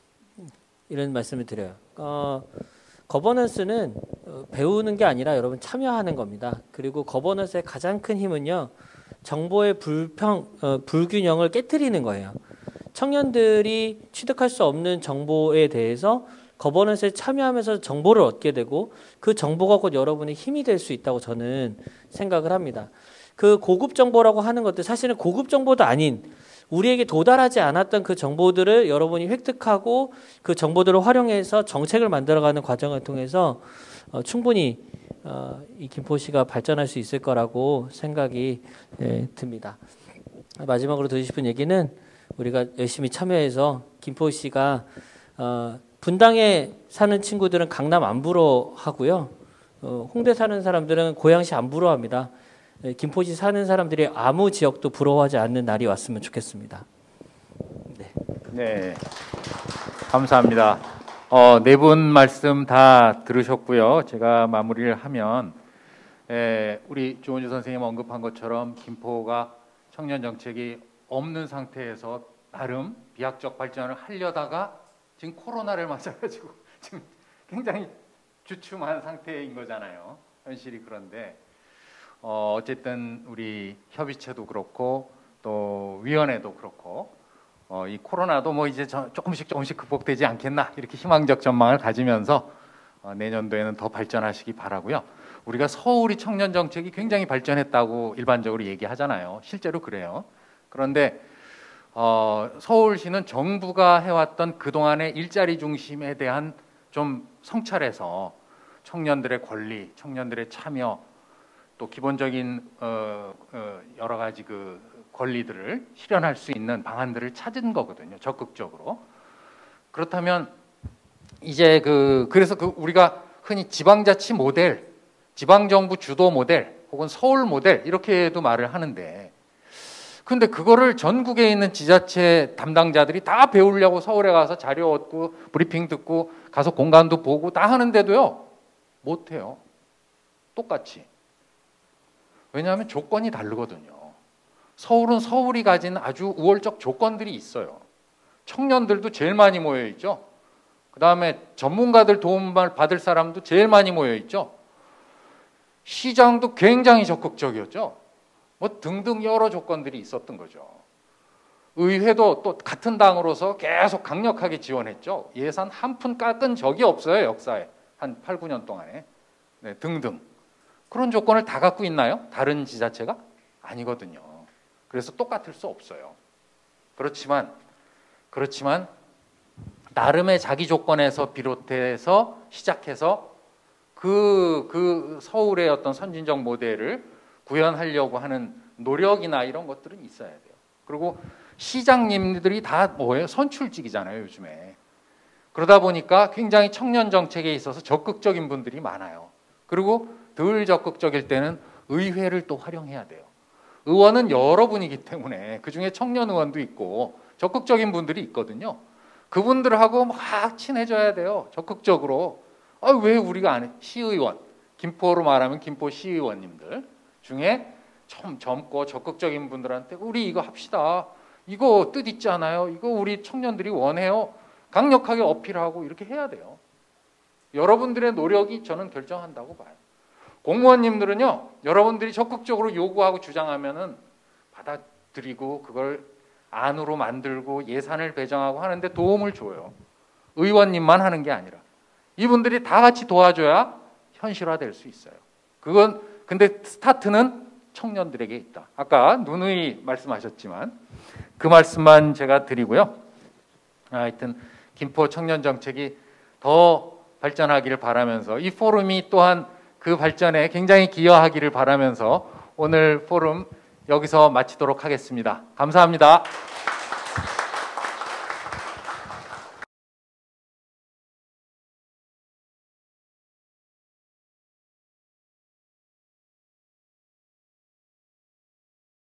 이런 말씀을 드려요. 어, 거버넌스는 배우는 게 아니라 여러분 참여하는 겁니다. 그리고 거버넌스의 가장 큰 힘은요, 정보의 불평, 어, 불균형을 깨트리는 거예요. 청년들이 취득할 수 없는 정보에 대해서 거버넌스에 참여하면서 정보를 얻게 되고 그 정보가 곧 여러분의 힘이 될 수 있다고 저는 생각을 합니다. 그 고급 정보라고 하는 것들, 사실은 고급 정보도 아닌 우리에게 도달하지 않았던 그 정보들을 여러분이 획득하고 그 정보들을 활용해서 정책을 만들어가는 과정을 통해서 어, 충분히 어, 이 김포시가 발전할 수 있을 거라고 생각이 예, 듭니다. 마지막으로 드리고 싶은 얘기는 우리가 열심히 참여해서 김포시가 어, 분당에 사는 친구들은 강남 안 부러워하고요. 어, 홍대 사는 사람들은 고양시 안 부러워합니다. 예, 김포시 사는 사람들이 아무 지역도 부러워하지 않는 날이 왔으면 좋겠습니다. 네, 네, 감사합니다. 어, 네 분 말씀 다 들으셨고요. 제가 마무리를 하면 에, 우리 조은주 선생님 언급한 것처럼 김포가 청년 정책이 없는 상태에서 나름 비약적 발전을 하려다가 지금 코로나를 맞아가지고 지금 굉장히 주춤한 상태인 거잖아요. 현실이. 그런데 어, 어쨌든 우리 협의체도 그렇고 또 위원회도 그렇고 어, 이 코로나도 뭐 이제 저, 조금씩 조금씩 극복되지 않겠나, 이렇게 희망적 전망을 가지면서 어, 내년도에는 더 발전하시기 바라고요. 우리가 서울이 청년 정책이 굉장히 발전했다고 일반적으로 얘기하잖아요. 실제로 그래요. 그런데 어, 서울시는 정부가 해왔던 그동안의 일자리 중심에 대한 좀 성찰해서 청년들의 권리, 청년들의 참여, 또 기본적인 어, 어, 여러 가지 그 권리들을 실현할 수 있는 방안들을 찾은 거거든요. 적극적으로. 그렇다면 이제 그 그래서 그 우리가 흔히 지방자치 모델, 지방정부 주도 모델 혹은 서울 모델 이렇게도 말을 하는데, 근데 그거를 전국에 있는 지자체 담당자들이 다 배우려고 서울에 가서 자료 얻고 브리핑 듣고 가서 공간도 보고 다 하는데도요, 못해요. 똑같이. 왜냐하면 조건이 다르거든요. 서울은 서울이 가진 아주 우월적 조건들이 있어요. 청년들도 제일 많이 모여 있죠. 그 다음에 전문가들 도움을 받을 사람도 제일 많이 모여 있죠. 시장도 굉장히 적극적이었죠. 뭐 등등 여러 조건들이 있었던 거죠. 의회도 또 같은 당으로서 계속 강력하게 지원했죠. 예산 한 푼 깎은 적이 없어요. 역사에. 한 팔, 구 년 동안에. 네, 등등. 그런 조건을 다 갖고 있나요? 다른 지자체가? 아니거든요. 그래서 똑같을 수 없어요. 그렇지만 그렇지만 나름의 자기 조건에서 비롯해서 시작해서 그, 그 서울의 어떤 선진적 모델을 구현하려고 하는 노력이나 이런 것들은 있어야 돼요. 그리고 시장님들이 다 뭐예요? 선출직이잖아요, 요즘에. 그러다 보니까 굉장히 청년 정책에 있어서 적극적인 분들이 많아요. 그리고 덜 적극적일 때는 의회를 또 활용해야 돼요. 의원은 여러분이기 때문에 그중에 청년 의원도 있고 적극적인 분들이 있거든요. 그분들하고 막 친해져야 돼요. 적극적으로. 아, 왜 우리가 안 해? 시의원, 김포로 말하면 김포 시의원님들 중에 좀 젊고 적극적인 분들한테 우리 이거 합시다. 이거 뜻 있지 않아요? 이거 우리 청년들이 원해요. 강력하게 어필하고 이렇게 해야 돼요. 여러분들의 노력이 저는 결정한다고 봐요. 공무원님들은요, 여러분들이 적극적으로 요구하고 주장하면은 받아 드리고 그걸 안으로 만들고 예산을 배정하고 하는데 도움을 줘요. 의원님만 하는 게 아니라 이분들이 다 같이 도와줘야 현실화될 수 있어요. 그건 근데 스타트는 청년들에게 있다. 아까 누누이 말씀하셨지만 그 말씀만 제가 드리고요. 하여튼 김포 청년 정책이 더 발전하기를 바라면서 이 포럼이 또한 그 발전에 굉장히 기여하기를 바라면서 오늘 포럼 여기서 마치도록 하겠습니다. 감사합니다.